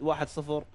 1-0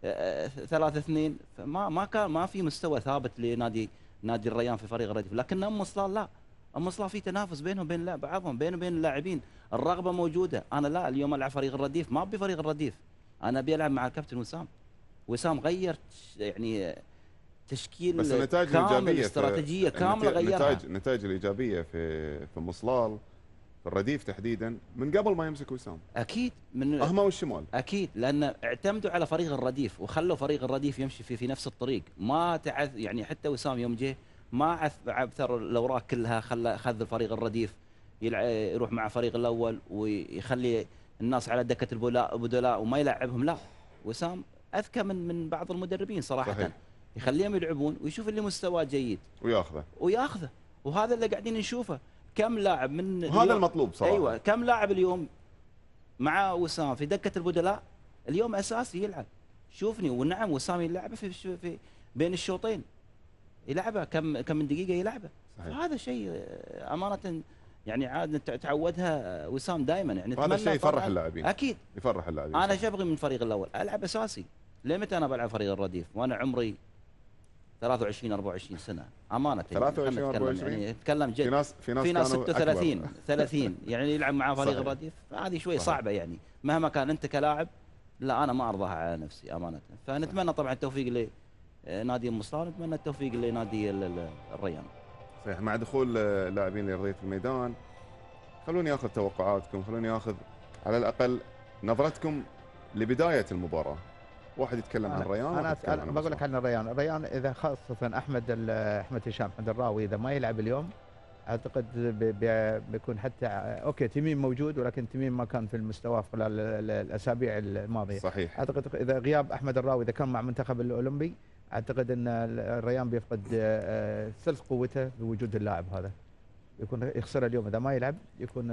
3-2. ما في مستوى ثابت نادي الريان في فريق الرديف. لكن ام صلال لا، ام صلال في تنافس بينهم وبين بعضهم، بينهم وبين اللاعبين، الرغبه موجوده. انا لا، اليوم العب فريق الرديف، ما ابي فريق الرديف، انا ابي العب مع الكابتن وسام غير يعني تشكيل بس النتائج كامل، الايجابيه، استراتيجيه كامله غيرها. النتائج الايجابيه في ام صلال، في الرديف تحديدا، من قبل ما يمسك وسام اكيد من اهما والشمال، اكيد، لان اعتمدوا على فريق الرديف وخلوا فريق الرديف يمشي في نفس الطريق. ما يعني حتى وسام يوم جه ما عثر الاوراق كلها، خذ فريق الرديف يروح مع فريق الاول ويخلي الناس على دكه البدلاء وما يلعبهم. لا، وسام اذكى من بعض المدربين صراحه. صحيح. يخليهم يلعبون ويشوف اللي مستواه جيد وياخذه. وهذا اللي قاعدين نشوفه. كم لاعب من هذا المطلوب صراحه. ايوه، كم لاعب اليوم مع وسام في دكه البدلاء اليوم اساسي يلعب. شوفني، ونعم وسام يلعبه في بين الشوطين، يلعبه كم من دقيقه يلعبه. هذا شيء امانه يعني عاد تعودها وسام دائما. يعني هذا الشيء يفرح اللاعبين، اكيد يفرح اللاعبين. انا ايش ابغي من الفريق الاول؟ العب اساسي. ليه متى انا بلعب فريق الرديف وانا عمري 23 24 سنه؟ امانه 23 24 يعني نتكلم جد. في ناس 36 30 يعني يلعب مع فريق الرديف، هذه شوي صعبه يعني. مهما كان انت كلاعب، لا انا ما ارضاها على نفسي امانه. فنتمنى طبعا التوفيق لنادي ام صلال، نتمنى التوفيق لنادي الريان. صحيح. مع دخول لاعبين لارضيه الميدان، خلوني اخذ توقعاتكم، خلوني اخذ على الاقل نظرتكم لبدايه المباراه. واحد يتكلم عن الريان، انا بقول لك عن الريان اذا خاصه احمد هشام احمد الراوي اذا ما يلعب اليوم، اعتقد بيكون حتى اوكي تميم موجود، ولكن تميم ما كان في المستوى خلال الاسابيع الماضيه. صحيح. اعتقد اذا غياب احمد الراوي اذا كان مع المنتخب الاولمبي، اعتقد ان الريان بيفقد ثلث قوته بوجود اللاعب هذا. يكون يخسر اليوم اذا ما يلعب، يكون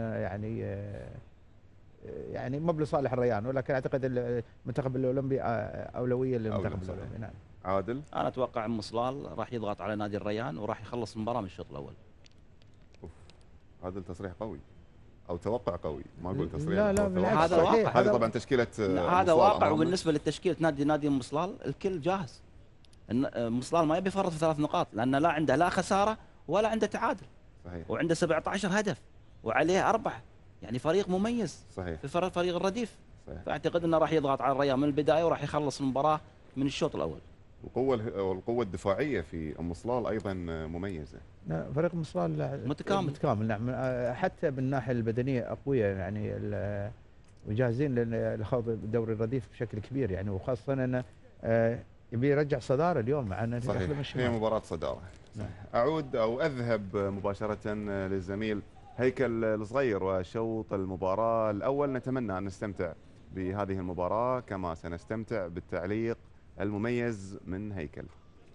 يعني مو بلصالح الريان، ولكن اعتقد المنتخب الاولمبي اولويه للمنتخب الاولمبي. نعم. عادل؟ انا اتوقع ام صلال راح يضغط على نادي الريان وراح يخلص المباراه من الشوط الاول. هذا تصريح قوي او توقع قوي، ما اقول تصريح. لا بالعكس، هذا واقع. هذا طبعا تشكيله هذا واقع. وبالنسبه للتشكيله نادي ام صلال الكل جاهز. ام صلال ما يبي يفرط في 3 نقاط، لان لا عنده لا خساره ولا عنده تعادل. صحيح. وعنده 17 هدف وعليه 4، يعني فريق مميز. صحيح. في فريق الرديف. صحيح. فاعتقد انه راح يضغط على الريان من البدايه وراح يخلص المباراه من الشوط الاول. والقوه الدفاعيه في ام صلال ايضا مميزه. فريق ام صلال متكامل. نعم. حتى بالناحيه البدنيه اقوياء يعني، وجاهزين لخوض دوري الرديف بشكل كبير يعني، وخاصه انه يبي يرجع صداره اليوم مع انه صحيح. هي مباراه صداره. صحيح. اعود او اذهب مباشره للزميل هيكل الصغير وشوط المباراه الاول. نتمنى ان نستمتع بهذه المباراه كما سنستمتع بالتعليق المميز من هيكل.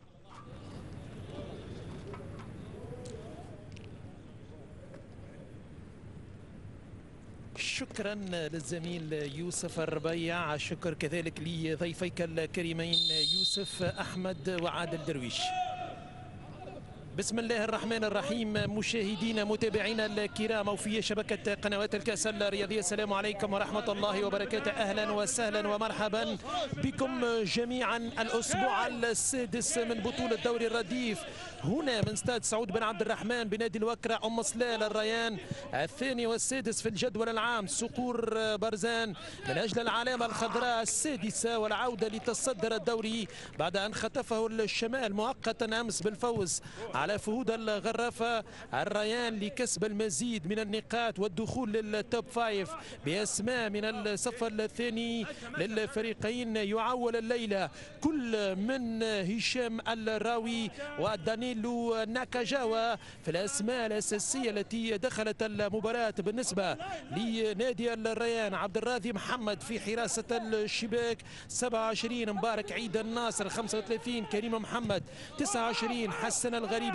شكرا للزميل يوسف الربيع، الشكر كذلك لضيفيك الكريمين يوسف أحمد وعادل درويش. بسم الله الرحمن الرحيم. مشاهدينا متابعينا الكرام وفي شبكة قنوات الكأس الرياضية، السلام عليكم ورحمة الله وبركاته. أهلا وسهلا ومرحبا بكم جميعا. الأسبوع السادس من بطولة دوري الرديف هنا من استاد سعود بن عبد الرحمن بنادي الوكرة أم صلال الريان، الثاني والسادس في الجدول العام. صقور برزان من أجل العلامة الخضراء السادسة والعودة لتصدر الدوري بعد أن خطفه الشمال مؤقتا أمس بالفوز على فهود الغرافة. الريان لكسب المزيد من النقاط والدخول للتوب 5 بأسماء من الصف الثاني للفريقين. يعول الليلة كل من هشام الراوي ودانيلو ناكاجاوا في الأسماء الأساسية التي دخلت المباراة. بالنسبة لنادي الريان، عبد الراضي محمد في حراسة الشباك 27، مبارك عيد الناصر 35، كريم محمد 29، حسن الغريبي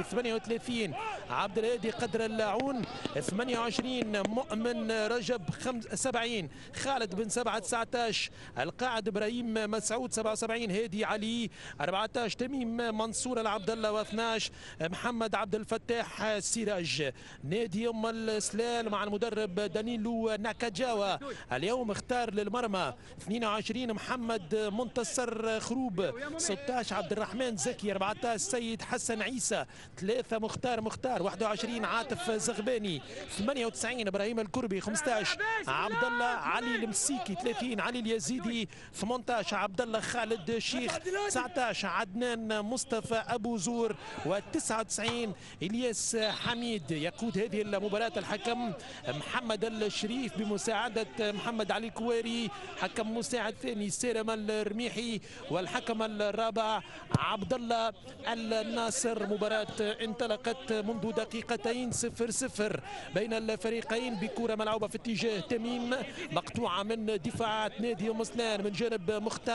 الكوربي 38 عبد الهادي قدر اللاعون 28 مؤمن رجب 70 خالد بن سبعة 19 القاعد ابراهيم مسعود 77 هادي علي 14 تميم منصور العبد الله و12 محمد عبد الفتاح سراج. نادي ام السلال مع المدرب دانيلو ناكاجاوا اليوم اختار للمرمى 22 محمد منتصر خروب 16 عبد الرحمن زكي 14 سيد حسن عيسى 3 مختار 21 عاطف زغباني 98 ابراهيم الكربي 15 عبد الله علي المسيكي 30 علي اليزيدي 18 عبد الله خالد شيخ 19 عدنان مصطفى ابو زور و99 الياس حميد. يقود هذه المباراة الحكم محمد الشريف بمساعدة محمد علي الكواري، حكم مساعد ثاني سيرم الرميحي، والحكم الرابع عبد الله الناصر. مباراة انطلقت منذ دقيقتين 0-0 بين الفريقين بكرة ملعوبة في اتجاه تميم مقطوعة من دفاعات نادي ام سلال من جانب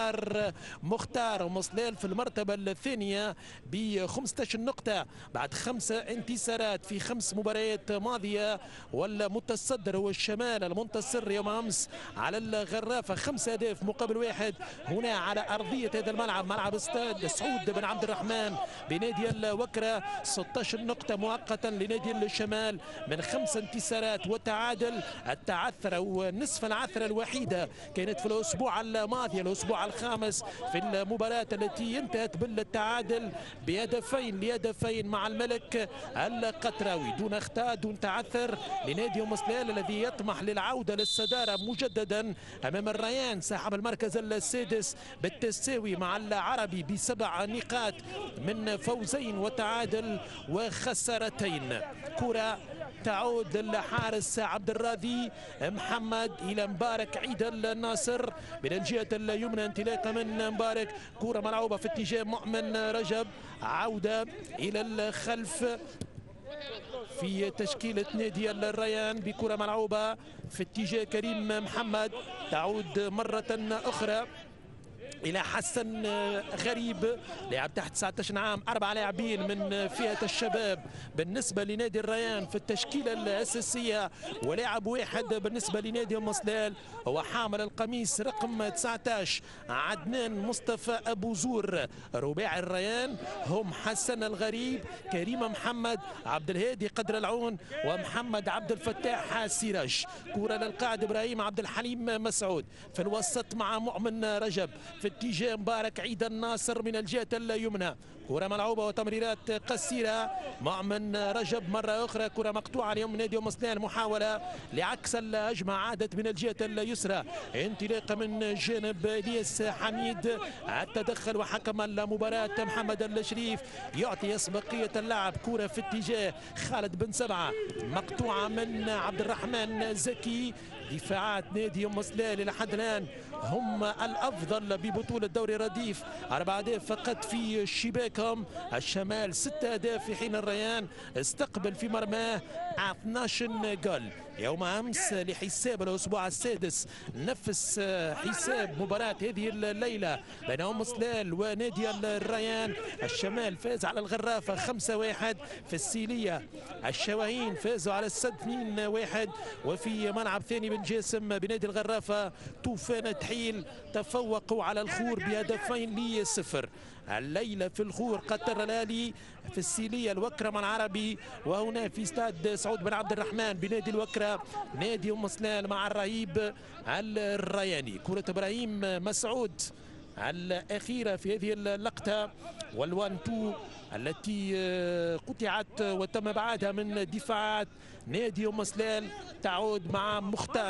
مختار مسلال في المرتبة الثانية ب 15 نقطة بعد 5 انتصارات في 5 مباريات ماضية، والمتصدر هو الشمال المنتصر يوم امس على الغرافة 5 أهداف مقابل 1 هنا على ارضية هذا الملعب، ملعب استاد سعود بن عبد الرحمن بنادي الوكرة. 16 نقطة مؤقتا لنادي الشمال من 5 انتصارات وتعادل. التعثر ونصف العثرة الوحيدة كانت في الاسبوع الماضي الاسبوع الخامس في المباراة التي انتهت بالتعادل بهدفين مع الملك القطراوي دون اخطاء دون تعثر لنادي ام سلال الذي يطمح للعودة للصدارة مجددا امام الريان صاحب المركز السادس بالتساوي مع العربي ب7 نقاط من فوزين وتعادل وخسارتين. كرة تعود للحارس عبد الراضي محمد الى مبارك عيد الناصر من الجهة اليمنى انطلاقا من مبارك، كرة ملعوبة في اتجاه مؤمن رجب، عودة الى الخلف في تشكيلة نادي الريان بكرة ملعوبة في اتجاه كريم محمد، تعود مرة أخرى إلى حسن غريب لاعب تحت 19 عام. 4 لاعبين من فئة الشباب بالنسبة لنادي الريان في التشكيلة الأساسية، ولاعب واحد بالنسبة لنادي ام سلال هو حامل القميص رقم 19 عدنان مصطفى أبو زور. رباعي الريان هم حسن الغريب، كريم محمد، عبد الهادي قدر العون، ومحمد عبد الفتاح سراج. كرة للقائد إبراهيم عبد الحليم مسعود في الوسط مع مؤمن رجب في اتجاه مبارك عيد الناصر من الجهة اليمنى. كرة ملعوبة وتمريرات قصيرة، مؤمن رجب مرة أخرى كرة مقطوعة اليوم من نادي ام سلال، محاولة لعكس الهجمة عادت من الجهة اليسرى انطلاقا من جانب الياس حميد. التدخل وحكم المباراة محمد الشريف يعطي أسبقية اللعب. كرة في اتجاه خالد بن سبعة مقطوعة من عبد الرحمن زكي. دفاعات نادي ام سلال الى حد الان هم الافضل ببطوله دوري رديف، 4 أهداف فقط في شباكهم. الشمال 6 أهداف في حين الريان استقبل في مرماه 12 جول. يوم امس لحساب الاسبوع السادس نفس حساب مباراة هذه الليلة بين ام سلال ونادي الريان. الشمال فاز على الغرافة 5-1 في السيلية، الشواهين فازوا على السد 2-1، وفي ملعب ثاني بن جاسم بنادي الغرافة طوفان تحيل تفوقوا على الخور ب2-0. الليلة في الخور قطر الالي، في السيلية الوكرة العربي، وهنا في استاد سعود بن عبد الرحمن بنادي الوكرة نادي ام سلال مع الرهيب الرياني. كرة ابراهيم مسعود الأخيرة في هذه اللقطة والوان-تو التي قطعت وتم ابعادها من دفاعات نادي ام سلال، تعود مع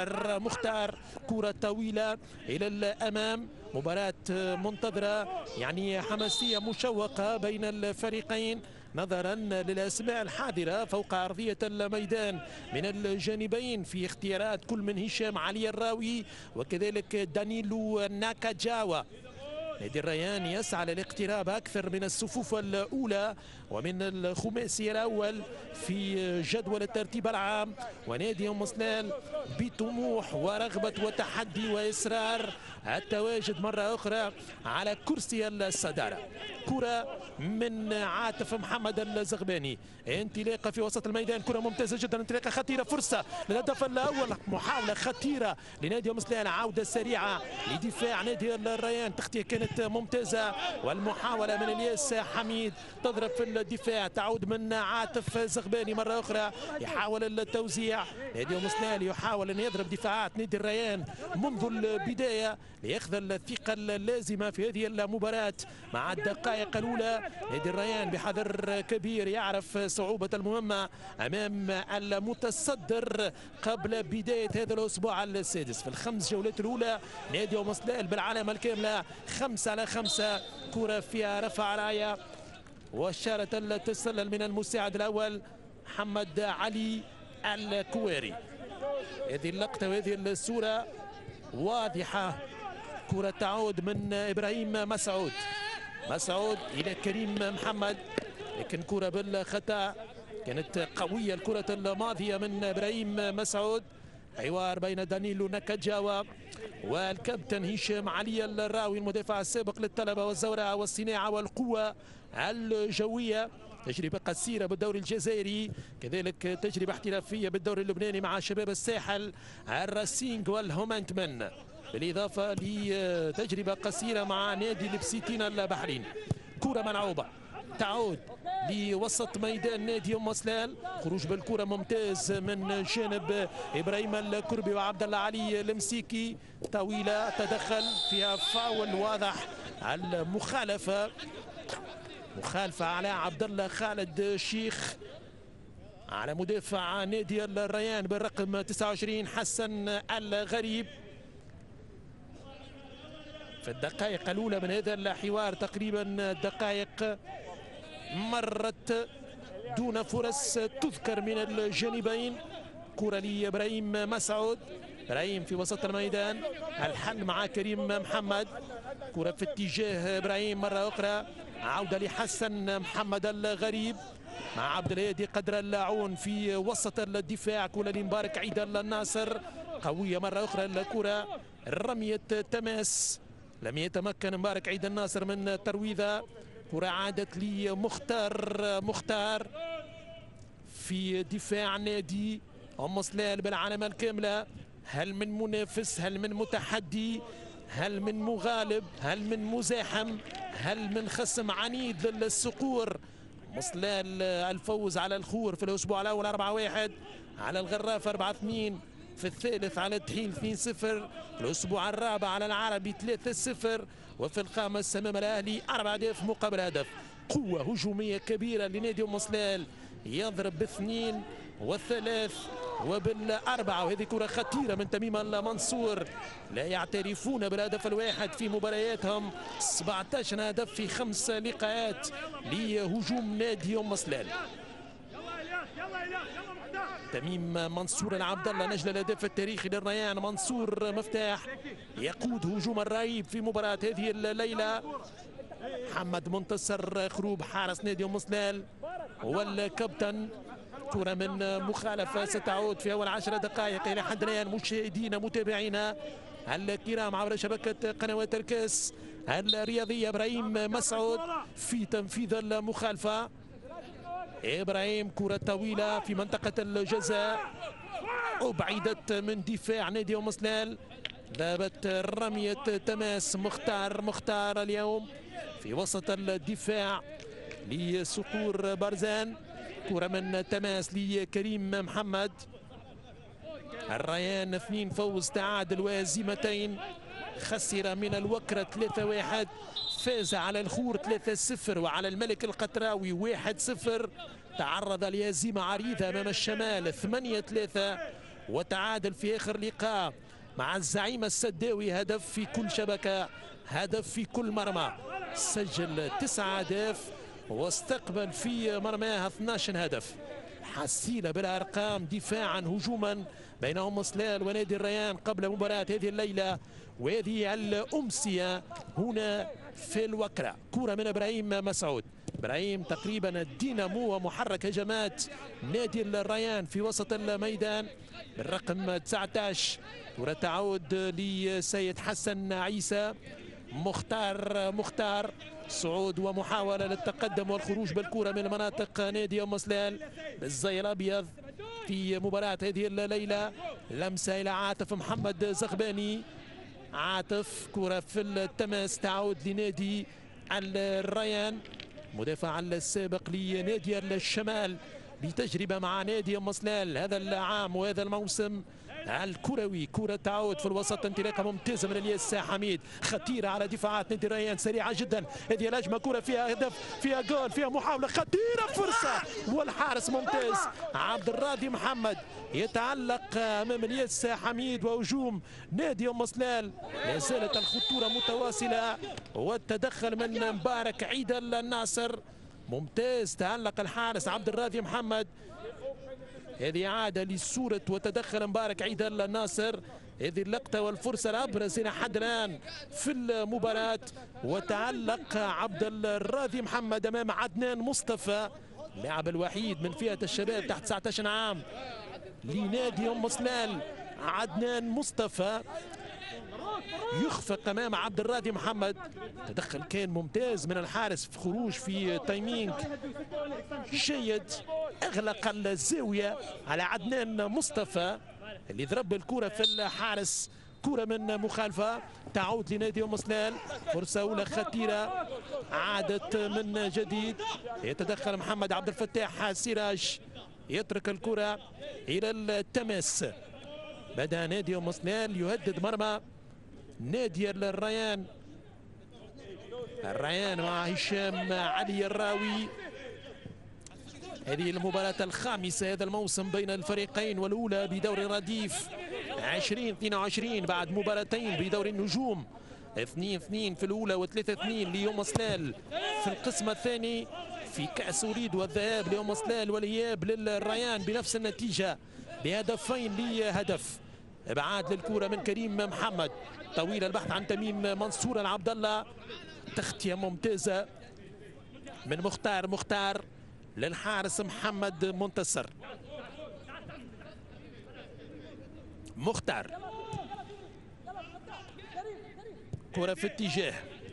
مختار كرة طويلة إلى الأمام. مباراة منتظرة يعني حماسية مشوقة بين الفريقين نظرا للأسماء الحاضرة فوق أرضية الميدان من الجانبين في اختيارات كل من هشام علي الراوي وكذلك دانيلو ناكاجاوا. نادي الريان يسعى للاقتراب أكثر من الصفوف الأولى ومن الخماسي الأول في جدول الترتيب العام، ونادي أم سلال بطموح ورغبة وتحدي وإصرار التواجد مرة أخرى على كرسي الصدارة. كرة من عاطف محمد الزغباني، انطلاقة في وسط الميدان، كرة ممتازة جدا، انطلاقة خطيرة، فرصة للهدف الأول، محاولة خطيرة لنادي أم سلال، عودة سريعة لدفاع نادي الريان، تغطية كانت ممتازة، والمحاولة من الياس حميد تضرب في الدفاع، تعود من عاطف زغباني مرة أخرى، يحاول التوزيع، نادي أم سلال يحاول أن يضرب دفاعات نادي الريان منذ البداية ليأخذ الثقة اللازمة في هذه المباراة. مع الدقائق الأولى نادي الريان بحذر كبير يعرف صعوبة المهمة أمام المتصدر قبل بداية هذا الأسبوع السادس. في الخمس جولات الأولى نادي أم سلال بالعلامة الكاملة 5-5، كرة فيها رفع راية وإشارة التسلل من المساعد الأول محمد علي الكواري. هذه اللقطة وهذه الصورة واضحة، كرة تعود من إبراهيم مسعود إلى كريم محمد، لكن كرة بالخطأ، كانت قوية الكرة الماضية من إبراهيم مسعود. حوار بين دانيلو نكاجاوا والكابتن هشام علي الراوي المدافع السابق للطلبة والزوراء والصناعة والقوة الجوية. تجربة قصيرة بالدوري الجزائري، كذلك تجربة احترافية بالدوري اللبناني مع شباب الساحل الراسينج والهومانتمن، بالإضافة لتجربة قصيرة مع نادي البسيتين البحرين. كرة ملعوبة تعود لوسط ميدان نادي أم سلال، خروج بالكرة ممتاز من جانب إبراهيم الكربي وعبد الله علي المسيكي، طويلة تدخل فيها فاول واضح، المخالفة على عبد الله خالد شيخ على مدافع نادي الريان بالرقم 29 حسن الغريب. في الدقائق الأولى من هذا الحوار تقريبا دقائق مرت دون فرص تذكر من الجانبين. كرة لإبراهيم مسعود، إبراهيم في وسط الميدان، الحل مع كريم محمد، كرة في اتجاه إبراهيم مرة أخرى، عودة لحسن محمد الغريب مع عبد الهادي قدر اللاعون في وسط الدفاع، كرة لمبارك عيد الناصر، قوية مرة أخرى الكرة، رمية تماس، لم يتمكن مبارك عيد الناصر من ترويضها، كرة عادت مختار في دفاع نادي أم سلال بالعلامة الكاملة. هل من منافس، هل من متحدي، هل من مغالب، هل من مزاحم، هل من خصم عنيد للصقور؟ أم سلال الفوز على الخور في الأسبوع الأول 4-1، على الغراف 4-2، في الثالث على التحيل 2-0، الأسبوع الرابع على العربي 3-0، وفي الخامس أمام الأهلي 4 أهداف مقابل هدف. قوة هجومية كبيرة لنادي أم سلال، يضرب باثنين والثلاث وبالأربعة، وهذه كرة خطيرة من تميم المنصور. لا يعترفون بالهدف الواحد في مبارياتهم، 17 هدف في 5 لقاءات لهجوم نادي أم سلال. تميم منصور العبد الله نجل الهداف التاريخي للريان، منصور مفتاح يقود هجوم الرهيب في مباراة هذه الليلة. محمد منتصر خروب حارس نادي أم سلال والكابتن. كرة من مخالفة ستعود في أول 10 دقائق إلى حد الآن. مشاهدينا متابعينا الكرام عبر شبكة قنوات الكاس الرياضية، إبراهيم مسعود في تنفيذ المخالفة. إبراهيم كرة طويلة في منطقة الجزاء، أبعدت من دفاع نادي أم سلال، ذهبت رمية تماس. مختار اليوم في وسط الدفاع لصقور برزان، كرة من تماس لكريم محمد. الريان 2 فوز تعادل وهزيمتين، خسر من الوكرة 3-1، فاز على الخور 3-0 وعلى الملك القطراوي 1-0، تعرض لهزيمة عريضة أمام الشمال 8-3، وتعادل في آخر لقاء مع الزعيم السداوي، هدف في كل شبكة، هدف في كل مرمى، سجل 9 أهداف واستقبل في مرماه 12 هدف. حسينا بالأرقام دفاعا هجوما بين أم سلال ونادي الريان قبل مباراة هذه الليلة، وهذه الأمسية هنا في الوكرة. كرة من إبراهيم مسعود. إبراهيم تقريبا الدينامو ومحرك هجمات نادي الريان في وسط الميدان بالرقم 19. كرة تعود لسيد حسن عيسى. مختار صعود ومحاولة للتقدم والخروج بالكرة من مناطق نادي أم سلال بالزي الأبيض في مباراة هذه الليلة. لمسة إلى عاطف محمد زغباني. عاطف كرة في التماس تعود لنادي الريان. مدافع السابق لنادي الشمال بتجربة مع نادي أم سلال هذا العام وهذا الموسم الكروي. كرة تعود في الوسط. انطلاقة ممتازة من الياس حميد. خطيرة على دفاعات نادي الريان. سريعة جدا هذه الهجمة. كرة فيها هدف فيها جول فيها محاولة خطيرة. فرصة والحارس ممتاز عبد الراضي محمد يتعلق امام الياس حميد. وهجوم نادي ام سلال لا زالت الخطوره متواصله والتدخل من مبارك عيد الناصر. ممتاز تعلق الحارس عبد الراضي محمد. هذه عاده لصوره وتدخل مبارك عيد الناصر. هذه اللقطه والفرصه الابرز الى حد الان في المباراه. وتعلق عبد الراضي محمد امام عدنان مصطفى اللاعب الوحيد من فئه الشباب تحت 19 عام لنادي أم سلال. عدنان مصطفى يخفق امام عبد الراضي محمد. تدخل كان ممتاز من الحارس في خروج في تايمينج جيد. اغلق الزاويه على عدنان مصطفى اللي ضرب الكره في الحارس. كره من مخالفه تعود لنادي ام سلال. فرصه اولى خطيره عادت من جديد. يتدخل محمد عبد الفتاح سراج يترك الكرة إلى التماس. بدأ نادي أم سلال يهدد مرمى نادي الريان. الريان مع هشام علي الراوي. هذه المباراة الخامسة هذا الموسم بين الفريقين والأولى بدوري الرديف 2022 بعد مباراتين بدوري النجوم 2-2 في الأولى و3-2 لأم سلال في القسم الثاني. في كأس أريد والذهاب لأم سلال والإياب للريان بنفس النتيجة بهدفين لهدف. إبعاد للكرة من كريم محمد. طويلة البحث عن تميم منصور العبد الله. تغطية ممتازة من مختار للحارس محمد منتصر. مختار كرة في اتجاه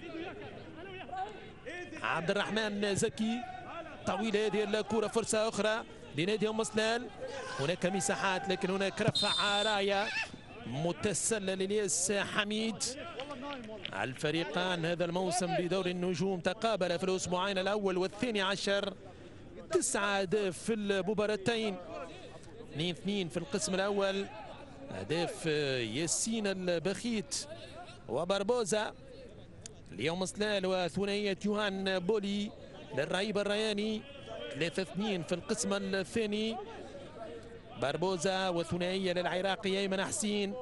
عبد الرحمن زكي. طويلة هذه الكرة. فرصة أخرى لنادي أم سلال. هناك مساحات لكن هناك رفع راية متسلل الياس حميد. الفريقان هذا الموسم بدوري النجوم تقابل في الأسبوعين الأول والثاني عشر. 9 أهداف في المباراتين. 2-2 في القسم الأول. أهداف ياسين البخيت وبربوزة لأم سلال وثنائية يوهان بولي للرهيب الرياني. 3-2 في القسم الثاني. بربوزة وثنائية للعراقي أيمن حسين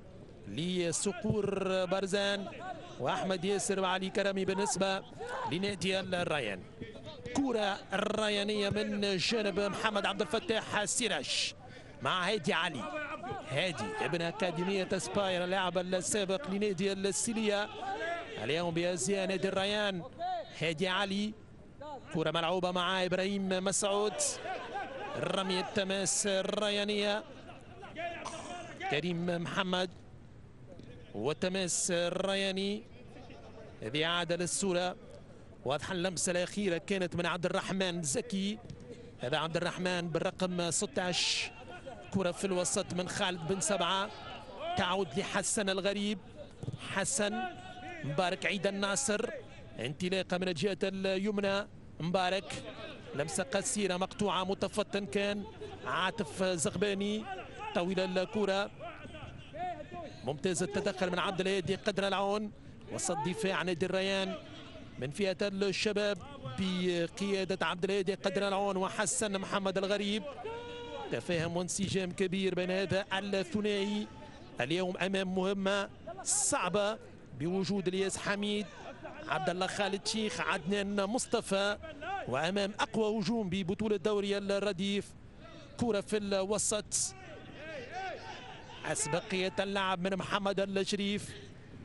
لصقور برزان وأحمد ياسر وعلي كرمي بالنسبة لنادي الريان. كرة الريانية من جانب محمد عبد الفتاح سراج مع هادي علي. هادي ابن أكاديمية سباير اللاعب السابق لنادي السيليا اليوم بأزياء نادي الريان. هادي علي. كرة ملعوبة مع إبراهيم مسعود. رمية التماس الريانية. كريم محمد والتماس الرياني. هذه عادة للصورة. واضحة اللمسة الأخيرة كانت من عبد الرحمن زكي. هذا عبد الرحمن بالرقم 16. كرة في الوسط من خالد بن سبعة. تعود لحسن الغريب. حسن مبارك عيد الناصر. انطلاقة من الجهة اليمنى. مبارك لمسة قصيرة مقطوعة متفطن كان عاطف زغباني. طويلة الكرة. ممتاز التدخل من عبد الهادي قدر العون. وسط دفاع نادي الريان من فئة الشباب بقيادة عبد الهادي قدر العون وحسن محمد الغريب. تفاهم وانسجام كبير بين هذا الثنائي اليوم امام مهمة صعبة بوجود الياس حميد عبد الله خالد شيخ عدنان مصطفى وامام اقوى هجوم ببطولة دوري الرديف. كرة في الوسط. أسبقية اللعب من محمد الشريف.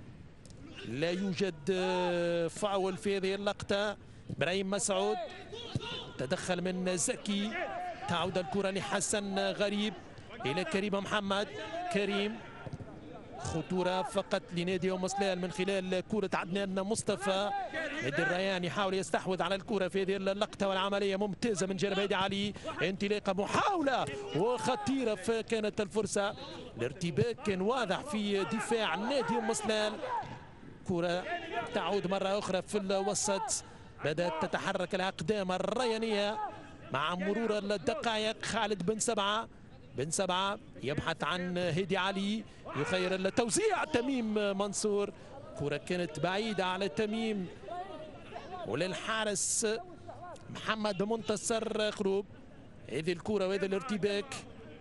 لا يوجد فاول في هذه اللقطة. ابراهيم مسعود تدخل من زكي، تعود الكرة لحسن غريب إلى كريم محمد. كريم خطورة فقط لنادي أم سلال من خلال كرة عدنان مصطفى. نادي الريان يحاول يستحوذ على الكرة في هذه اللقطة والعملية ممتازة من جانب هيدي علي. انطلاقة محاولة وخطيرة، فكانت الفرصة. الارتباك كان واضح في دفاع نادي أم سلال. كرة تعود مرة أخرى في الوسط، بدأت تتحرك الأقدام الريانية مع مرور الدقائق. خالد بن سبعة يبحث عن هيدي علي، يخير التوزيع تميم منصور. كرة كانت بعيدة على تميم وللحارس محمد منتصر قروب. هذه الكرة وهذا الارتباك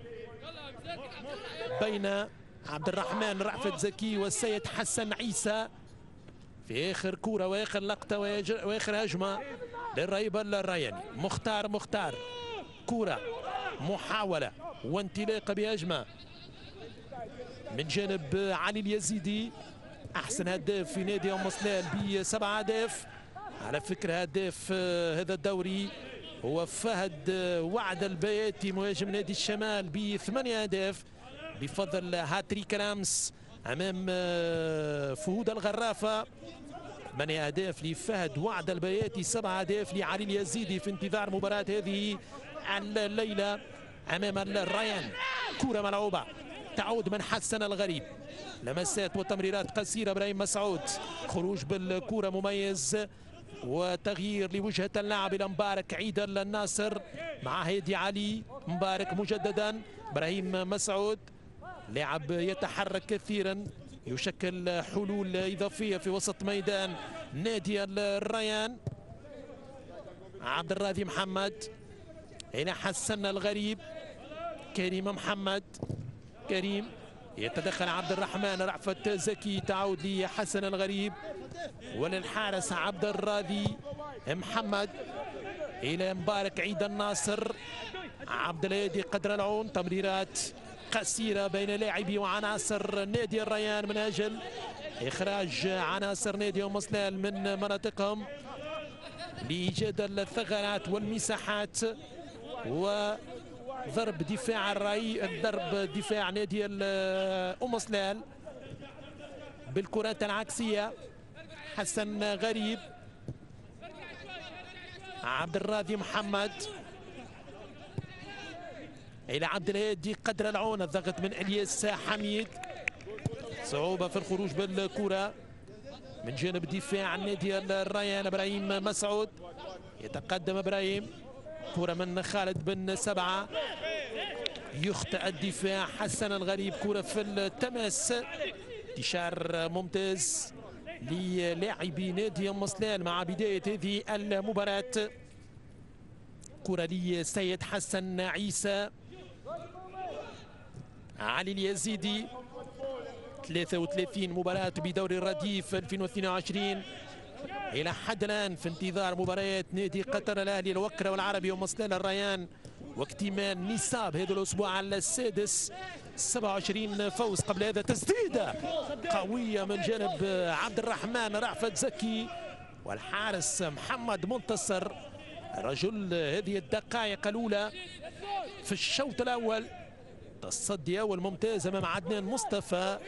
بين عبد الرحمن رأفت زكي والسيد حسن عيسى في آخر كرة وآخر لقطة وآخر هجمة للريبل الرياني. مختار كرة محاولة وانطلاقة بهجمة من جانب علي اليزيدي، أحسن هداف في نادي أم سلال ب7 أهداف. على فكرة هداف هذا الدوري هو فهد وعد البياتي مهاجم نادي الشمال ب8 أهداف بفضل هاتريك الأمس أمام فهود الغرافة. 8 أهداف لفهد وعد البياتي، 7 أهداف لعلي اليزيدي في انتظار مباراة هذه الليلة أمام الريان. كرة ملعوبة تعود من حسن الغريب، لمسات وتمريرات قصيرة. ابراهيم مسعود خروج بالكرة مميز وتغيير لوجهة اللاعب إلى مبارك عيد الناصر مع هيدي علي. مبارك مجددا، ابراهيم مسعود لاعب يتحرك كثيرا، يشكل حلول إضافية في وسط ميدان نادي الريان. عبد الراضي محمد إلى حسن الغريب. كريم محمد، كريم يتدخل عبد الرحمن رأفت زكي، تعود لحسن الغريب وللحارس عبد الراضي محمد إلى مبارك عيد الناصر. عبد الهادي قدر العون، تمريرات قصيرة بين لاعبي وعناصر نادي الريان من أجل إخراج عناصر نادي أم سلال من مناطقهم لإيجاد الثغرات والمساحات وضرب دفاع ضرب دفاع نادي أم سلال بالكرات العكسية. حسن غريب، عبد الراضي محمد إلى عبد الهادي قدر العون. الضغط من إلياس حميد، صعوبة في الخروج بالكرة من جانب دفاع النادي الريان. ابراهيم مسعود يتقدم، ابراهيم كرة من خالد بن سبعة، يخطئ الدفاع. حسن الغريب كرة في التماس، انتشار ممتاز للاعبي نادي أم سلال مع بداية هذه المباراة. كرة لسيد حسن عيسى. علي اليزيدي 33 مباراة بدوري الرديف 2022 إلى حد الآن في انتظار مباريات نادي قطر الأهلي الوكرة والعربي وأم سلال الريان واكتمال نصاب هذا الأسبوع السادس. 27 فوز. قبل هذا تسديدة قوية من جانب عبد الرحمن رأفت زكي والحارس محمد منتصر، رجل هذه الدقائق الأولى في الشوط الأول. تصدي أول ممتاز أمام عدنان مصطفى،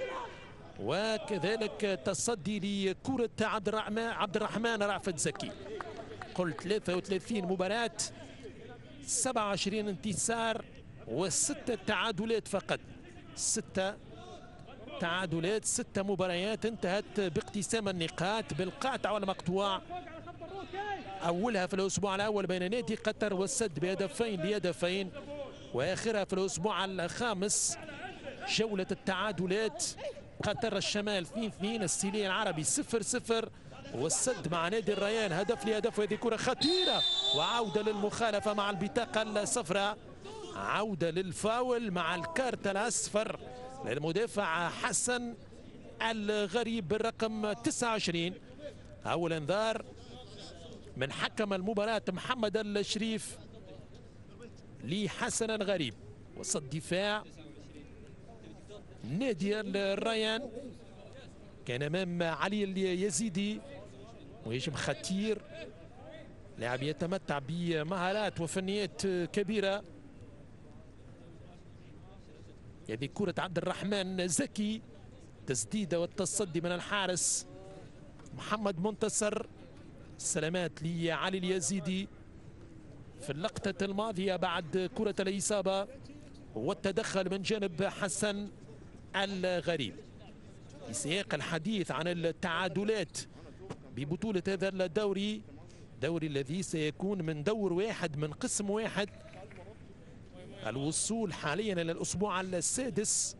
وكذلك تصدي لكرة عبد الرحمن رأفت زكي. قلت 33 مباراة، 27 انتصار و6 تعادلات فقط. 6 تعادلات، 6 مباريات انتهت باقتسام النقاط بالقاطع والمقطوع. أولها في الأسبوع الأول بين نادي قطر والسد بهدفين لهدفين، وآخرها في الأسبوع الخامس جولة التعادلات قطر الشمال 2-2، السيلي العربي 0-0، والسد مع نادي الريان هدف لهدف. وهذه كرة خطيرة وعودة للمخالفة مع البطاقة الصفراء، عودة للفاول مع الكارت الأصفر للمدافع حسن الغريب بالرقم 29. أول انذار من حكم المباراة محمد الشريف لحسن الغريب. وسط دفاع نادي الريان كان امام علي اليزيدي، مهاجم خطير، لاعب يتمتع بمهارات وفنيات كبيره. هذه كرة عبد الرحمن زكي، تسديده والتصدي من الحارس محمد منتصر. سلامات لعلي اليزيدي في اللقطة الماضية بعد كرة الإصابة والتدخل من جانب حسن الغريب. في سياق الحديث عن التعادلات ببطولة هذا الدوري الذي سيكون من دور واحد من قسم واحد، الوصول حاليا إلى الأسبوع السادس.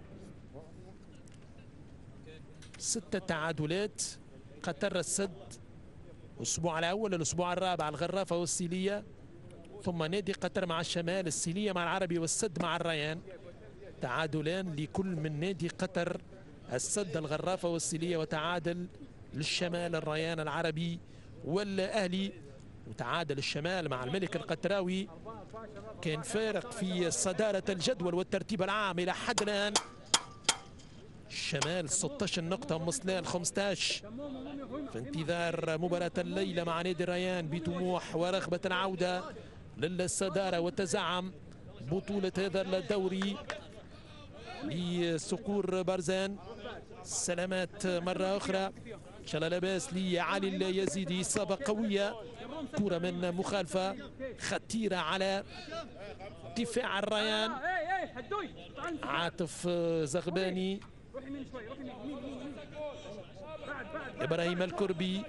6 تعادلات، قطر السد الأسبوع الأول، الأسبوع الرابع الغرافة والسيلية، ثم نادي قطر مع الشمال، السيلية مع العربي والسد مع الريان. تعادلان لكل من نادي قطر، السد الغرافة والسيلية، وتعادل للشمال الريان العربي والأهلي، وتعادل الشمال مع الملك القطراوي. كان فارق في صدارة الجدول والترتيب العام إلى حد الآن. الشمال 16 نقطة، مصلال 15، في انتظار مباراة الليلة مع نادي الريان بطموح ورغبة العودة للصدارة وتزعم بطولة هذا الدوري لصقور برزان. سلامات مرة أخرى إن شاء الله، لاباس لعلي اليزيدي، إصابة قوية، كرة من مخالفة خطيرة على دفاع الريان. عاطف زغباني، إبراهيم الكربي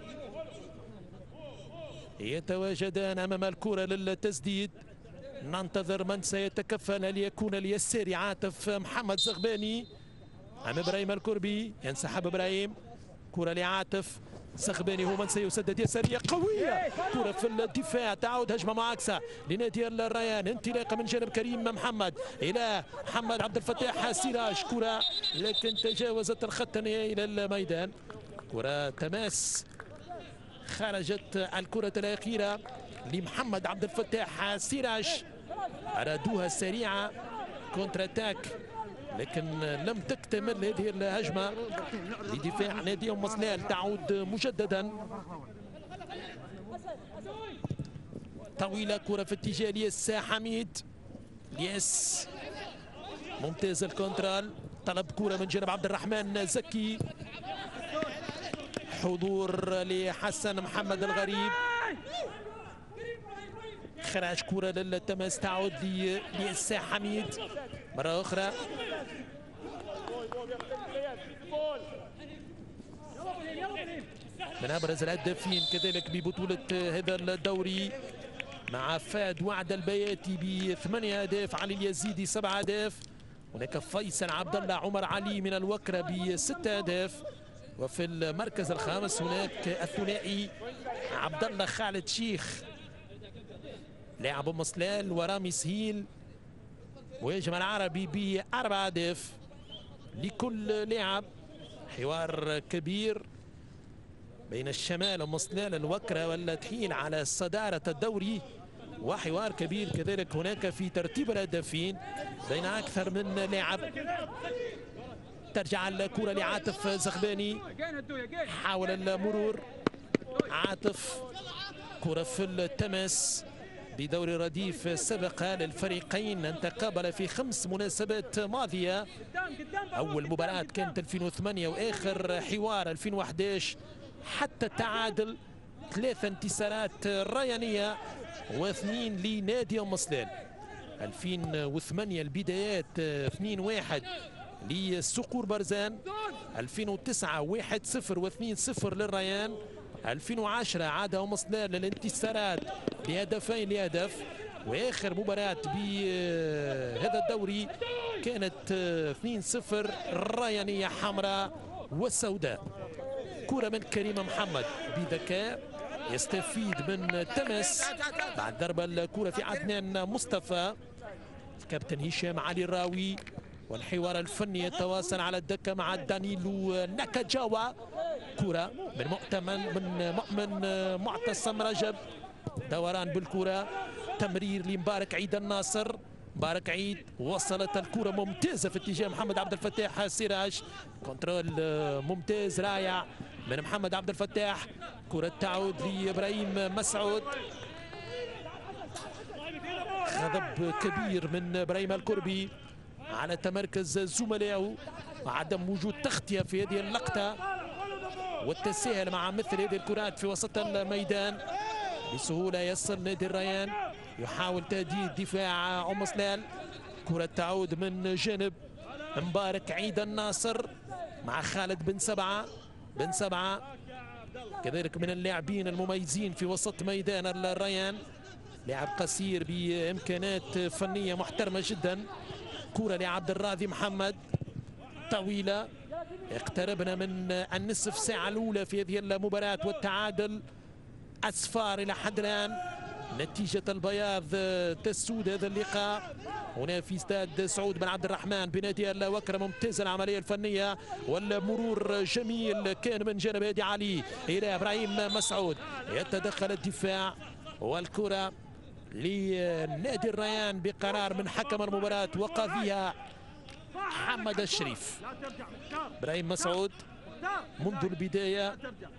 يتواجدان أمام الكرة للتسديد. ننتظر من سيتكفل، هل يكون اليساري عاطف محمد زغباني أم إبراهيم الكربي؟ ينسحب إبراهيم، كرة لعاطف زغباني، هو من سيسدد، يسارية قوية، كرة في الدفاع، تعود هجمة معاكسة لنادي الريان، انطلاقة من جانب كريم محمد إلى محمد عبد الفتاح سراج، كرة لكن تجاوزت الخط النهائي إلى الميدان. كرة تماس، خرجت الكرة الأخيرة لمحمد عبد الفتاح سراج، أرادوها سريعة كونتر اتاك لكن لم تكتمل هذه الهجمة لدفاع نادي أم مصلال. تعود مجددا، طويلة، كرة في اتجاه الياس حميد، الياس ممتاز الكونترول، طلب كرة من جانب عبد الرحمن زكي، حضور لحسن محمد الغريب، خراج كرة للتماس، تعود للياس حميد مرة أخرى. من أبرز الهدافين كذلك ببطولة هذا الدوري مع فاد وعد البياتي ب8 أهداف، علي اليزيدي 7 أهداف، هناك فيصل عبد الله عمر علي من الوكرة ب6 أهداف، وفي المركز الخامس هناك الثنائي عبد الله خالد شيخ لاعب أم مصلال ورامي سهيل مهاجم العربي ب4 أهداف لكل لاعب. حوار كبير بين الشمال أم مصلال الوكرة والتحيل على صدارة الدوري، وحوار كبير كذلك هناك في ترتيب الهدافين بين أكثر من لاعب. ترجع الكرة لعاطف زغباني، حاول المرور عاطف، كرة في التماس بدوري رديف سبق للفريقين أن تقابل في 5 مناسبات ماضية. أول مباراة كانت 2008 وآخر حوار 2011 حتى التعادل، 3 انتصارات ريانية و2 لنادي أم مصلال. 2008 البدايات 2-1 لصقور برزان، 2009 1-0 و2-0 للريان، 2010 عاد أم مصلال للانتصارات بهدفين لهدف، واخر مباراة بهذا الدوري كانت 2-0 الريانية حمراء وسوداء. كرة من كريم محمد بذكاء يستفيد من تمس بعد ضربة الكرة في عدنان مصطفى. الكابتن هشام علي الراوي والحوار الفني يتواصل على الدكة مع دانيلو ناكاجاوا. كرة من مؤمن معتصم رجب، دوران بالكرة، تمرير لمبارك عيد الناصر، مبارك عيد وصلت الكرة ممتازة في اتجاه محمد عبد الفتاح السراج. كنترول ممتاز رائع من محمد عبد الفتاح. كرة تعود لإبراهيم مسعود. غضب كبير من إبراهيم الكربي على تمركز زملائه وعدم وجود تغطية في هذه اللقطة والتساهل مع مثل هذه الكرات في وسط الميدان. بسهولة يصل نادي الريان، يحاول تهديد دفاع أم صلال. كرة تعود من جانب مبارك عيد الناصر مع خالد بن سبعة كذلك من اللاعبين المميزين في وسط ميدان الريان. لاعب قصير بإمكانات فنية محترمة جدا. كرة لعبد الراضي محمد طويلة. اقتربنا من النصف ساعة الأولى في هذه المباراة والتعادل أصفار إلى حد الآن. نتيجة البياض تسود هذا اللقاء هنا في استاد سعود بن عبد الرحمن بنادي الوكرة. ممتازة العملية الفنية والمرور جميل كان من جانب هادي علي إلى إبراهيم مسعود. يتدخل الدفاع والكرة لنادي الريان بقرار من حكم المباراة وقاضيها محمد الشريف. إبراهيم مسعود منذ البداية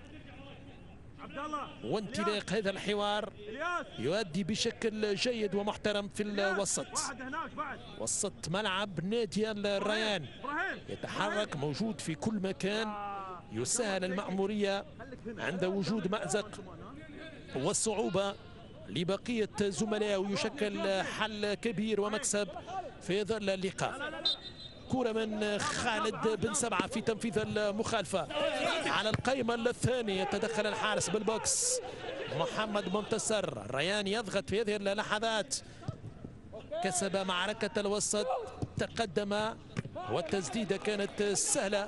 وانطلاق هذا الحوار يؤدي بشكل جيد ومحترم في الوسط. وسط ملعب نادي الريان يتحرك موجود في كل مكان، يسهل المأمورية عند وجود مأزق والصعوبة لبقية زملائه ويشكل حل كبير ومكسب في هذا اللقاء. كرة من خالد بن سبعة في تنفيذ المخالفة على القائمة الثانية. يتدخل الحارس بالبوكس محمد منتصر. الريان يضغط في هذه اللحظات، كسب معركة الوسط، تقدم والتسديدة كانت سهلة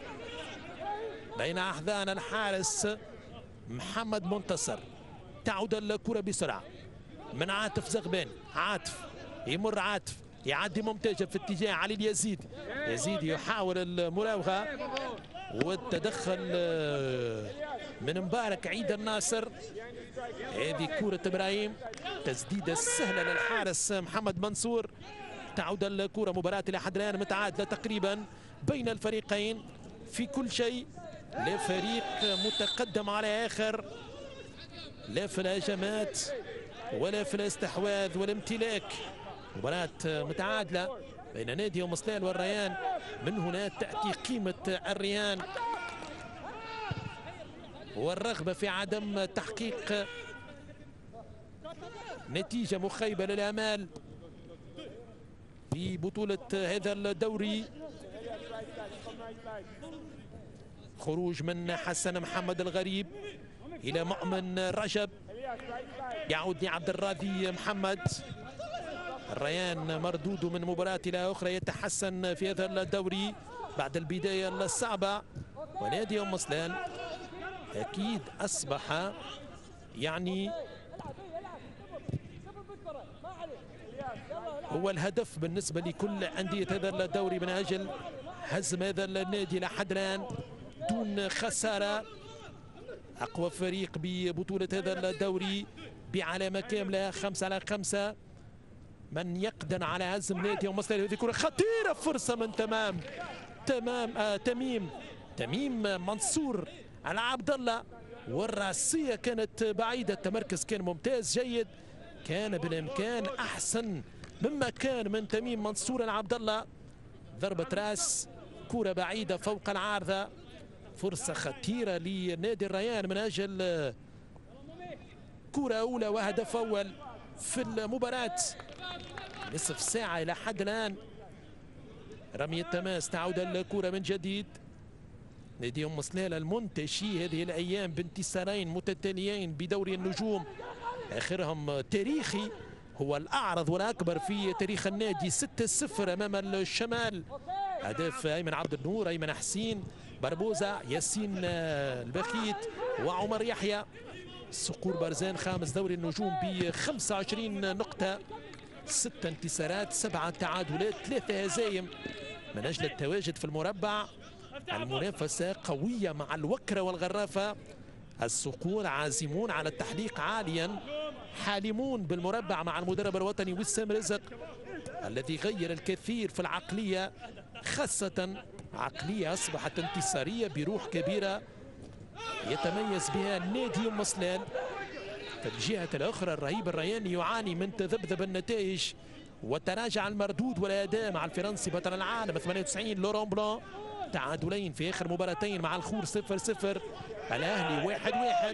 بين أحذان الحارس محمد منتصر. تعود الكرة بسرعة من عاطف زغبان. عاطف يمر، عاطف يعدي ممتازة في اتجاه علي اليزيد. يزيد يحاول المراوغة والتدخل من مبارك عيد الناصر. هذه كرة إبراهيم، تسديدة سهلة للحارس محمد منصور. تعود الكرة، مباراة إلى حد الآن متعادلة تقريبا بين الفريقين في كل شيء. لا فريق متقدم على آخر، لا في الهجمات ولا في الاستحواذ والامتلاك. مباراة متعادلة بين نادي أم صلال والريان. من هنا تأتي قيمة الريان والرغبة في عدم تحقيق نتيجة مخيبة للآمال في بطولة هذا الدوري. خروج من حسن محمد الغريب إلى مؤمن رجب، يعود لعبد الراضي محمد. الريان مردود من مباراة إلى أخرى يتحسن في هذا الدوري بعد البداية الصعبة. ونادي أم صلال أكيد أصبح يعني هو الهدف بالنسبة لكل أندية هذا الدوري من أجل هزم هذا النادي لحد الآن دون خسارة. أقوى فريق ببطولة هذا الدوري بعلامة كاملة 5-5. من يقدر على هزم نادي أم صلال؟ هذه كرة خطيرة، فرصة من تميم منصور على عبد الله، والراسية كانت بعيدة. التمركز كان ممتاز جيد، كان بالإمكان أحسن مما كان من تميم منصور على عبد الله. ضربة راس، كرة بعيدة فوق العارضة، فرصة خطيرة لنادي الريان من أجل كرة أولى وهدف أول في المباراة. نصف ساعة إلى حد الآن. رمية تماس، تعود الكرة من جديد. نادي أم صلال المنتشي هذه الأيام بانتصارين متتاليين بدوري النجوم، آخرهم تاريخي هو الأعرض والأكبر في تاريخ النادي، 6-0 أمام الشمال. أهداف أيمن عبد النور، أيمن حسين، بربوزة، ياسين البخيت وعمر يحيى. صقور برزان خامس دوري النجوم ب 25 نقطة، 6 انتصارات، 7 تعادلات، 3 هزايم من أجل التواجد في المربع. المنافسة قوية مع الوكرة والغرافة. الصقور عازمون على التحليق عاليا، حالمون بالمربع مع المدرب الوطني وسام رزق. الذي غير الكثير في العقلية، خاصة عقلية أصبحت انتصارية بروح كبيرة يتميز بها نادي أم سلال. في الجهة الأخرى الرهيب الرياني يعاني من تذبذب النتائج وتراجع المردود والأداء مع الفرنسي بطل العالم 98 لوران بلان، تعادلين في آخر مباراتين مع الخور 0-0، الأهلي 1-1.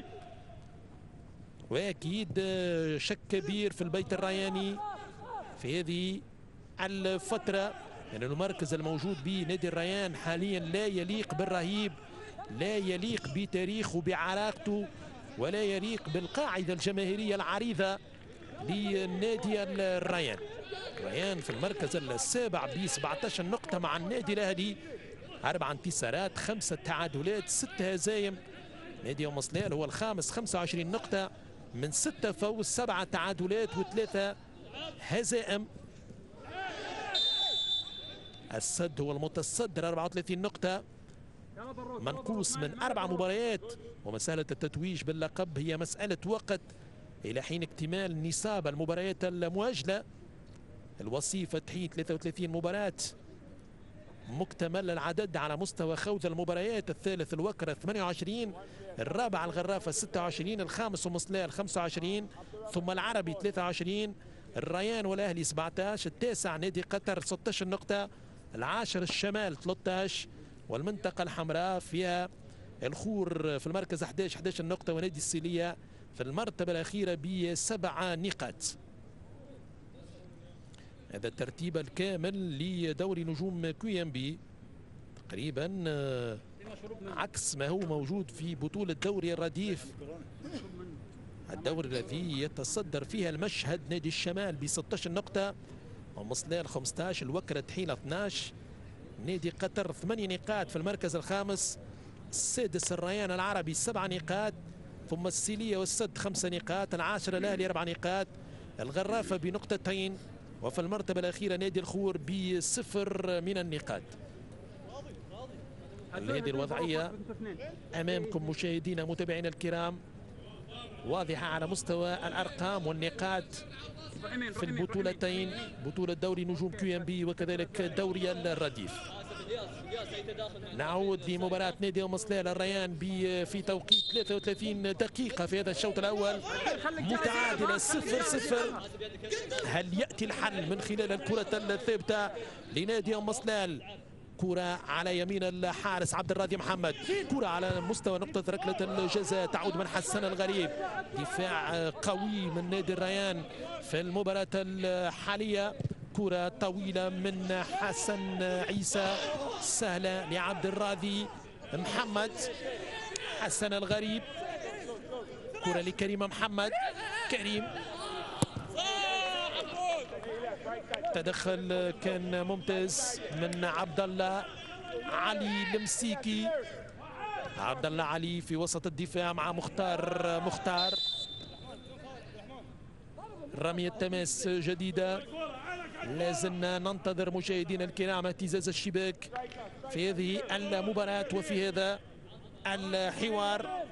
وأكيد شك كبير في البيت الرياني في هذه الفترة، لأن المركز الموجود به نادي الريان حاليا لا يليق بالرهيب، لا يليق بتاريخه بعراقته، ولا يليق بالقاعدة الجماهيرية العريضة لنادي الريان. الريان في المركز السابع ب 17 نقطة مع النادي الأهلي، 4 انتصارات 5 تعادلات 6 هزايم. نادي أم سلال هو الخامس 25 نقطة من 6 فوز 7 تعادلات و3 هزائم. السد هو المتصدر 34 نقطة، منقوص من 4 مباريات، ومسألة التتويج باللقب هي مسألة وقت إلى حين اكتمال نصاب المباريات المؤجلة. الوصيف فتحي 33 مباراة مكتمل العدد على مستوى خوذ المباريات، الثالث الوكرة 28، الرابع الغرافة 26، الخامس أم سلال 25، ثم العربي 23، الريان والأهلي 17، التاسع نادي قطر 16 نقطة، العاشر الشمال 13، والمنطقة الحمراء فيها الخور في المركز 11 نقطة، ونادي السيلية في المرتبة الأخيرة ب7 نقاط. هذا الترتيب الكامل لدوري نجوم QMB، تقريبا عكس ما هو موجود في بطولة دوري الرديف، الدوري الذي يتصدر فيها المشهد نادي الشمال ب 16 نقطة، أم سلال 15، الوكرة تحيل 12، نادي قطر 8 نقاط في المركز الخامس، السادس الريان العربي 7 نقاط، ثم السيلية والسد 5 نقاط، العاشر الأهلي 4 نقاط، الغرافة بنقطتين، وفي المرتبة الأخيرة نادي الخور ب0 من النقاط. هذه الوضعية أمامكم مشاهدينا متابعينا الكرام، واضحة على مستوى الأرقام والنقاط في البطولتين، بطولة دوري نجوم QMB وكذلك دوري الرديف. نعود لمباراة نادي أم سلال الريان في توقيت 33 دقيقة في هذا الشوط الأول، متعادلة 0-0. هل يأتي الحل من خلال الكرة الثابتة لنادي أم سلال؟ كرة على يمين الحارس عبد الراضي محمد، كرة على مستوى نقطة ركلة الجزاء تعود من حسن الغريب، دفاع قوي من نادي الريان في المباراة الحالية، كرة طويلة من حسن عيسى سهلة لعبد الراضي محمد، حسن الغريب، كرة لكريم محمد، كريم تدخل كان ممتاز من عبد الله علي المسيكي، عبد الله علي في وسط الدفاع مع مختار رمية تماس جديدة. لازلنا ننتظر مشاهدينا الكرام اهتزاز الشباك في هذه المباراة وفي هذا الحوار.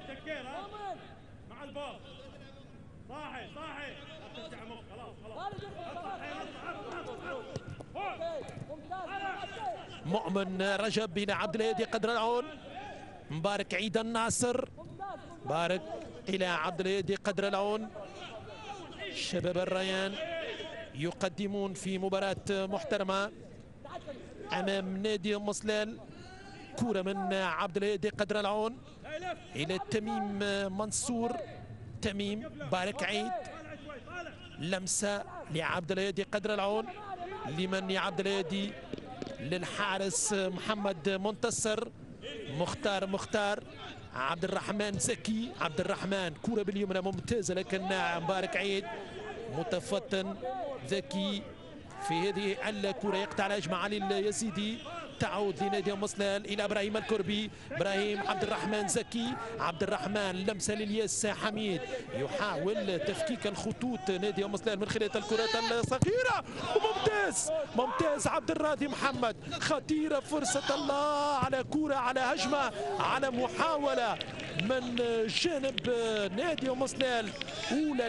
مؤمن رجب إلى عبد الهادي قدر العون، مبارك عيد الناصر، مبارك إلى عبد الهادي قدر العون. شباب الريان يقدمون في مباراة محترمة أمام نادي أم سلال. كرة من عبد الهادي قدر العون إلى تميم منصور، تميم بارك عيد، لمسة لعبد الهادي قدر العون، لمن يا عبد الهادي للحارس محمد منتصر، مختار عبد الرحمن زكي، عبد الرحمن كرة باليمنى ممتازة، لكن مبارك عيد متفطن ذكي في هذه الكرة، يقطع الهجمة علي اليزيدي، تعود لنادي أم سلال إلى إبراهيم الكربي، إبراهيم عبد الرحمن زكي، عبد الرحمن لمسة للياس حميد، يحاول تفكيك الخطوط نادي أم سلال من خلال الكرات الصغيرة، ممتاز عبد الراضي محمد، خطيرة فرصة الله على كرة على هجمة على محاولة من جانب نادي مصلال، اولى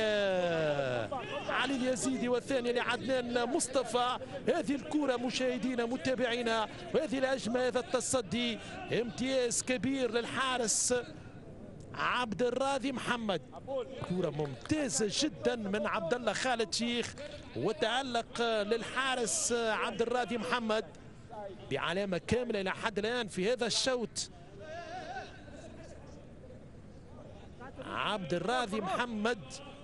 لعلي اليزيدي والثانيه لعدنان مصطفى. هذه الكره مشاهدينا متابعينا، وهذه الهجمه، هذا التصدي، امتياز كبير للحارس عبد الراضي محمد. كرة ممتازة جدا من عبد الله خالد شيخ، وتألق للحارس عبد الراضي محمد بعلامة كاملة إلى حد الآن في هذا الشوط. عبد الراضي محمد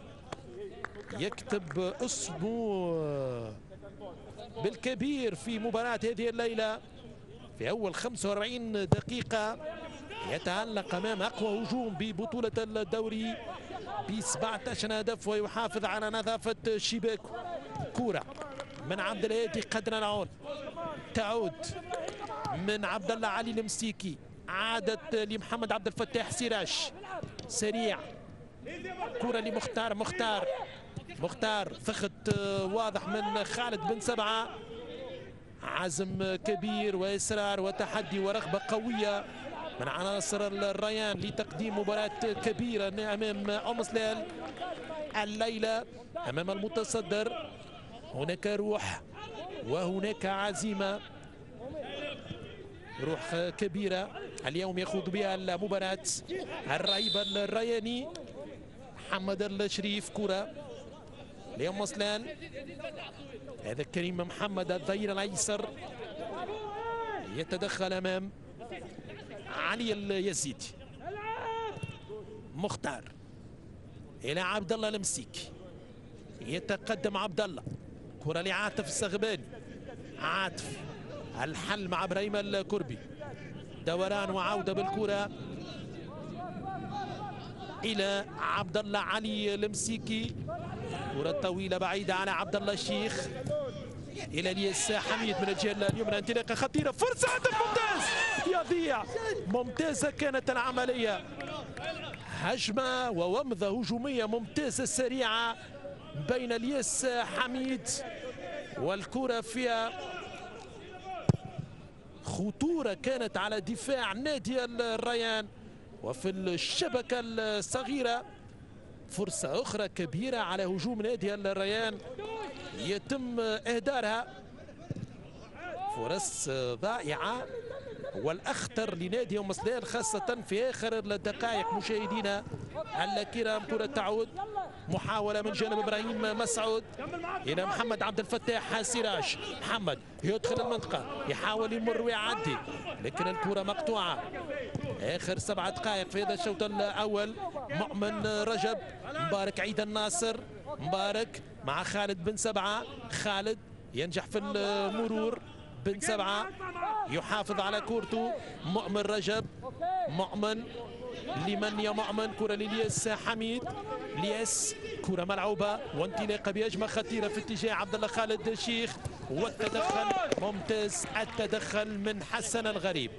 يكتب اسمه بالكبير في مباراة هذه الليلة. في أول 45 دقيقة يتألق أمام أقوى هجوم ببطولة الدوري ب 17 هدف، ويحافظ على نظافة شباكه. كرة من عبد الهادي قدر العون، تعود من عبد الله علي المسيكي، عادت لمحمد عبد الفتاح سراج، سريع. كرة لمختار، مختار ضغط واضح من خالد بن سبعة. عزم كبير وإصرار وتحدي ورغبة قوية من عناصر الريان لتقديم مباراة كبيرة أمام أمصلال الليلة، أمام المتصدر. هناك روح وهناك عزيمة، روح كبيرة اليوم يخوض بها المباراة الرهيب الرياني. محمد الشريف، كرة لأمصلال، هذا كريم محمد الظهير الايسر يتدخل امام علي اليزيدي. مختار الى عبد الله المسيكي، يتقدم عبد الله، كرة لعاطف السغباني، عاطف الحل مع ابراهيم الكربي، دوران وعودة بالكرة الى عبد الله علي المسيكي، كرة طويلة بعيدة على عبد الله الشيخ، إلى الياس حميد من الجهة اليمنى، انطلاقة خطيرة، فرصة هدف ممتاز، يضيع. ممتازة كانت العملية، هجمة وومضة هجومية ممتازة سريعة بين الياس حميد، والكرة فيها خطورة كانت على دفاع نادي الريان وفي الشبكة الصغيرة. فرصة أخرى كبيرة على هجوم نادي الريان يتم إهدارها، فرص ضائعة والأخطر لنادي أمصلال خاصة في آخر الدقائق. مشاهدينا الكرام، كرة تعود، محاولة من جانب إبراهيم مسعود إلى محمد عبد الفتاح سراج. محمد يدخل المنطقة، يحاول يمر ويعدي، لكن الكرة مقطوعة. آخر 7 دقائق في هذا الشوط الأول. مؤمن رجب، مبارك عيد الناصر، مبارك مع خالد بن سبعة، خالد ينجح في المرور، بن سبعة يحافظ على كورته، مؤمن رجب، مؤمن لمن يا مؤمن، كرة للياس حميد، الياس كرة ملعوبة وانطلاقة بهجمة خطيرة في اتجاه عبد الله خالد الشيخ، والتدخل ممتاز، التدخل من حسن الغريب،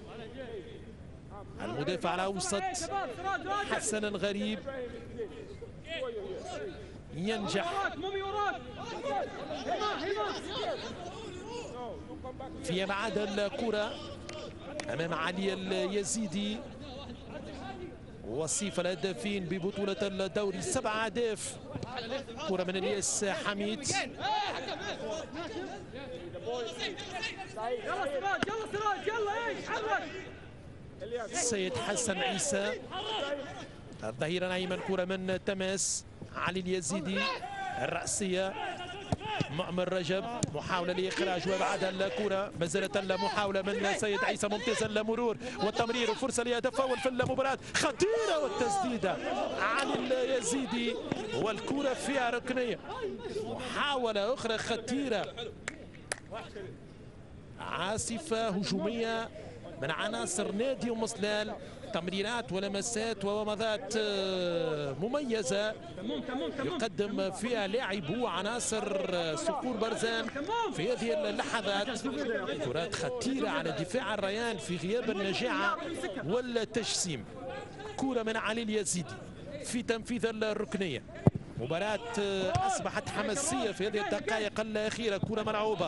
المدافع الاوسط حسن الغريب ينجح في ابعاد الكرة امام علي اليزيدي، وصيف الهدافين ببطولة الدوري، 7 أهداف. كرة من الياس حميد، سيد حسن عيسى الظهير الايمن، كرة من تماس علي اليزيدي، الرأسية مؤمن رجب، محاولة لإخراج وابعاد الكرة، ما زالت المحاولة من سيد عيسى، ممتاز المرور والتمرير، وفرصة لهدف أول في المباراة، خطيرة والتسديدة علي اليزيدي، والكرة فيها ركنية. محاولة أخرى خطيرة، عاصفة هجومية من عناصر نادي أمصلال، تمريرات ولمسات وومضات مميزة يقدم فيها لاعبو عناصر صقور برزان في هذه اللحظات. كرات خطيرة على دفاع الريان في غياب النجاعة والتجسيم. كرة من علي اليزيدي في تنفيذ الركنية. مباراة أصبحت حماسية في هذه الدقائق الأخيرة. كرة ملعوبة،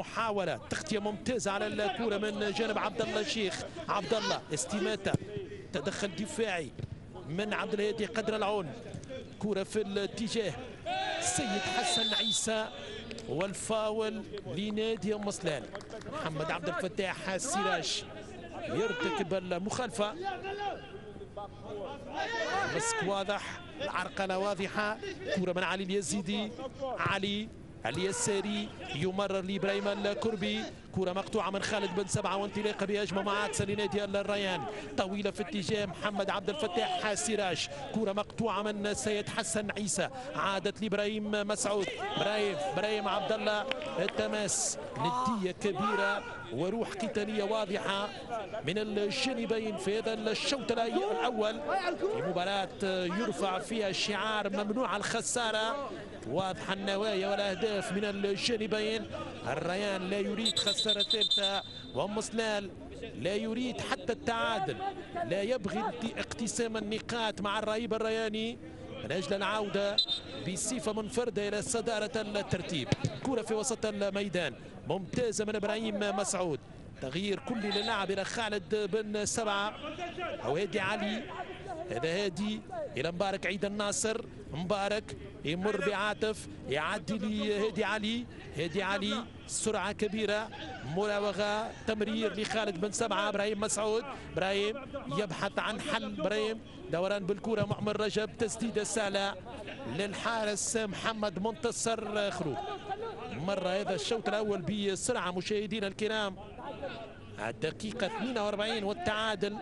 محاولة تغطية ممتازة على الكرة من جانب عبد الله الشيخ، عبد الله استماتة تدخل دفاعي من عبد الهادي قدر العون. كرة في الاتجاه السيد حسن عيسى والفاول لنادي ام سلال. محمد عبد الفتاح السراج يرتكب المخالفة. مسك واضح، العرقلة واضحة. كرة من علي اليزيدي، علي اليساري يمرر لابراهيم الكربي. كرة مقطوعة من خالد بن سبعة وانطلاقة بهجمة معاكسة لنادي الريان، طويلة في اتجاه محمد عبد الفتاح السراج. كرة مقطوعة من السيد حسن عيسى، عادت لابراهيم مسعود. ابراهيم عبد الله التماس، ندية كبيرة وروح قتالية واضحة من الجانبين في هذا الشوط الأول في مباراة يرفع فيها شعار ممنوع الخسارة. واضح النوايا والأهداف من الجانبين. الريان لا يريد خسارة ثالثة، وأم سلال لا يريد حتى التعادل، لا يبغي اقتسام النقاط مع الرهيب الرياني من أجل العودة بصفة منفردة إلى صدارة الترتيب. كرة في وسط الميدان ممتازة من إبراهيم مسعود، تغيير كلي للاعب إلى خالد بن سبعة أو هادي علي. هذا هادي إلى مبارك عيد الناصر، مبارك يمر بعاطف، يعدي لهادي علي. هادي علي سرعة كبيرة، مراوغة، تمرير لخالد بن سبعة. إبراهيم مسعود، إبراهيم يبحث عن حل. إبراهيم دوران بالكرة، مؤمن رجب، تسديدة سهلة للحارس محمد منتصر خلود. مر هذا الشوط الأول بسرعة مشاهدينا الكرام. الدقيقة 42 والتعادل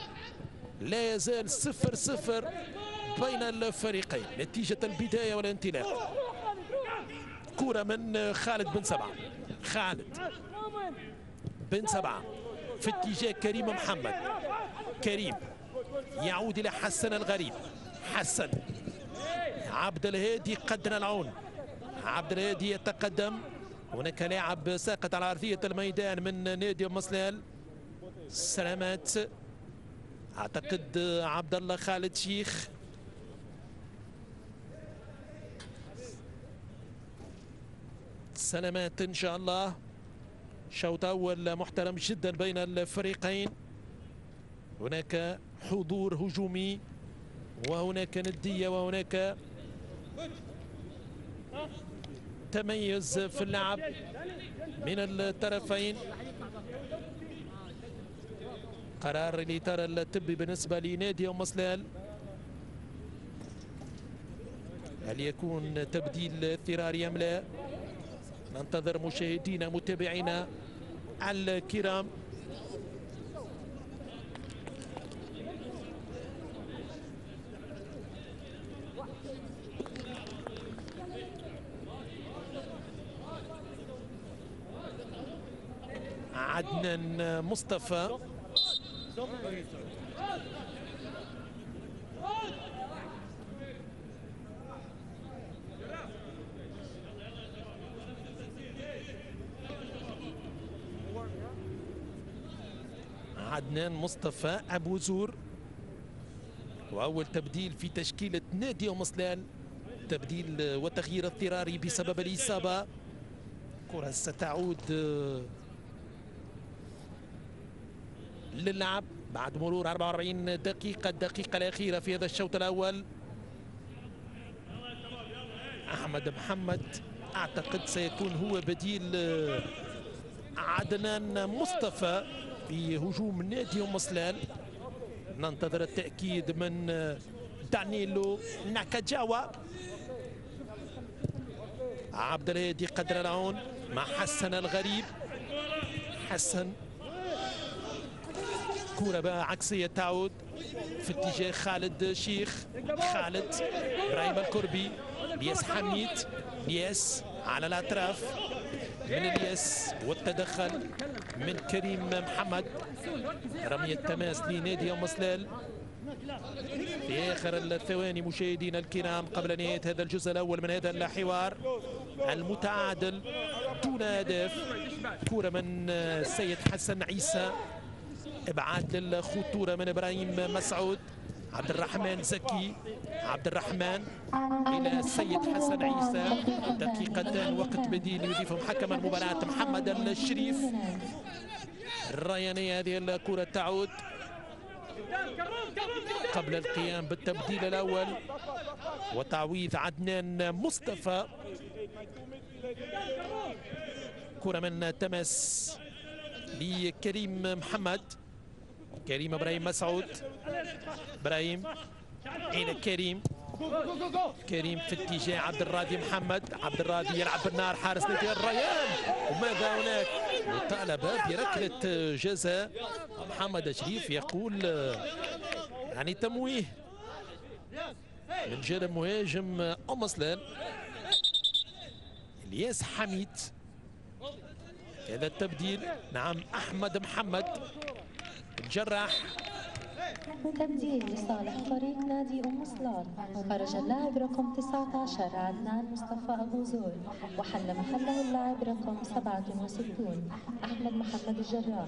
لا يزال 0-0 بين الفريقين نتيجة البداية والانطلاق. كرة من خالد بن سبعة، خالد بن سبعة في اتجاه كريم محمد. كريم يعود إلى حسن الغريب. حسن، عبد الهادي قدر العون. عبد الهادي يتقدم. هناك لاعب ساقط على أرضية الميدان من نادي ام سلال. سلامات، اعتقد عبد الله خالد شيخ. سلامات ان شاء الله. شوط اول محترم جدا بين الفريقين، هناك حضور هجومي وهناك ندية وهناك تميز في اللعب من الطرفين. قرار الإطار الطبي بالنسبة لنادي ام سلال. هل يكون تبديل اضطراري ام لا؟ ننتظر مشاهدينا متابعينا الكرام. عدنان مصطفى، عدنان مصطفى أبو زور، وأول تبديل في تشكيلة نادي ام سلال، تبديل وتغيير اضطراري بسبب الإصابة. كرة ستعود للعب بعد مرور 44 دقيقة، الدقيقة الأخيرة في هذا الشوط الأول. أحمد محمد أعتقد سيكون هو بديل عدنان مصطفى في هجوم نادي ام سلال. ننتظر التأكيد من دانيلو ناكاجاوا. عبد الهادي قدر العون مع حسن الغريب. حسن، كرة بقى عكسية تعود في اتجاه خالد شيخ. خالد، إبراهيم الكربي، الياس حميد. الياس على الأطراف، من الياس والتدخل من كريم محمد. رمية تماس لنادي ام سلال في آخر الثواني مشاهدينا الكرام قبل نهاية هذا الجزء الأول من هذا الحوار المتعادل دون أهداف. كرة من السيد حسن عيسى، ابعاد للخطوره من ابراهيم مسعود. عبد الرحمن زكي، عبد الرحمن الى السيد حسن عيسى. دقيقتان وقت بديل يضيفهم حكم المباراه محمد الشريف. الريانيه، هذه الكره تعود قبل القيام بالتبديل الأول وتعويض عدنان مصطفى. كرة من تمس لكريم محمد، كريم إبراهيم مسعود، إبراهيم إلى كريم، كريم في اتجاه عبد الراضي محمد، عبد الراضي يلعب بالنار حارس نادي الريان، وماذا هناك؟ مطالبة بركلة جزاء. محمد شريف يقول يعني تمويه من جانب مهاجم أم سلال الياس حميد. هذا التبديل، نعم أحمد محمد الجراح. تبديل لصالح فريق نادي أم سلال، خرج اللاعب رقم 19 عدنان مصطفى أبو زور، وحل محله اللاعب رقم 67 أحمد محمد الجراح.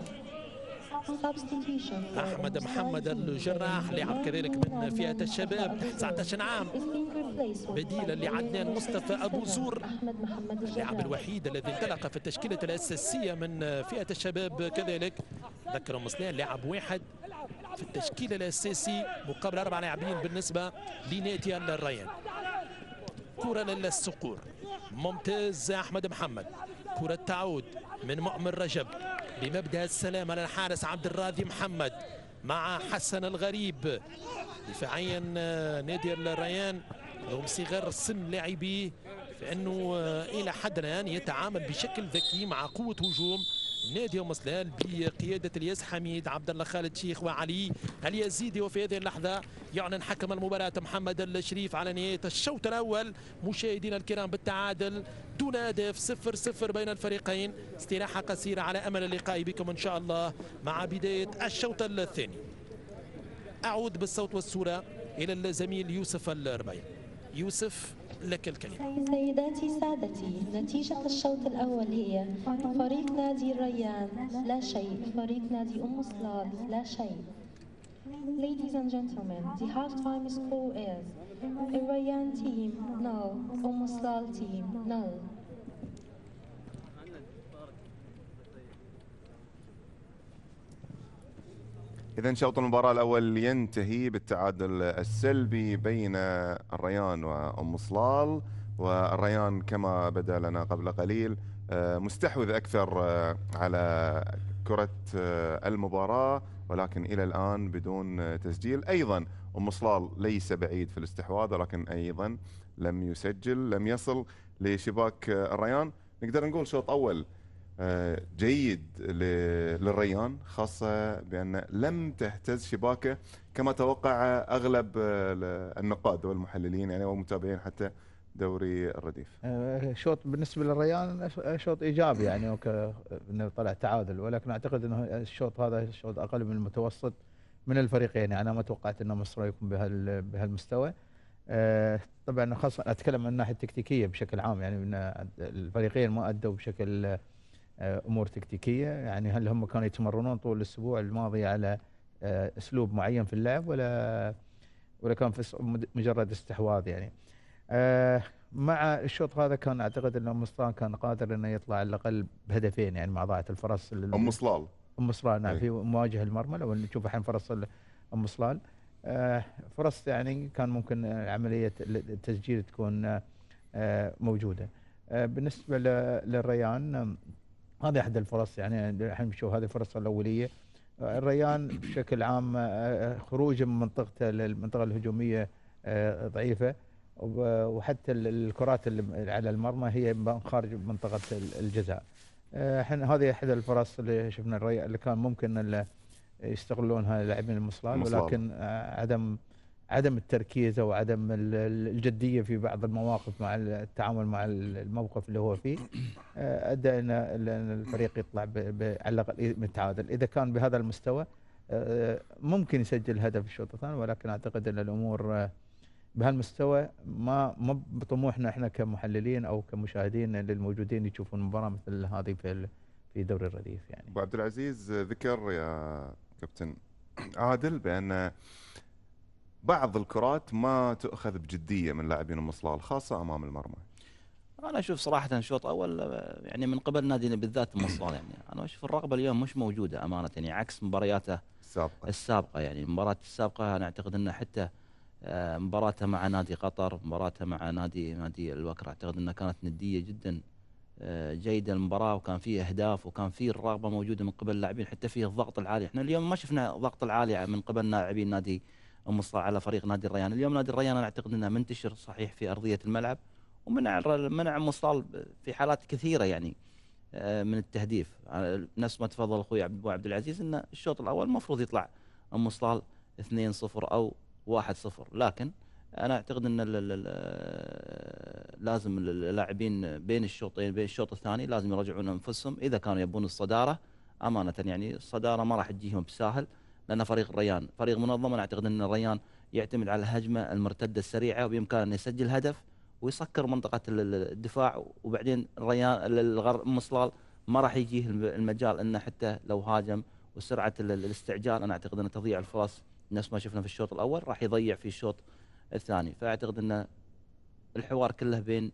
أحمد محمد الجراح لاعب كذلك من فئة الشباب تحت 19 عام، بديلا لعدنان مصطفى أبو زور، اللاعب الوحيد الذي انطلق في التشكيلة الأساسية من فئة الشباب. كذلك ذكر مسلان لاعب واحد في التشكيل الأساسي مقابل 4 لاعبين بالنسبة لنادي الريان. كرة للصقور، ممتاز أحمد محمد. كرة تعود من مؤمن رجب بمبدأ السلام على الحارس عبد الراضي محمد مع حسن الغريب. دفاعيا نادي الريان رغم صغر سن لاعبيه فإنه إلى حد الآن يتعامل بشكل ذكي مع قوة هجوم نادي أم سلال بقيادة الياس حميد، عبد الله خالد شيخ وعلي اليزيدي. وفي هذه اللحظة يعلن حكم المباراة محمد الشريف على نهاية الشوط الأول مشاهدينا الكرام بالتعادل دون أهداف، 0-0 بين الفريقين. استراحة قصيرة على أمل اللقاء بكم إن شاء الله مع بداية الشوط الثاني. أعود بالصوت والصورة إلى الزميل يوسف الربيع. يوسف لك الكلمة. سيداتي سادتي، نتيجة الشوط الأول هي فريق نادي الريان لا شيء، فريق نادي أم سلال لا شيء. Ladies and gentlemen, the halftime score is Rayan team null, Umm Slal team null. إذا شوط المباراة الأول ينتهي بالتعادل السلبي بين الريان وأم سلال، والريان كما بدا لنا قبل قليل مستحوذ أكثر على كرة المباراة، ولكن إلى الآن بدون تسجيل. أيضا أم سلال ليس بعيد في الاستحواذ، ولكن أيضا لم يسجل، لم يصل لشباك الريان. نقدر نقول شوط أول جيد للريان، خاصة بأن لم تهتز شباكه كما توقع أغلب النقاد والمحللين يعني ومتابعين حتى دوري الرديف. شوط بالنسبة للريان شوط إيجابي يعني إنه طلع تعادل، ولكن أعتقد أنه الشوط هذا شوط أقل من المتوسط من الفريقين. يعني أنا ما توقعت أن مصر يكون بهالمستوى. طبعا خاصة أتكلم من الناحية التكتيكية بشكل عام، يعني من الفريقين ما أدوا بشكل امور تكتيكيه. يعني هل هم كانوا يتمرنون طول الاسبوع الماضي على اسلوب معين في اللعب ولا كان في مجرد استحواذ؟ يعني مع الشوط هذا كان اعتقد ان ام سلال كان قادر انه يطلع على الاقل بهدفين، يعني مع ضاعه الفرص. ام سلال نعم في مواجهه المرمى. لو نشوف الحين فرص ام سلال فرص يعني كان ممكن عمليه التسجيل تكون موجوده. بالنسبه للريان هذه احد الفرص، يعني الحين نشوف هذه الفرص الاوليه. الريان بشكل عام خروجه من منطقته للمنطقه الهجوميه ضعيفه، وحتى الكرات اللي على المرمى هي خارج منطقه الجزاء. احنا هذه احد الفرص اللي شفنا الريان اللي كان ممكن يستغلونها لاعبين المصلال، ولكن عدم التركيز او عدم الجديه في بعض المواقف مع التعامل مع الموقف اللي هو فيه ادى ان الفريق يطلع على الاقل متعادل. اذا كان بهذا المستوى ممكن يسجل هدف الشوط الثاني، ولكن اعتقد ان الامور بهالمستوى ما بطموحنا احنا كمحللين او كمشاهدين للموجودين يشوفون مباراه مثل هذه في دوري الرديف. يعني ابو عبد العزيز ذكر يا كابتن عادل بان بعض الكرات ما تؤخذ بجديه من لاعبين ام سلال خاصه امام المرمى. انا اشوف صراحه شوط اول يعني من قبل نادي بالذات المصال، يعني انا اشوف الرغبه اليوم مش موجوده امانه، يعني عكس مبارياته السابقه. يعني المباراه السابقه انا اعتقد انه حتى مباراته مع نادي قطر، مباراته مع نادي الوكر، اعتقد انها كانت نديه جدا جيده المباراه، وكان فيه اهداف وكان فيه الرغبه موجوده من قبل اللاعبين، حتى فيه الضغط العالي. احنا اليوم ما شفنا الضغط العالي من قبل لاعبين نادي ام الصلاح على فريق نادي الريان. اليوم نادي الريان انا اعتقد انه منتشر صحيح في ارضيه الملعب، ومنع مصال في حالات كثيره يعني من التهديف. نفس ما تفضل اخوي ابو عبد العزيز ان الشوط الاول المفروض يطلع ام مصال 2-0 او 1-0، لكن انا اعتقد ان لازم اللاعبين بين الشوطين، بين الشوط الثاني لازم يراجعون انفسهم اذا كانوا يبون الصداره امانه. يعني الصداره ما راح تجيهم بساهل، لان فريق الريان فريق منظم. انا اعتقد ان الريان يعتمد على الهجمه المرتده السريعه، وبامكانه انه يسجل هدف ويسكر منطقه الدفاع، وبعدين الريان مصلال ما راح يجيه المجال انه حتى لو هاجم وسرعه الاستعجال انا اعتقد انه تضيع الفرص نفس ما شفنا في الشوط الاول راح يضيع في الشوط الثاني. فاعتقد ان الحوار كله بين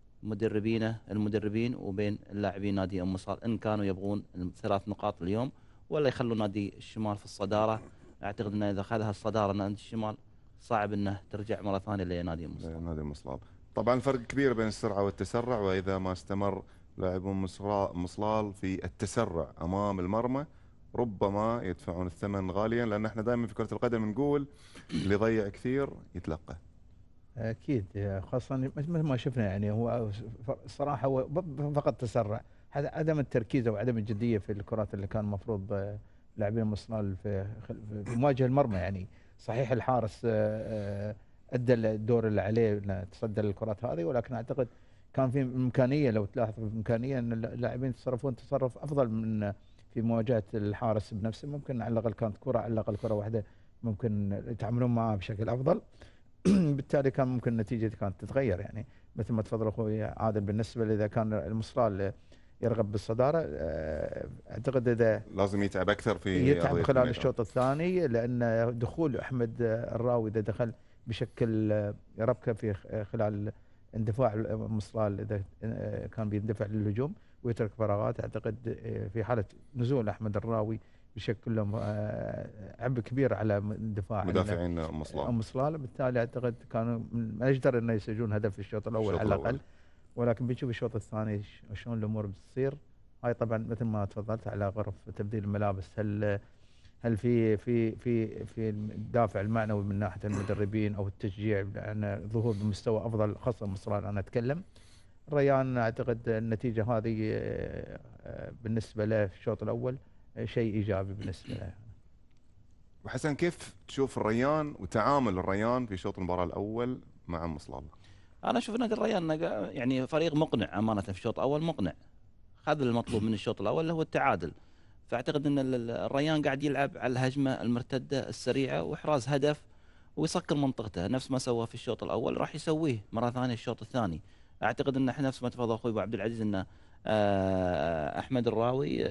المدربين وبين اللاعبين نادي ام مصال، ان كانوا يبغون ال3 نقاط اليوم ولا يخلوا نادي الشمال في الصداره. اعتقد انه اذا اخذها الصداره نادي الشمال صعب انه ترجع مره ثانيه لنادي ام مصال. نادي مصلال طبعا فرق كبير بين السرعه والتسرع، واذا ما استمر لاعبون مصلال في التسرع امام المرمى ربما يدفعون الثمن غاليا، لان احنا دائما في كره القدم نقول اللي يضيع كثير يتلقى. اكيد، خاصه مثل ما شفنا يعني هو الصراحه هو فقط تسرع، عدم التركيز او عدم الجديه في الكرات اللي كان المفروض لاعبين مصلال في مواجهه المرمى. يعني صحيح الحارس ادى الدور اللي عليه انه تصدى للكرات هذه، ولكن اعتقد كان في امكانيه، لو تلاحظ في امكانيه ان اللاعبين يتصرفون تصرف افضل من في مواجهه الحارس بنفسه. ممكن على الاقل كانت كره، على الاقل كره واحده ممكن يتعاملون معها بشكل افضل. بالتالي كان ممكن النتيجه كانت تتغير. يعني مثل ما تفضل اخوي عادل، بالنسبه اذا كان المصلال يرغب بالصداره اعتقد اذا لازم يتعب اكثر في يتعب خلال الشوط الثاني، لان دخول احمد الراوي اذا دخل بشكل ربكه في خلال اندفاع المصلال، اذا كان بيندفع للهجوم ويترك فراغات، اعتقد في حاله نزول احمد الراوي بشكل لهم عبء كبير على دفاع مدافعين ام صلال. بالتالي اعتقد كانوا من اجدر انه يسجلون هدف في الشوط الاول على الاقل. ولكن بنشوف الشوط الثاني شلون الامور بتصير. هاي طبعا مثل ما تفضلت على غرف تبديل الملابس، هل في الدافع المعنوي من ناحيه المدربين او التشجيع، لان ظهور بمستوى افضل خاصه مصران انا اتكلم. الريان اعتقد النتيجه هذه بالنسبه له في الشوط الاول شيء ايجابي بالنسبه له. وحسن كيف تشوف الريان وتعامل الريان في شوط المباراه الاول مع مصلال؟ انا اشوف نادي الريان يعني فريق مقنع امانه في الشوط الاول، مقنع هذا المطلوب من الشوط الاول اللي هو التعادل. فاعتقد ان الريان قاعد يلعب على الهجمه المرتده السريعه واحراز هدف ويسكر منطقته نفس ما سوى في الشوط الاول راح يسويه مره ثانيه الشوط الثاني. اعتقد ان احنا نفس ما تفضل اخوي ابو عبد العزيز ان احمد الراوي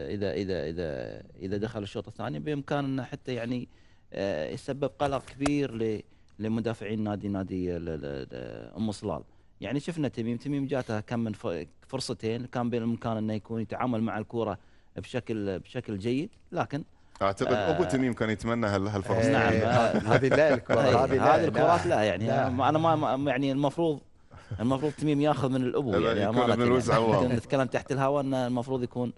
اذا دخل الشوط الثاني بامكانه انه حتى يعني يسبب قلق كبير لمدافعين نادي ام صلال. يعني شفنا تميم جاته كم من فرصتين كان بالامكان انه يكون يتعامل مع الكوره بشكل جيد، لكن اعتقد ابو تميم كان يتمنى هالفرص. نعم هذه لا الكرة، هذه الكرات لا يعني انا ما يعني المفروض تميم ياخذ من الابو يعني امانه. نتكلم تحت الهواء ان المفروض يكون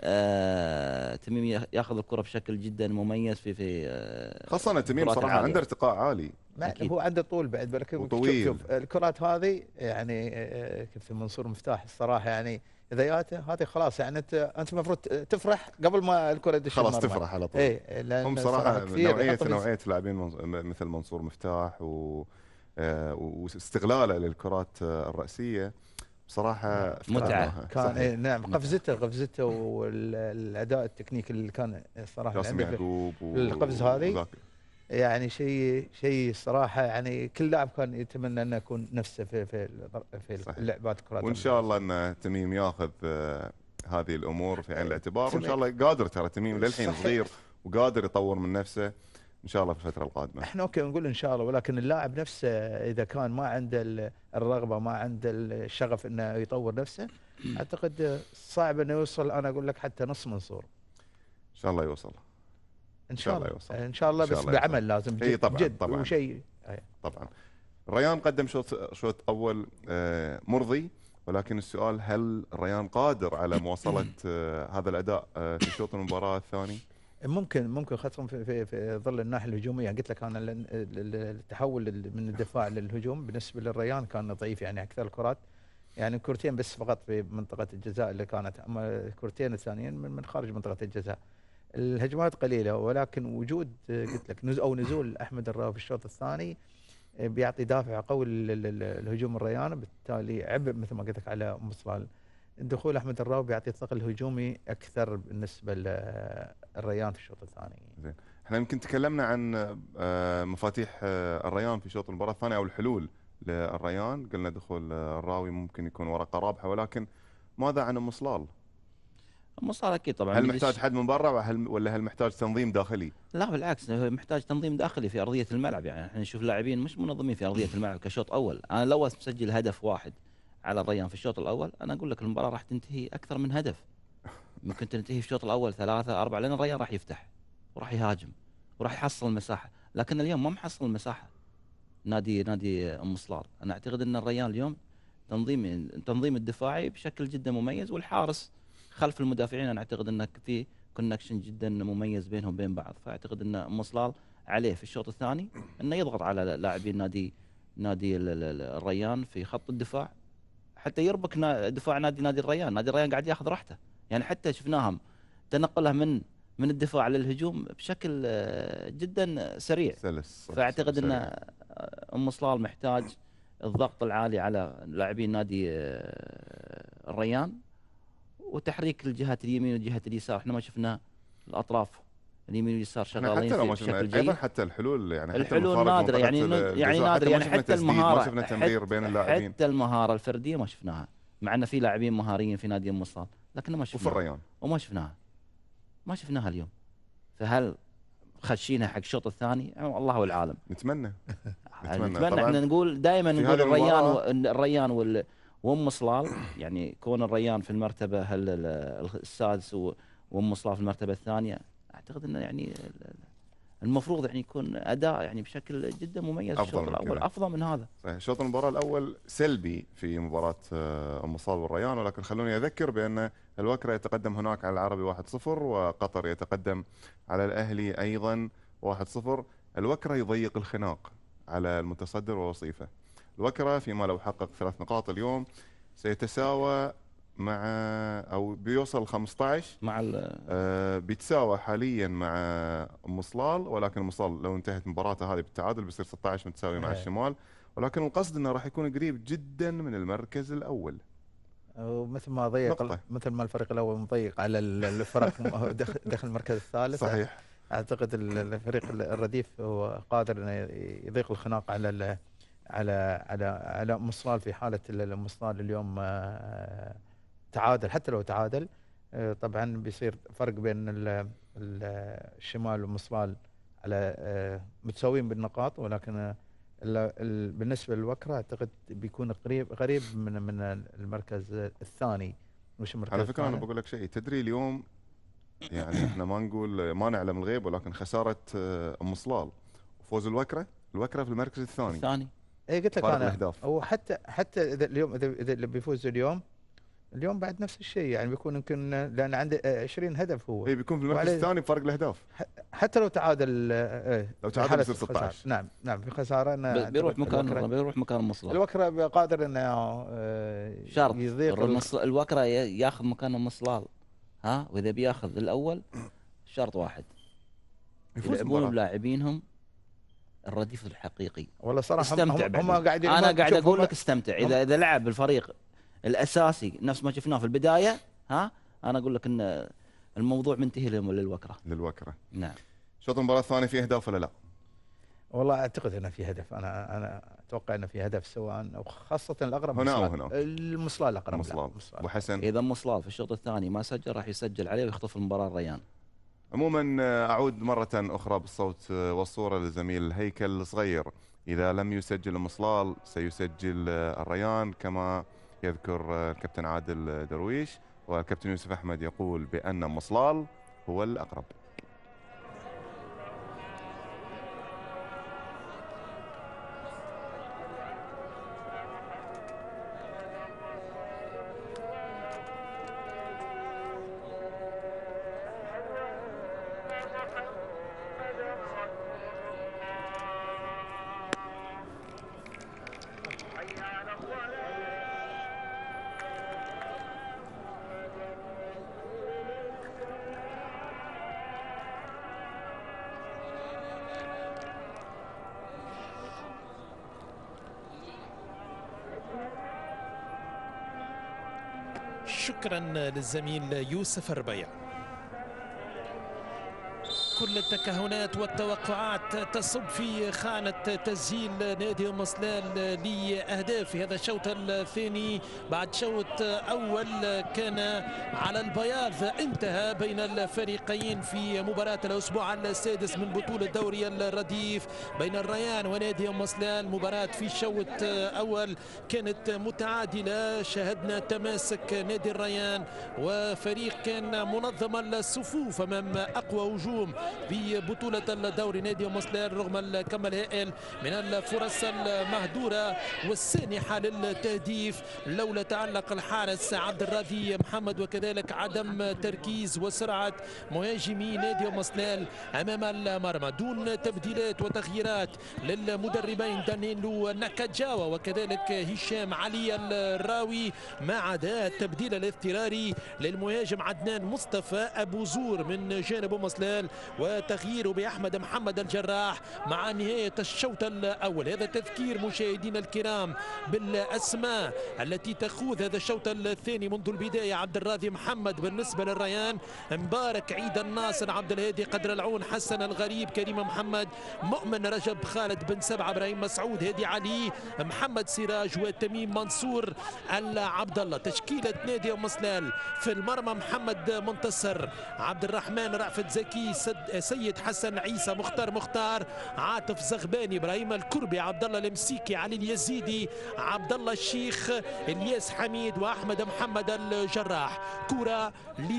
تميم ياخذ الكره بشكل جدا مميز في خاصه تميم صراحه عنده ارتقاء عالي. هو عنده طول بعد وطويل. شوف الكرات هذه يعني كيف منصور مفتاح الصراحه، يعني اذا جاته هذه خلاص يعني انت المفروض تفرح قبل ما الكره تدش خلاص تفرح على طول. هم صراحه نوعيه لاعبين مثل منصور مفتاح واستغلاله للكرات الرأسية بصراحة متعة. كان نعم قفزته والأداء التكنيكي اللي كان الصراحة جاسم يعقوب القفز هذه يعني شيء الصراحة يعني كل لاعب كان يتمنى أنه يكون نفسه في اللعبات الكرات. وإن شاء الله أن تميم ياخذ هذه الأمور في عين الاعتبار، وإن شاء الله قادر. ترى تميم للحين صغير وقادر يطور من نفسه. ان شاء الله في الفتره القادمه؟ احنا اوكي نقول ان شاء الله، ولكن اللاعب نفسه اذا كان ما عنده الرغبه، ما عنده الشغف انه يطور نفسه، اعتقد صعب انه يوصل. انا اقول لك حتى نص منصور. ان شاء الله يوصل. ان شاء الله يوصل. ان شاء الله، إن شاء بس الله يوصل. بعمل لازم إي جد, طبعاً، جد طبعاً. وشيء. طبعا. الريان قدم شوط اول مرضي، ولكن السؤال هل الريان قادر على مواصله هذا الاداء في شوط المباراه الثاني؟ ممكن خاصه في ظل الناحيه الهجوميه. قلت لك انا التحول من الدفاع للهجوم بالنسبه للريان كان ضعيف، يعني اكثر الكرات يعني كرتين بس فقط في منطقه الجزاء اللي كانت، اما الكرتين الثانيين من خارج منطقه الجزاء. الهجمات قليله، ولكن وجود قلت لك او نزول احمد الراوي في الشوط الثاني بيعطي دافع قوي للهجوم الريان، بالتالي عبء مثل ما قلت لك على ام صلال. دخول احمد الراوي بيعطي ثقل هجومي اكثر بالنسبه للريان في الشوط الثاني. زين، احنا يمكن تكلمنا عن مفاتيح الريان في شوط المباراه الثانيه او الحلول للريان، قلنا دخول الراوي ممكن يكون ورقه رابحه، ولكن ماذا عن ام صلال؟ ام صلال اكيد طبعا. هل محتاج حد من برا ولا هل محتاج تنظيم داخلي؟ لا بالعكس، هو محتاج تنظيم داخلي في ارضيه الملعب. يعني احنا نشوف لاعبين مش منظمين في ارضيه الملعب كشوط اول. انا لو مسجل هدف واحد على الريان في الشوط الاول، انا اقول لك المباراه راح تنتهي اكثر من هدف. ممكن تنتهي في الشوط الاول 3 4، لان الريان راح يفتح وراح يهاجم وراح يحصل المساحه. لكن اليوم ما محصل المساحه نادي ام صلال. انا اعتقد ان الريان اليوم تنظيم الدفاعي بشكل جدا مميز، والحارس خلف المدافعين انا اعتقد انك في كونكشن جدا مميز بينهم وبين بعض. فاعتقد ان ام صلال عليه في الشوط الثاني انه يضغط على لاعبين نادي الريان في خط الدفاع، حتى يربك دفاع نادي الريان. نادي الريان قاعد ياخذ راحته، يعني حتى شفناهم تنقله من الدفاع للهجوم بشكل جدا سريع. سلس. فاعتقد ان ام صلال محتاج الضغط العالي على لاعبين نادي الريان، وتحريك الجهات اليمين والجهات اليسار. احنا ما شفنا الاطراف اليمين واليسار شغالين بشكل جيد. ايضا حتى الحلول، يعني حتى الحلول نادره، يعني نادره، يعني حتى المهاره ما شفنا تمرير بين اللاعبين، حتى المهاره الفرديه ما شفناها، مع ان في لاعبين مهاريين في نادي ام صلال، لكن ما شفناها. وفي الريان وما شفناها اليوم. فهل خشينها حق الشوط الثاني؟ الله والعالم. نتمنى احنا نقول دائما نقول الريان وام صلال، يعني كون الريان في المرتبه السادس وام صلال في المرتبه الثانيه، اعتقد انه يعني المفروض يعني يكون اداء يعني بشكل جدا مميز في الشوط الاول، افضل من هذا. صحيح. شوط المباراه الاول سلبي في مباراه ام صلال والريان، ولكن خلوني اذكر بان الوكره يتقدم هناك على العربي 1-0، وقطر يتقدم على الاهلي ايضا 1-0. الوكره يضيق الخناق على المتصدر ووصيفه. الوكره فيما لو حقق 3 نقاط اليوم سيتساوى مع او بيوصل 15 مع بيتساوى حاليا مع ام صلال، ولكن ام صلال لو انتهت مباراتها هذه بالتعادل بيصير 16 متساوي مع الشمال، ولكن القصد انه راح يكون قريب جدا من المركز الاول. ومثل ما ضيق مثل ما الفريق الاول مضيق على الفرق داخل المركز الثالث. صحيح. اعتقد الفريق الرديف هو قادر انه يضيق الخناق على ام صلال في حاله ام صلال اليوم تعادل. حتى لو تعادل طبعا بيصير فرق بين الشمال وام صلال على متساويين بالنقاط، ولكن بالنسبه للوكره اعتقد بيكون قريب من المركز الثاني. مش المركز على فكره انا بقول لك شيء، تدري اليوم يعني احنا ما نعلم الغيب، ولكن خساره ام صلال وفوز الوكره في المركز الثاني. اي قلت لك انا، وحتى اذا اليوم اذا بيفوز اليوم بعد نفس الشيء، يعني بيكون يمكن لان عنده 20 هدف هو. اي بيكون في المركز الثاني بفرق الاهداف. حتى لو تعادل بيصير 16. نعم في خساره انه بيروح مكان ام صلال. الوكره قادر انه شرط الوكره ياخذ مكان ام صلال، واذا بياخذ الاول شرط واحد، يلعبون بلاعبينهم الرديف الحقيقي. والله صراحه استمتع هم قاعدين، انا قاعد اقول لك استمتع. اذا لعب الفريق الاساسي نفس ما شفناه في البدايه، انا اقول لك ان الموضوع منتهي للوكره. نعم. شوط المباراه الثاني فيه اهداف ولا لا؟ والله اعتقد انه في هدف. انا اتوقع انه في هدف، سواء وخاصه الاقرب هنا وهنا. المصلال الاقرب. ابو حسن اذا مصلال في الشوط الثاني ما سجل راح يسجل عليه ويخطف المباراه الريان. عموما أعود مرة أخرى بالصوت والصورة للزميل هيكل صغير. إذا لم يسجل المصلال سيسجل الريان كما يذكر الكابتن عادل درويش، والكابتن يوسف أحمد يقول بأن مصلال هو الأقرب. شكرا للزميل يوسف الربيع. كل التكهنات والتوقعات تصب في خانة تسجيل نادي مصلال لأهداف في هذا الشوط الثاني بعد شوط أول كان على البياض انتهى بين الفريقين في مباراة الأسبوع السادس من بطولة دوري الرديف بين الريان ونادي مصلال. مباراة في شوط أول كانت متعادلة، شاهدنا تماسك نادي الريان وفريق كان منظم الصفوف أمام أقوى هجوم ببطولة الدوري نادي مصلال رغم الكم الهائل من الفرص المهدورة والسانحة للتهديف لولا تعلق الحارس عبد الراضي محمد وكذلك عدم تركيز وسرعة مهاجمي نادي مصلال أمام المرمى. دون تبديلات وتغييرات للمدربين دانيلو ناكاجاوا وكذلك هشام علي الراوي، ما عدا التبديل الاضطراري للمهاجم عدنان مصطفى أبو زور من جانب مصلال وتغييره بأحمد محمد الجراح مع نهاية الشوط الأول. هذا تذكير مشاهدينا الكرام بالأسماء التي تخوض هذا الشوط الثاني منذ البداية. عبد الراضي محمد بالنسبة للريان، مبارك عيد الناصر، عبد الهادي قدر العون، حسن الغريب، كريم محمد، مؤمن رجب، خالد بن سبعة، ابراهيم مسعود، هادي علي، محمد سراج وتميم منصور عبد الله. تشكيلة نادي مصلال في المرمى محمد منتصر، عبد الرحمن رأفت زكي، سيد حسن عيسى، مختار، عاطف زغباني، ابراهيم الكربي، عبد الله المسيكي، علي اليزيدي، عبد الله الشيخ، الياس حميد واحمد محمد الجراح. كرة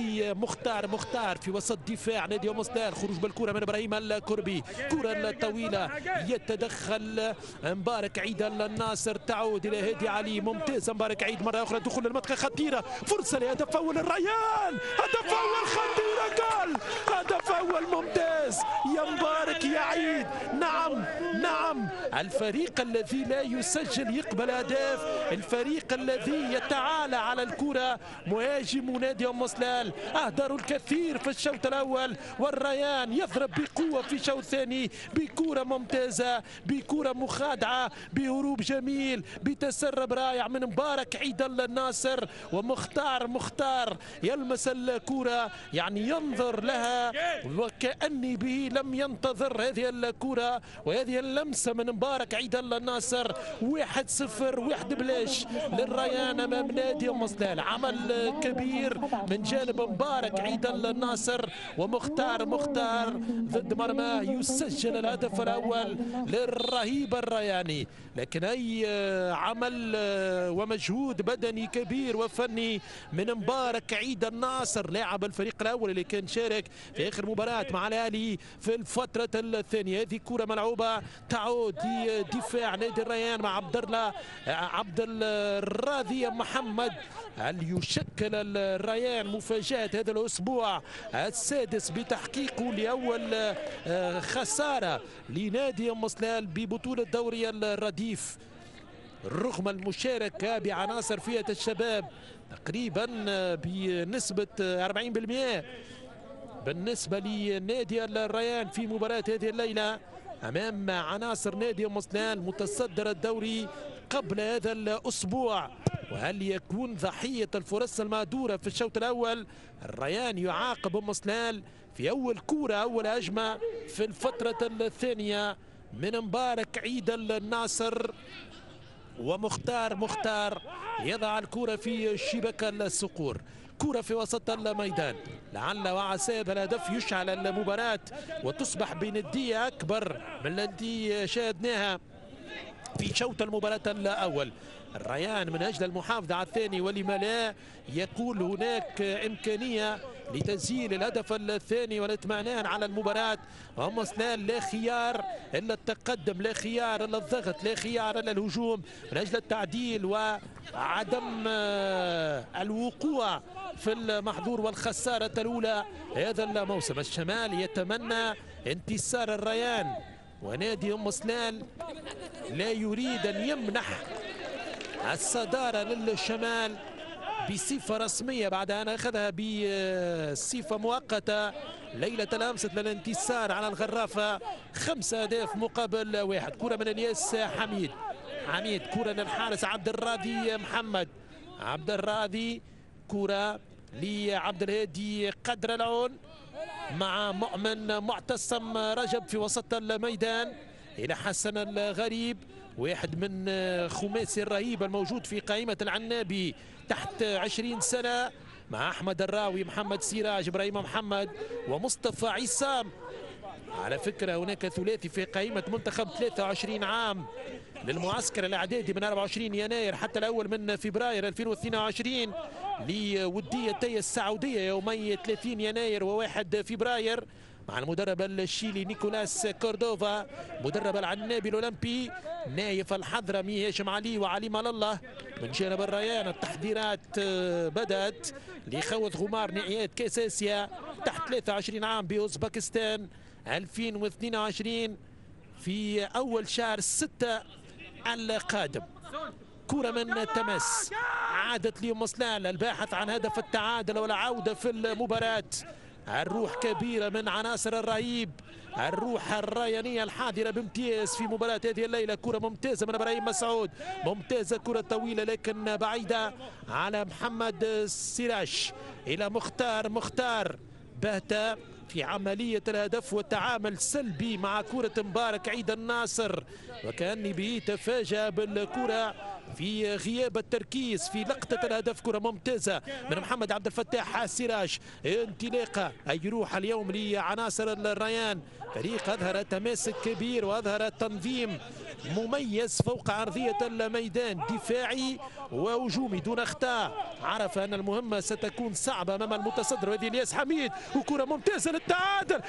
لمختار في وسط دفاع نادي مصلال، خروج بالكرة من ابراهيم الكربي، كرة الطويلة يتدخل مبارك عيد الناصر، تعود الى هادي علي، ممتاز مبارك عيد مرة اخرى، دخول المنطقة خطيرة، فرصة لهدف اول الريان، هدف اول خطيرة، جول، هدف اول ممتاز يا مبارك يا عيد. نعم الفريق الذي لا يسجل يقبل اهداف، الفريق الذي يتعالى على الكرة مهاجم نادي مصلال اهدروا الكثير في الشوط الاول، والريان يضرب بقوة في الشوط الثاني بكرة ممتازة، بكرة مخادعة، بهروب جميل، بتسرب رائع من مبارك عيد الناصر، ومختار يلمس الكرة يعني ينظر لها وكأني به لم ينتظر هذه الكرة وهذه اللمسة من مبارك عيد الناصر. 1-0 واحد بلاش للريان امام نادي مصلال. عمل كبير من جانب مبارك عيد الناصر ومختار ضد مرماه يسجل الهدف الاول للرهيب الرياني، لكن اي عمل ومجهود بدني كبير وفني من مبارك عيد الناصر لاعب الفريق الاول اللي كان شارك في اخر مباراة مع الاهلي في الفترة الثانية. هذه كرة ملعوبة تعود لدفاع نادي الريان مع عبد الراضي محمد. هل يشكل الريان مفاجأة هذا الأسبوع السادس بتحقيقه لأول خسارة لنادي مصلال ببطولة دوري الرديف رغم المشاركة بعناصر فئة الشباب تقريبا بنسبة 40% بالنسبة لنادي الريان في مباراة هذه الليلة أمام عناصر نادي مصلال متصدر الدوري قبل هذا الأسبوع. وهل يكون ضحية الفرص المهدورة في الشوط الأول؟ الريان يعاقب مصلال في أول كورة، أول هجمة في الفترة الثانية من مبارك عيد الناصر، ومختار يضع الكرة في شبكة الصقور. كرة في وسط الميدان، لعل وعسى هذا الهدف يشعل المباراة وتصبح بندية أكبر من التي شاهدناها في شوط المباراة الأول. الريان من أجل المحافظة على الثاني ولما لا يكون هناك إمكانية لتسجيل الهدف الثاني والاطمئنان على المباراة. ومصلان لا خيار إلا التقدم، لا خيار إلا الضغط، لا خيار إلا الهجوم من أجل التعديل وعدم الوقوع في المحظور والخسارة الأولى هذا الموسم. الشمال يتمنى انتصار الريان، ونادي أم سلال لا يريد أن يمنح الصدارة للشمال بصفة رسمية بعد أن أخذها بصفة مؤقتة ليلة الأمس للانتصار على الغرافة 5 أهداف مقابل 1. كرة من الياس حميد كرة للحارس عبد الراضي محمد، عبد الراضي كرة لعبد الهادي قدر العون مع مؤمن معتصم رجب في وسط الميدان إلى حسن الغريب، واحد من خماسي الرهيب الموجود في قائمة العنابي تحت 20 سنة، مع أحمد الراوي، محمد سراج، إبراهيم محمد ومصطفى عصام. على فكرة هناك ثلاثي في قائمة منتخب 23 عام للمعسكر الإعدادي من 24 يناير حتى الأول من فبراير 2022 لوديتي السعودية يومي 30 يناير و1 فبراير، مع المدرب الشيلي نيكولاس كوردوفا، مدرب العنابي الأولمبي نايف الحضرمي هاشم علي وعلي مال الله. من جانب الريان التحضيرات بدأت لخوض غمار نهائيات كأس آسيا تحت 23 عام بأوزبكستان 2022 في أول شهر 6 القادم. كرة من تمس عادت لأم سلال الباحث عن هدف التعادل والعودة في المباراة. الروح كبيرة من عناصر الرهيب، الروح الريانية الحاضرة بامتياز في مباراة هذه الليلة. كرة ممتازة من إبراهيم مسعود، ممتازة، كرة طويلة لكن بعيدة على محمد سراج إلى مختار بهتا في عملية الهدف والتعامل سلبي مع كرة مبارك عيد الناصر، وكأني به تفاجأ بالكرة في غياب التركيز في لقطة الهدف. كرة ممتازة من محمد عبد الفتاح سراج، انطلاقة أي روح اليوم لعناصر الريان. فريق أظهر تماسك كبير وأظهر تنظيم مميز فوق أرضية الميدان، دفاعي وهجومي دون أخطاء. عرف أن المهمة ستكون صعبة أمام المتصدر وهذه الياس حميد، وكرة ممتازة للتعادل،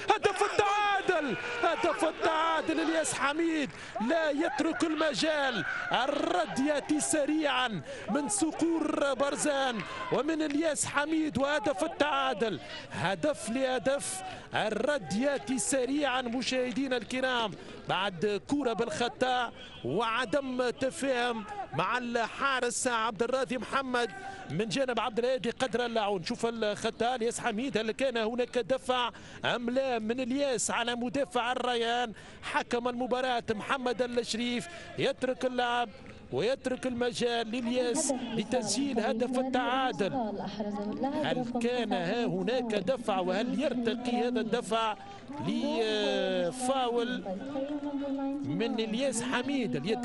هدف التعادل الياس حميد لا يترك المجال. الرد يأتي سريعا من صقور برزان ومن الياس حميد، وهدف التعادل هدف لهدف. الرد يأتي سريعا مشاهدينا الكرام بعد كرة بالخطأ وعدم تفاهم مع الحارس عبد الراضي محمد من جانب عبد الهادي قدر اللاعون. شوف الخطأ الياس حميد، هل كان هناك دفع أم لا من الياس على مدافع الريان؟ حكم المباراة محمد الشريف يترك اللعب ويترك المجال للياس لتسجيل هدف التعادل. هل كان هناك دفع وهل يرتقي هذا الدفع لفاول من الياس حميد؟ اليد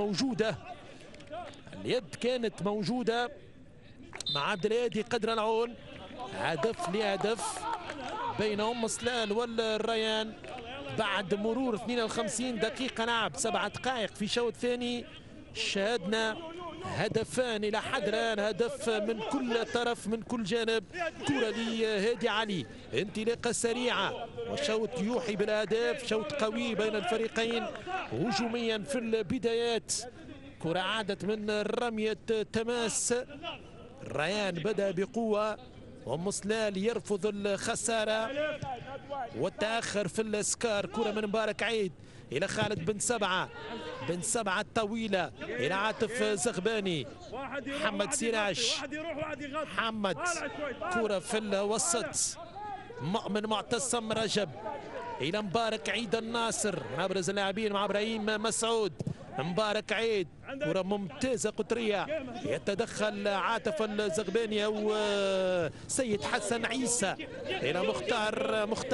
كانت موجودة مع عبد الهادي قدر العون. هدف لهدف بين أم سلال والريان بعد مرور 52 دقيقة لعب، 7 دقائق في شوط ثاني. شاهدنا هدفان إلى حد الآن، هدف من كل طرف من كل جانب. كرة لهادي علي، انطلاقة سريعة وشوط يوحي بالأهداف، شوط قوي بين الفريقين هجوميا في البدايات. كرة عادت من رمية تماس. الريان بدأ بقوة وأم سلال يرفض الخسارة والتأخر في السكار. كرة من مبارك عيد إلى خالد بن سبعة الطويلة إلى عاطف زغباني، محمد سراج، محمد كرة في الوسط، مؤمن معتصم رجب إلى مبارك عيد الناصر، من أبرز اللاعبين مع إبراهيم مسعود. مبارك عيد، كرة ممتازة قطرية، يتدخل عاطف الزغباني أو سيد حسن عيسى إلى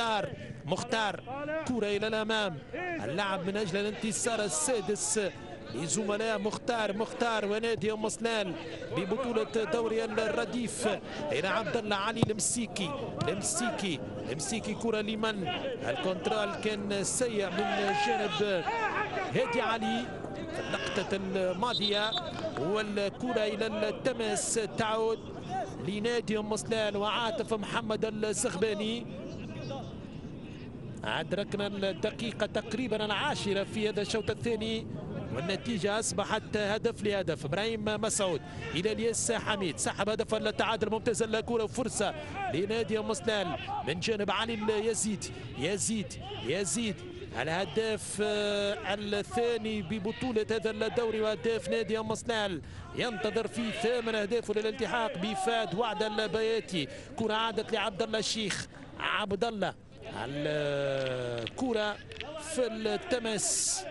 مختار كرة إلى الأمام. اللعب من أجل الانتصار السادس لزملاء مختار ونادي ام سلال ببطوله دوري الرديف الى عبد الله علي المسيكي كره لمن الكونترول كان سيء من جانب هادي علي في اللقطه الماضيه، والكره الى التماس تعود لنادي ام سلال وعاطف محمد الزغباني. أدركنا الدقيقة تقريبا العاشرة في هذا الشوط الثاني والنتيجة أصبحت هدف لهدف. إبراهيم مسعود إلى الياس حميد سحب هدف التعادل ممتاز الكرة وفرصة لنادي ام سلال من جانب علي يزيد الهداف الثاني ببطولة هذا الدوري وهداف نادي ام سلال ينتظر في 8 أهداف للالتحاق بفاد وعد البياتي. كرة عادت لعبد الله الشيخ، عبد الله الكرة في التماس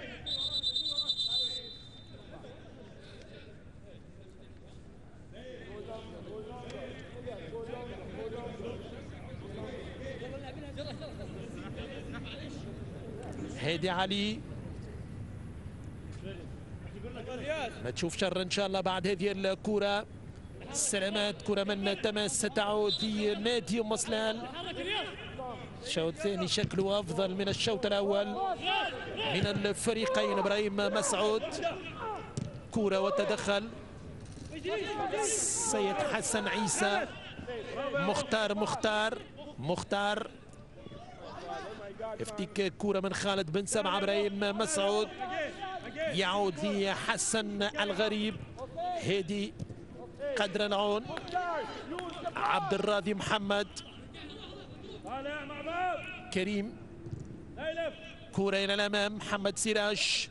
هادي علي. ما تشوف شر ان شاء الله بعد هذه الكرة. سلامات كرة من تماس ستعود لنادي ام سلال. الشوط الثاني شكله افضل من الشوط الاول من الفريقين. ابراهيم مسعود كرة وتدخل سيد حسن عيسى. مختار افتكاك كرة من خالد بن سمعة. ابراهيم مسعود يعود لحسن الغريب. هادي قدر العون. عبد الراضي محمد كريم كرة إلى الأمام. محمد سراج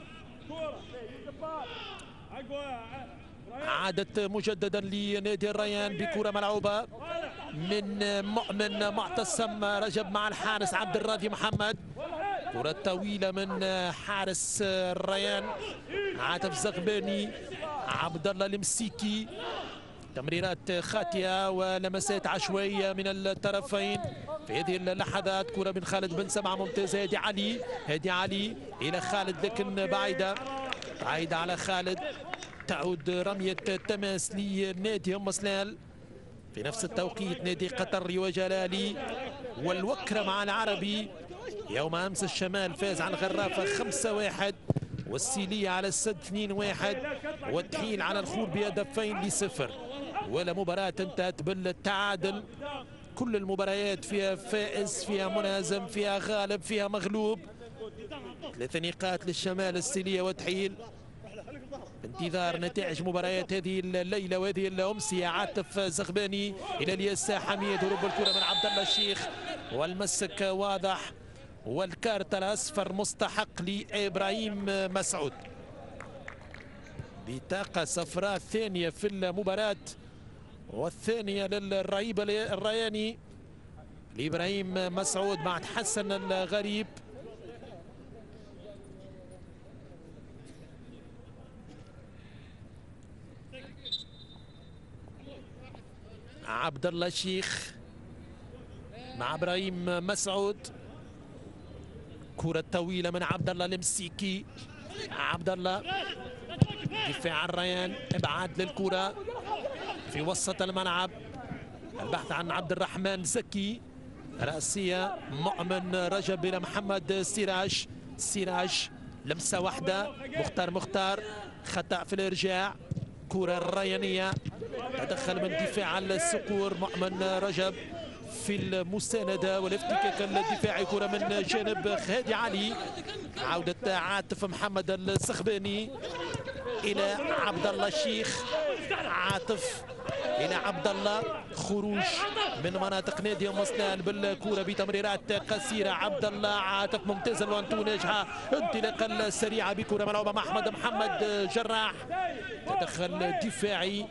عادت مجددا لنادي الريان بكرة ملعوبة من مؤمن معتصم رجب مع الحارس عبد الراضي محمد. كرة طويلة من حارس الريان عاطف زغباني. عبد الله المسيكي تمريرات خاطئة ولمسات عشوائية من الطرفين في هذه اللحظات. كرة من خالد بن سمعة ممتازة. هادي علي إلى خالد لكن بعيدة على خالد. تعود رمية تماس لنادي ام سلال. في نفس التوقيت نادي قطر وجلالي والوكرة مع العربي. يوم أمس الشمال فاز على الغرافة 5-1 والسيلية على السد 2-1 والتحيل على الخور بهدفين ل0 ولا مباراة انتهت بالتعادل. كل المباريات فيها فائز فيها منهزم فيها غالب فيها مغلوب. 3 نقاط للشمال السيلية وتحيل. انتظار نتائج مباريات هذه الليلة وهذه الأمسية. عاطف زغباني إلى الياس حميد. هروب الكرة من عبد الله الشيخ والمسك واضح والكارت الأصفر مستحق لإبراهيم مسعود. بطاقة صفراء ثانية في المباراة والثانية للرهيب الرياني لإبراهيم مسعود مع حسن الغريب. عبد الله الشيخ مع ابراهيم مسعود. كرة طويلة من عبد الله المسيكي. عبد الله دفاع الريان ابعاد للكرة في وسط الملعب. البحث عن عبد الرحمن زكي. رأسية مؤمن رجب إلى محمد سراج لمسة واحدة. مختار خطأ في الإرجاع. كرة الريانية تدخل من دفاع الصقور مؤمن رجب في المساندة والافتكاك الدفاعي. كرة من جانب هادي علي. عودة عاطف محمد الزغباني إلى عبد الله الشيخ. عاطف إلى عبد الله. خروج من مناطق نادي ام سلال بالكرة بتمريرات قصيرة. عبد الله عاطف ممتاز الوانتو ناجحة. انطلاقة سريعة بكرة ملعوبة مع أحمد محمد جراح. تدخل دفاعي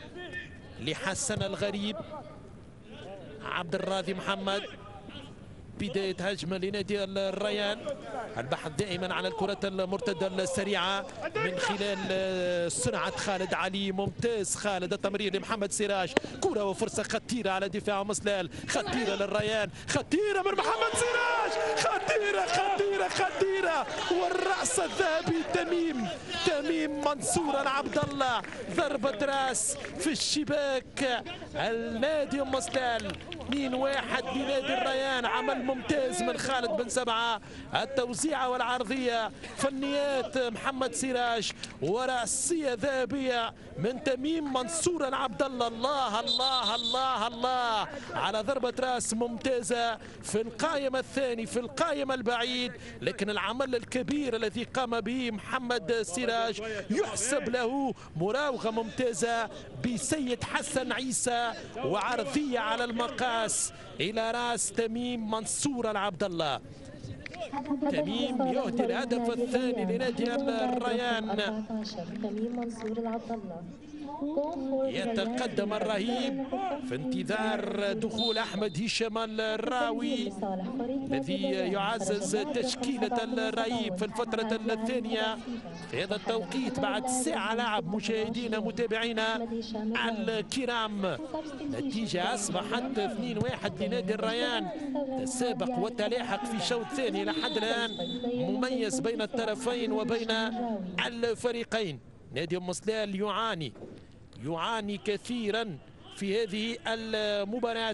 لحسن الغريب. عبد الراضي محمد بداية هجمة لنادي الريان. البحث دائما عن الكرة المرتدة السريعة من خلال سرعة خالد علي. ممتاز خالد، التمرير لمحمد سراج، كرة وفرصة خطيرة على دفاع مسلال، خطيرة للريان، خطيرة من محمد سراج، خطيرة خطيرة خطيرة، والرأس الذهبي تميم منصور العبد الله، ضربة راس في الشباك النادي مسلال. 2-1 لنادي الريان. عمل ممتاز من خالد بن سبعة، التوزيعة والعرضية، فنيات محمد سراج، ورأسية ذهبية من تميم منصور العبد الله. الله الله الله الله على ضربة راس ممتازة في القائم الثاني، في القائم البعيد، لكن العمل الكبير الذي قام به محمد سراج يحسب له. مراوغة ممتازة بسيد حسن عيسى، وعرضية على المقاس إلى راس تميم منصور العبد الله. تميم يهدي الهدف الثاني لنادي الريان. تميم منصور العبد الله. يتقدم الرهيب في انتظار دخول أحمد هشام الراوي الذي يعزز تشكيلة الرهيب في الفترة الثانية في هذا التوقيت بعد ساعة لعب. مشاهدينا متابعينا الكرام، نتيجة أصبحت 2-1 لنادي الريان. تسابق وتلاحق في شوط ثاني لحد الآن مميز بين الطرفين وبين الفريقين. نادي مسلال يعاني كثيرا في هذه المباراة.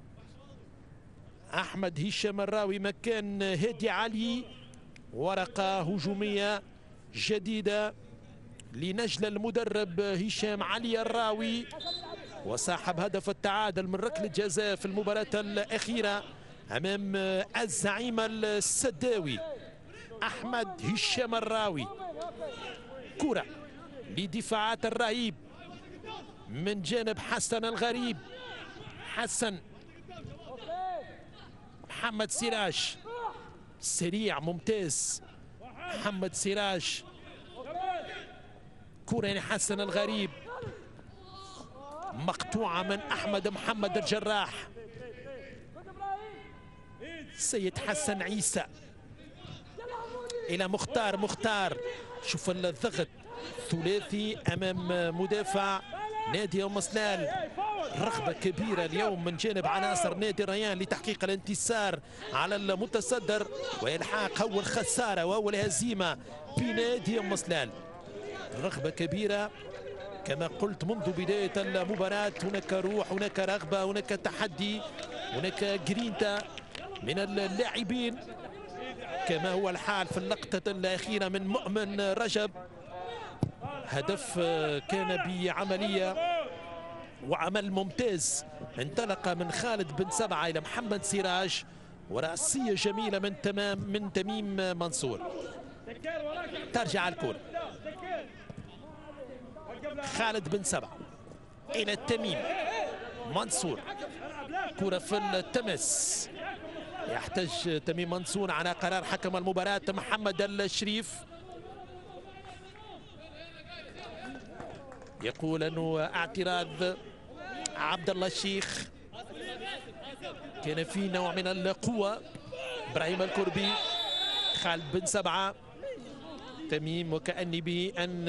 أحمد هشام الراوي مكان هادي علي، ورقة هجومية جديدة لنجل المدرب هشام علي الراوي، وصاحب هدف التعادل من ركلة جزاء في المباراة الأخيرة أمام الزعيم السداوي أحمد هشام الراوي. كرة لدفاعات الرهيب من جانب حسن الغريب. حسن، محمد سراج سريع ممتاز، محمد سراج، كرة لحسن الغريب مقطوعة من أحمد محمد الجراح. سيد حسن عيسى إلى مختار، شوف الضغط ثلاثي أمام مدافع نادي مسلال. رغبة كبيرة اليوم من جانب عناصر نادي الريان لتحقيق الانتصار على المتصدر وإلحاق أول خسارة وأول هزيمة بنادي مسلال. رغبة كبيرة كما قلت منذ بداية المباراة. هناك روح، هناك رغبة، هناك تحدي، هناك جرينتا من اللاعبين كما هو الحال في اللقطة الأخيرة من مؤمن رجب. هدف كان بعملية وعمل ممتاز، انطلق من خالد بن سبعة إلى محمد سراج، ورأسية جميلة من تميم منصور. ترجع الكرة خالد بن سبعة إلى تميم منصور، كرة في التمس. يحتاج تميم منصور على قرار حكم المباراة محمد الشريف، يقول انه اعتراض عبد الله الشيخ كان في نوع من القوة. ابراهيم الكربي، خالد بن سبعة، تميم وكأني به ان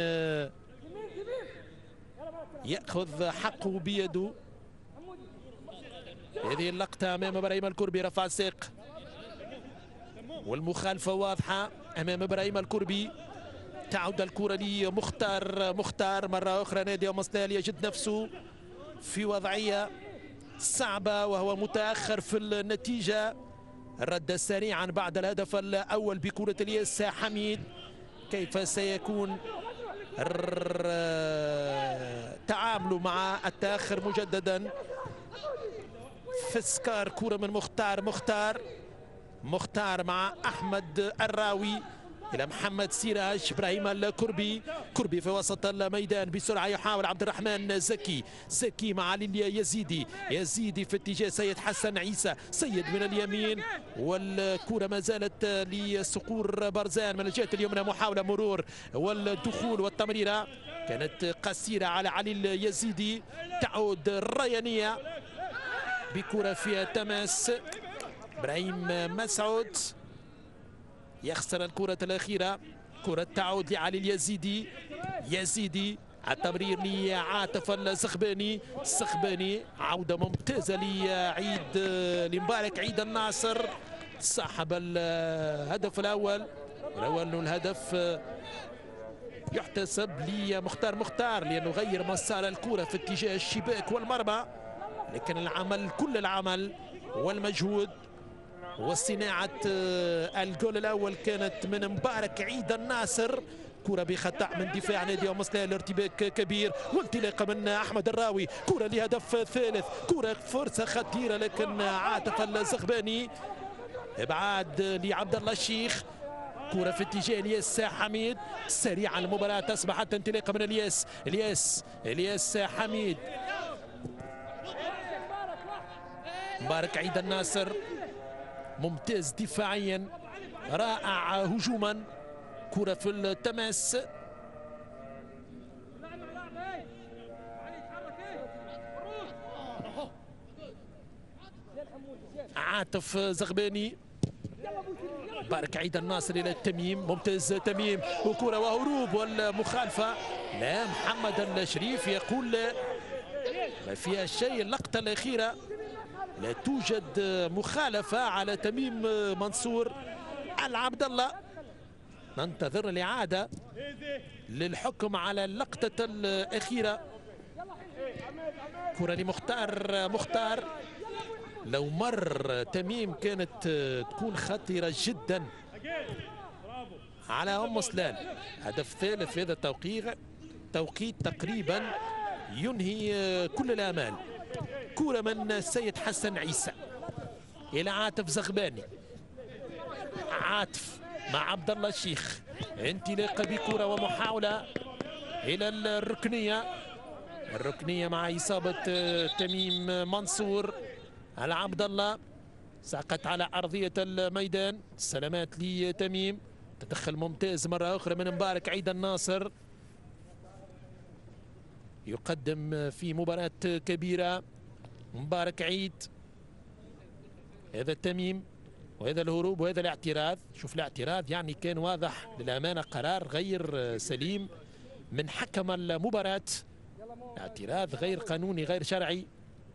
يأخذ حقه بيده. هذه اللقطة امام ابراهيم الكربي، رفع الساق والمخالفة واضحة امام ابراهيم الكربي. تعود الكرة لمختار مرة أخرى. نادي مسلال يجد نفسه في وضعية صعبة وهو متأخر في النتيجة. رد سريعا بعد الهدف الأول بكرة الياس حميد. كيف سيكون تعامله مع التأخر مجددا؟ فسكار، كرة من مختار مع أحمد الراوي إلى محمد سراج. إبراهيم الكربي، كربي في وسط الميدان بسرعة يحاول عبد الرحمن زكي مع علي يزيدي في اتجاه سيد حسن عيسى. سيد من اليمين والكرة ما زالت لصقور برزان من الجهة اليمنى. محاولة مرور والدخول والتمريرة كانت قصيرة على علي اليزيدي. تعود الريانية بكرة فيها تماس إبراهيم مسعود يخسر الكرة الأخيرة. كرة تعود لعلي اليزيدي. يزيدي التمرير لعاطف السخباني. السخباني عودة ممتازة لعيد لمبارك عيد الناصر صاحب الهدف الأول. ولو أنه الهدف يحتسب لمختار لأنه غير مسار الكرة في اتجاه الشباك والمرمى، لكن العمل كل العمل والمجهود وصناعة الجول الأول كانت من مبارك عيد الناصر. كرة بخطأ من دفاع نادي أم سلال، ارتباك كبير وانطلاقة من أحمد الراوي. كرة لهدف ثالث، كرة فرصة خطيرة لكن عاطف الزغباني. إبعاد لعبد الله الشيخ. كرة في اتجاه الياس حميد. سريعا المباراة أصبحت انطلاقة من الياس حميد. مبارك عيد الناصر ممتاز دفاعيا، رائع هجوما. كرة في التماس. عاطف زغباني. مبارك عيد الناصر الى التميم. ممتاز تميم وكرة وهروب والمخالفة. لا، محمد الشريف يقول لا، ما فيها شيء. اللقطة الأخيرة لا توجد مخالفة على تميم منصور العبد الله. ننتظر الإعادة للحكم على اللقطة الأخيرة. كرة لمختار. لو مر تميم كانت تكون خطيرة جدا على أم سلال. هدف ثالث في هذا توقيت تقريبا ينهي كل الآمال. كرة من السيد حسن عيسى إلى عاطف زغباني. عاطف مع عبد الله الشيخ. انطلاقه بكرة ومحاولة إلى الركنية مع إصابة تميم منصور. على عبد الله سقط على أرضية الميدان. سلامات لتميم. تدخل ممتاز مرة أخرى من مبارك عيد الناصر. يقدم في مباراة كبيرة مبارك عيد. هذا التميم وهذا الهروب وهذا الاعتراض. شوف الاعتراض يعني كان واضح للأمانة، قرار غير سليم من حكم المباراة. اعتراض غير قانوني غير شرعي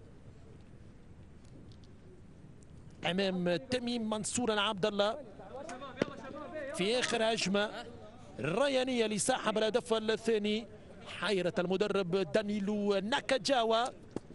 أمام تميم منصور العبد الله في آخر هجمة ريانية لصاحب الهدف الثاني. حيرة المدرب دانيلو ناكاجاوا.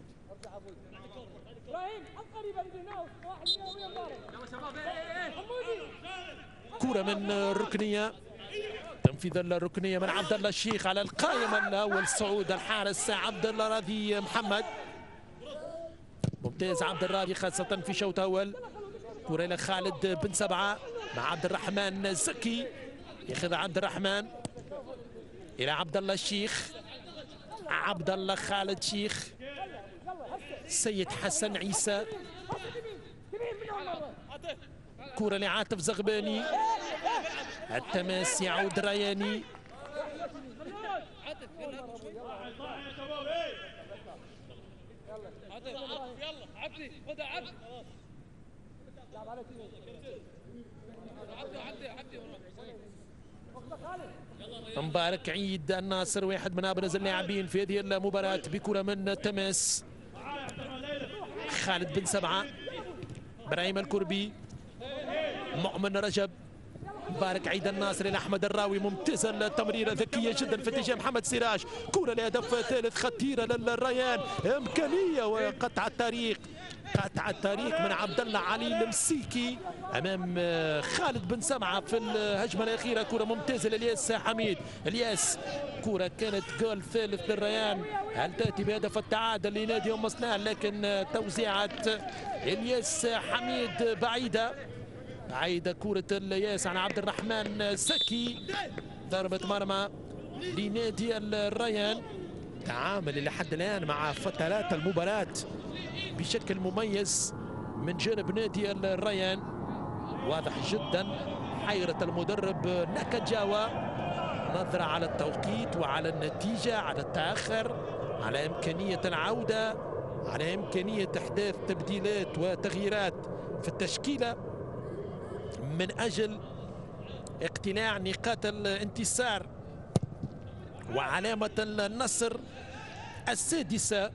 كرة من الركنية، تنفيذ الركنية من عبد الله الشيخ على القائم الأول صعود الحارس عبد الله راضي محمد. ممتاز عبد الراضي خاصة في شوط أول. كرة إلى خالد بن سبعة مع عبد الرحمن زكي. ياخذ عبد الرحمن إلى عبد الله الشيخ. عبد الله خالد شيخ. سيد حسن عيسى. كرة لعاطف زغباني. التماس يعود رياني. مبارك عيد الناصر واحد من ابرز اللاعبين في هذه المباراة بكرة من التماس. خالد بن سبعة. ابراهيم الكربي. مؤمن رجب. مبارك عيد الناصر الى احمد الراوي. ممتازه التمريره ذكيه جدا في اتجاه محمد سراج. كره لهدف ثالث خطيره للريان. امكانيه وقطع الطريق. قطع الطريق من عبد الله علي المسيكي امام خالد بن سمعه في الهجمه الاخيره. كره ممتازه للياس حميد. الياس كره كانت جول ثالث للريان. هل تاتي بهدف التعادل لنادي ام سلال؟ لكن توزيعه الياس حميد بعيده. عايدة كرة الياس عن عبد الرحمن زكي. ضربة مرمى لنادي الريان. تعامل لحد الآن مع فترات المباراة بشكل مميز من جانب نادي الريان. واضح جدا حيرة المدرب ناكاجاوا. نظرة على التوقيت وعلى النتيجة، على التأخر، على إمكانية العودة على إمكانية إحداث تبديلات وتغييرات في التشكيلة من أجل اقتلاع نقاط الانتصار وعلامة النصر السادسة.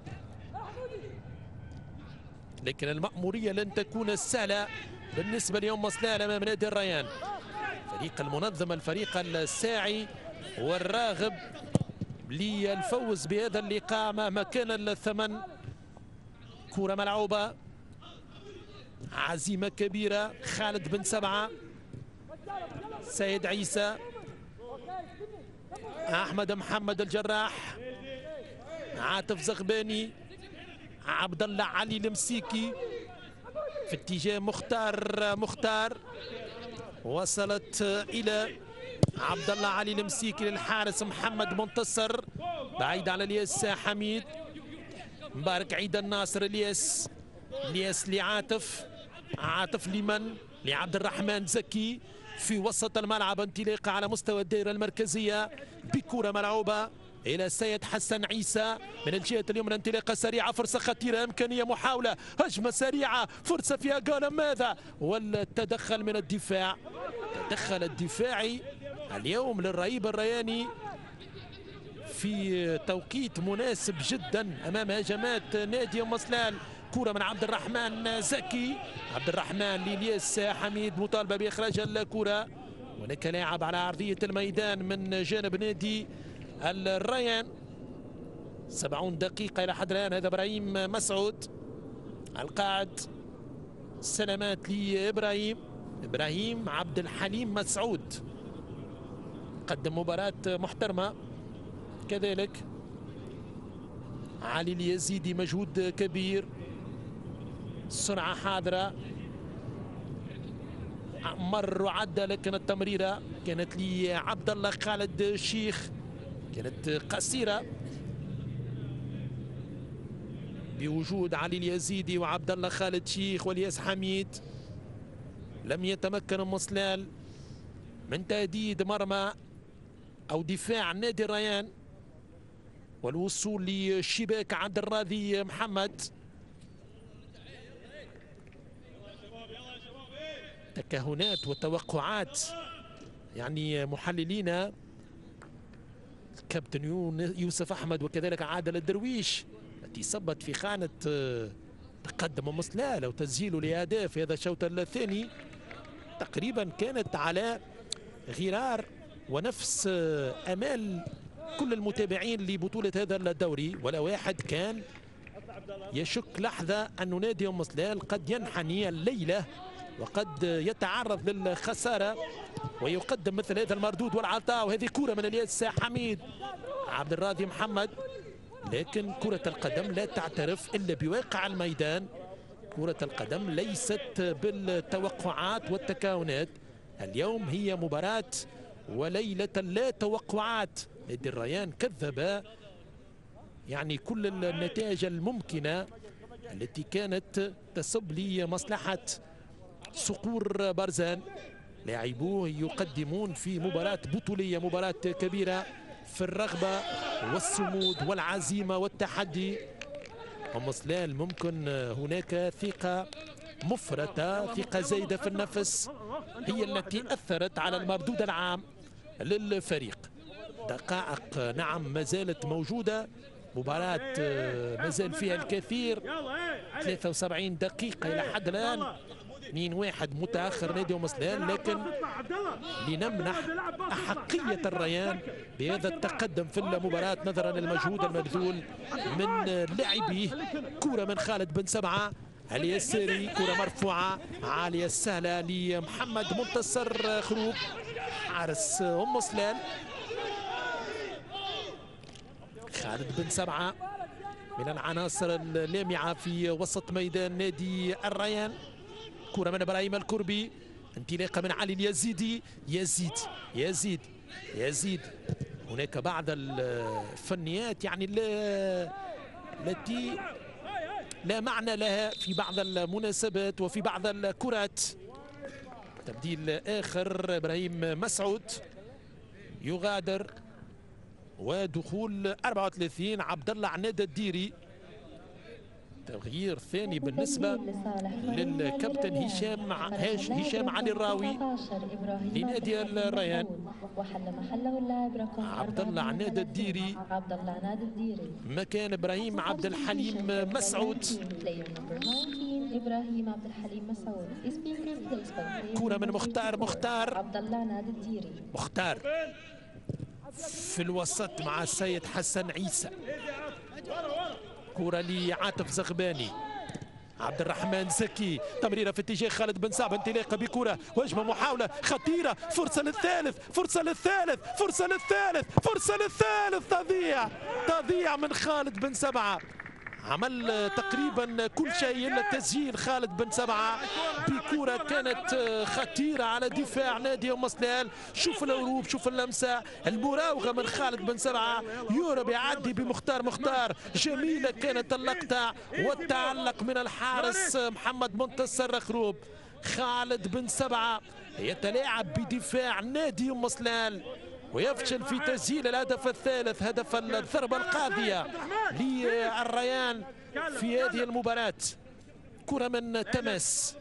لكن المأمورية لن تكون سهلة بالنسبة ليوم مصلال أمام نادي الريان، الفريق المنظم، الفريق الساعي والراغب للفوز بهذا اللقاء مهما كان الثمن. كرة ملعوبة، عزيمة كبيرة، خالد بن سبعة، سيد عيسى، أحمد محمد الجراح، عاطف زغباني، عبد الله علي المسيكي في اتجاه مختار وصلت إلى عبد الله علي المسيكي للحارس محمد منتصر، بعيد على الياس حميد، مبارك عيد الناصر، الياس لعاطف، عاطف لمن؟ لعبد الرحمن زكي في وسط الملعب، انطلاقه على مستوى الدائره المركزيه بكره ملعوبه الى سيد حسن عيسى من الجهه اليمنى، انطلاقه سريعه، فرصه خطيره، امكانيه، محاوله، هجمه سريعه، فرصه فيها جول، ماذا؟ والتدخل من الدفاع، التدخل الدفاعي اليوم للرهيب الرياني في توقيت مناسب جدا امام هجمات نادي مصلال. كرة من عبد الرحمن زكي، عبد الرحمن للياس حميد، مطالبة بإخراج الكرة. هناك لاعب على عرضية الميدان من جانب نادي الريان. 70 دقيقة إلى حد الآن. هذا إبراهيم مسعود القاعد. سلامات لإبراهيم عبد الحليم مسعود، قدم مباراة محترمة كذلك. علي اليزيدي مجهود كبير، سرعة حاضرة، مر وعدى، لكن التمريرة كانت لعبد الله خالد شيخ، كانت قصيرة بوجود علي اليزيدي وعبد الله خالد شيخ والياس حميد. لم يتمكن مصلال من تهديد مرمى أو دفاع نادي الريان والوصول لشباك عبد الراضي محمد. تكهنات وتوقعات يعني محللينا كابتن يوسف أحمد وكذلك عادل الدرويش التي صبت في خانة تقدم مصلال أو تسجيله لأهداف هذا الشوط الثاني تقريبا كانت على غرار ونفس أمال كل المتابعين لبطولة هذا الدوري، ولا واحد كان يشك لحظة أن نادي مصلال قد ينحني الليلة وقد يتعرض للخسارة ويقدم مثل هذا المردود والعطاء. وهذه كرة من الياس حميد، عبد الراضي محمد، لكن كرة القدم لا تعترف إلا بواقع الميدان. كرة القدم ليست بالتوقعات والتكهنات، اليوم هي مباراة وليلة لا توقعات. نادي الريان كذب يعني كل النتائج الممكنة التي كانت تصب لمصلحة صقور برزان. لاعبوه يقدمون في مباراة بطولية، مباراة كبيرة في الرغبة والصمود والعزيمة والتحدي. ومصلال ممكن هناك ثقة مفرطة، ثقة زايدة في النفس هي التي أثرت على المردود العام للفريق. دقائق نعم ما زالت موجودة، مباراة ما زال فيها الكثير. 73 دقيقة إلى حد الآن، 2-1 متأخر نادي مصلال، لكن لنمنح أحقية الريان بهذا التقدم في المباراة نظرا للمجهود المبذول من لاعبيه. كرة من خالد بن سبعة اليساري، كرة مرفوعة عالية السهلة لمحمد منتصر خروج حارس مصلال. خالد بن سبعة من العناصر اللامعة في وسط ميدان نادي الريان. كرة من إبراهيم الكربي، انطلاقة من علي اليزيدي، يزيد. هناك بعض الفنيات يعني التي لا معنى لها في بعض المناسبات وفي بعض الكرات. تبديل آخر، إبراهيم مسعود يغادر ودخول 34 عبد الله عناد الديري. تغيير ثاني بالنسبة للكابتن هشام علي الراوي لنادي الريان. وحل محله اللاعب رقم عبد الله عناد الديري مكان ابراهيم عبد الحليم مسعود. ابراهيم عبد الحليم مسعود. كرة من مختار عبد الله عناد الديري. مختار في الوسط مع السيد حسن عيسى. كرة لعاطف زغباني. عبد الرحمن زكي تمريره في اتجاه خالد بن صعب، انطلاقه بكره وهجمه محاوله خطيره، فرصه للثالث تضيع من خالد بن سبعه. عمل تقريبا كل شيء الا تسجيل خالد بن سبعه بكره كانت خطيره على دفاع نادي ام سلال. شوف الهروب، شوف اللمسه، المراوغه من خالد بن سبعه، يورب يعدي بمختار. جميله كانت اللقطه والتعلق من الحارس محمد منتصر خروب. خالد بن سبعه يتلاعب بدفاع نادي ام سلال ويفشل في تسجيل الهدف الثالث، هدف الضربة القاضية للريان في هذه المباراة. كرة من تماس،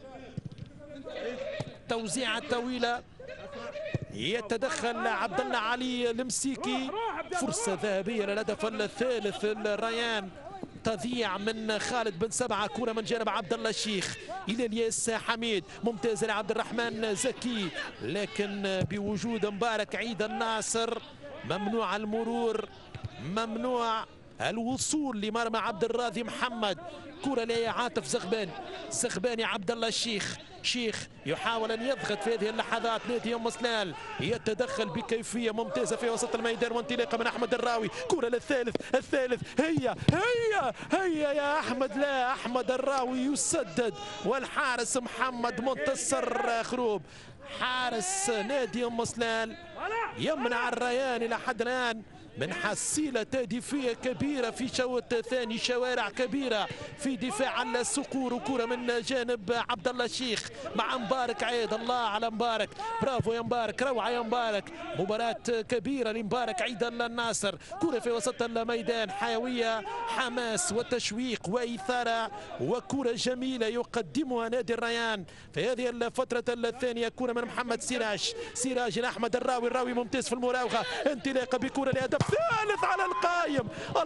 توزيعة طويلة، يتدخل عبد الله علي المسيكي، فرصة ذهبية للهدف الثالث للريان. تضييع من خالد بن سبعه، كرة من جانب عبد الله الشيخ الى الياس حميد، ممتازه لعبد الرحمن زكي، لكن بوجود مبارك عيد الناصر ممنوع المرور، ممنوع الوصول لمرمى عبد الراضي محمد. كرة لعاطف زغباني عبد الله شيخ يحاول ان يضغط في هذه اللحظات نادي ام سلال، يتدخل بكيفيه ممتازه في وسط الميدان وانطلاقه من احمد الراوي. كره للثالث هي يا احمد، لا احمد الراوي يسدد والحارس محمد منتصر خروب. حارس نادي ام سلال يمنع الريان الى حد الان من حصيلة تهديفية كبيرة في شوط ثاني، شوارع كبيرة في دفاع الصقور. وكرة من جانب عبد الله الشيخ مع مبارك عيد. الله على مبارك، برافو يا مبارك، روعة يا مبارك، مباراة كبيرة لمبارك عيد الناصر. كرة في وسط الميدان، حيوية، حماس وتشويق وإثارة، وكرة جميلة يقدمها نادي الريان في هذه الفترة الثانية. كرة من محمد سراج لأحمد الراوي ممتاز في المراوغة، انطلاقة بكرة لهدف ثالث على القائم.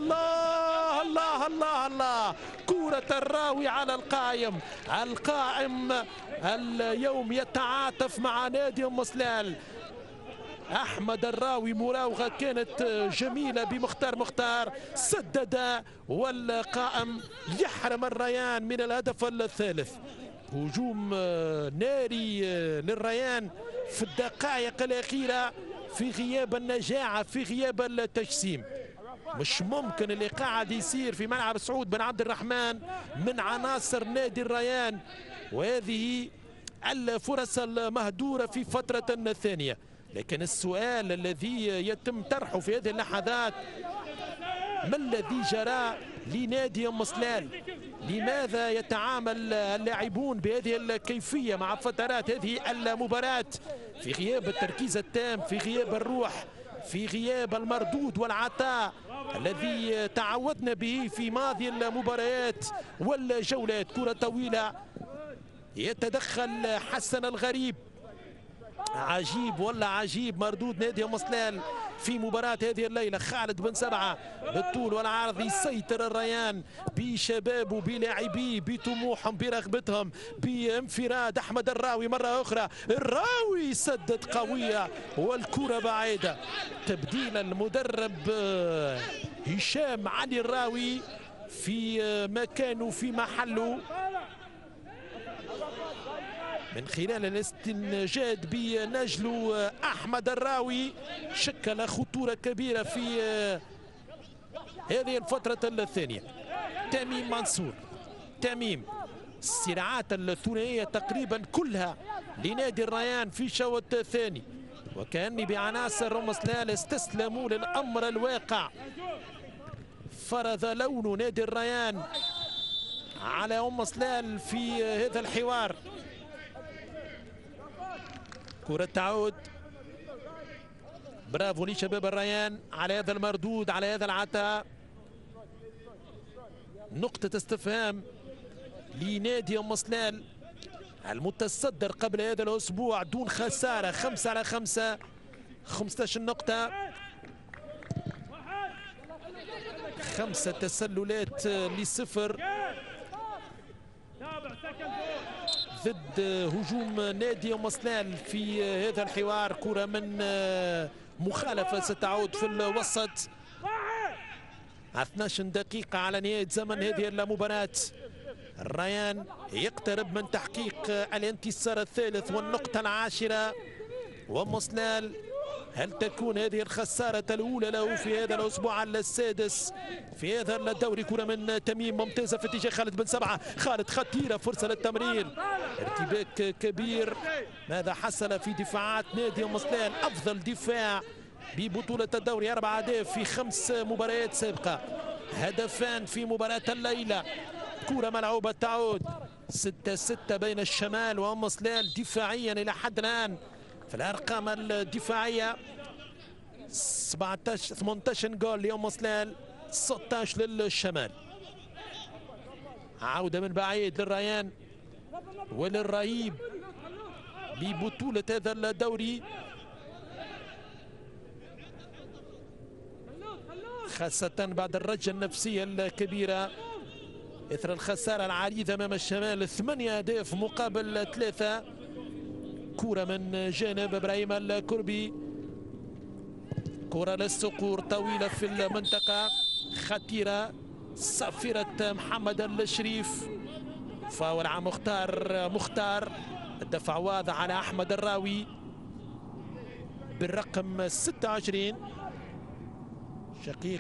الله كرة الراوي على القائم اليوم يتعاطف مع نادي ام سلال. احمد الراوي مراوغه كانت جميله بمختار سدد، والقائم يحرم الريان من الهدف الثالث. هجوم ناري للريان في الدقائق الاخيره في غياب النجاعة، في غياب التجسيم. مش ممكن اللي قاعد يصير في ملعب سعود بن عبد الرحمن من عناصر نادي الريان، وهذه الفرص المهدورة في فترة ثانية. لكن السؤال الذي يتم طرحه في هذه اللحظات، ما الذي جرى لنادي ام سلال؟ لماذا يتعامل اللاعبون بهذه الكيفية مع فترات هذه المباراة؟ في غياب التركيز التام، في غياب الروح، في غياب المردود والعطاء الذي تعودنا به في ماضي المباريات والجولات. كرة طويلة يتدخل حسن الغريب. عجيب مردود نادي ام سلال في مباراة هذه الليلة. خالد بن سبعة بالطول والعرض يسيطر الريان بشبابه، بلاعبيه، بطموحهم، برغبتهم، بانفراد. احمد الراوي مرة اخرى، الراوي يسدد قوية والكرة بعيدة. تبديل المدرب هشام علي الراوي في مكانه، في محله، من خلال الاستنجاد بنجله أحمد الراوي. شكل خطورة كبيرة في هذه الفترة الثانية. تميم منصور، الصراعات الثنائية تقريبا كلها لنادي الريان في شوط ثاني، وكأني بعناصر ام سلال استسلموا للأمر الواقع. فرض لون نادي الريان على ام سلال في هذا الحوار. كرة تعود، برافو لشباب الريان على هذا المردود، على هذا العطاء. نقطة استفهام لنادي أم سلال المتصدر قبل هذا الأسبوع دون خسارة، 5-5، 15 نقطة، 5 تسللات ل0 ضد هجوم نادي أم سلال. في هذا الحوار كرة من مخالفة ستعود في الوسط. 12 دقيقة على نهاية زمن هذه المباراة. الريان يقترب من تحقيق الانتصار الثالث والنقطة العاشرة، وأم سلال هل تكون هذه الخسارة الأولى له في هذا الأسبوع السادس في هذا الدوري؟ كرة من تميم ممتازة في اتجاه خالد بن سبعة. خالد خطيرة، فرصة للتمرير، ارتباك كبير. ماذا حصل في دفاعات نادي أم سلال؟ أفضل دفاع ببطولة الدوري، 4 أهداف في 5 مباريات سابقة، هدفان في مباراة الليلة. كرة ملعوبة تعود. 6-6 بين الشمال وأم سلال دفاعيا إلى حد الآن. في الأرقام الدفاعية 18 جول لأم سلال، 16 للشمال. عودة من بعيد للريان وللرهيب ببطولة هذا الدوري، خاصة بعد الرجة النفسية الكبيرة إثر الخسارة العريضة أمام الشمال. 8 أهداف مقابل 3. كرة من جانب إبراهيم الكربي، كرة للصقور طويلة في المنطقة، خطيرة، صافرة محمد الشريف. فاول على مختار. الدفع واضح على أحمد الراوي بالرقم 26، شقيق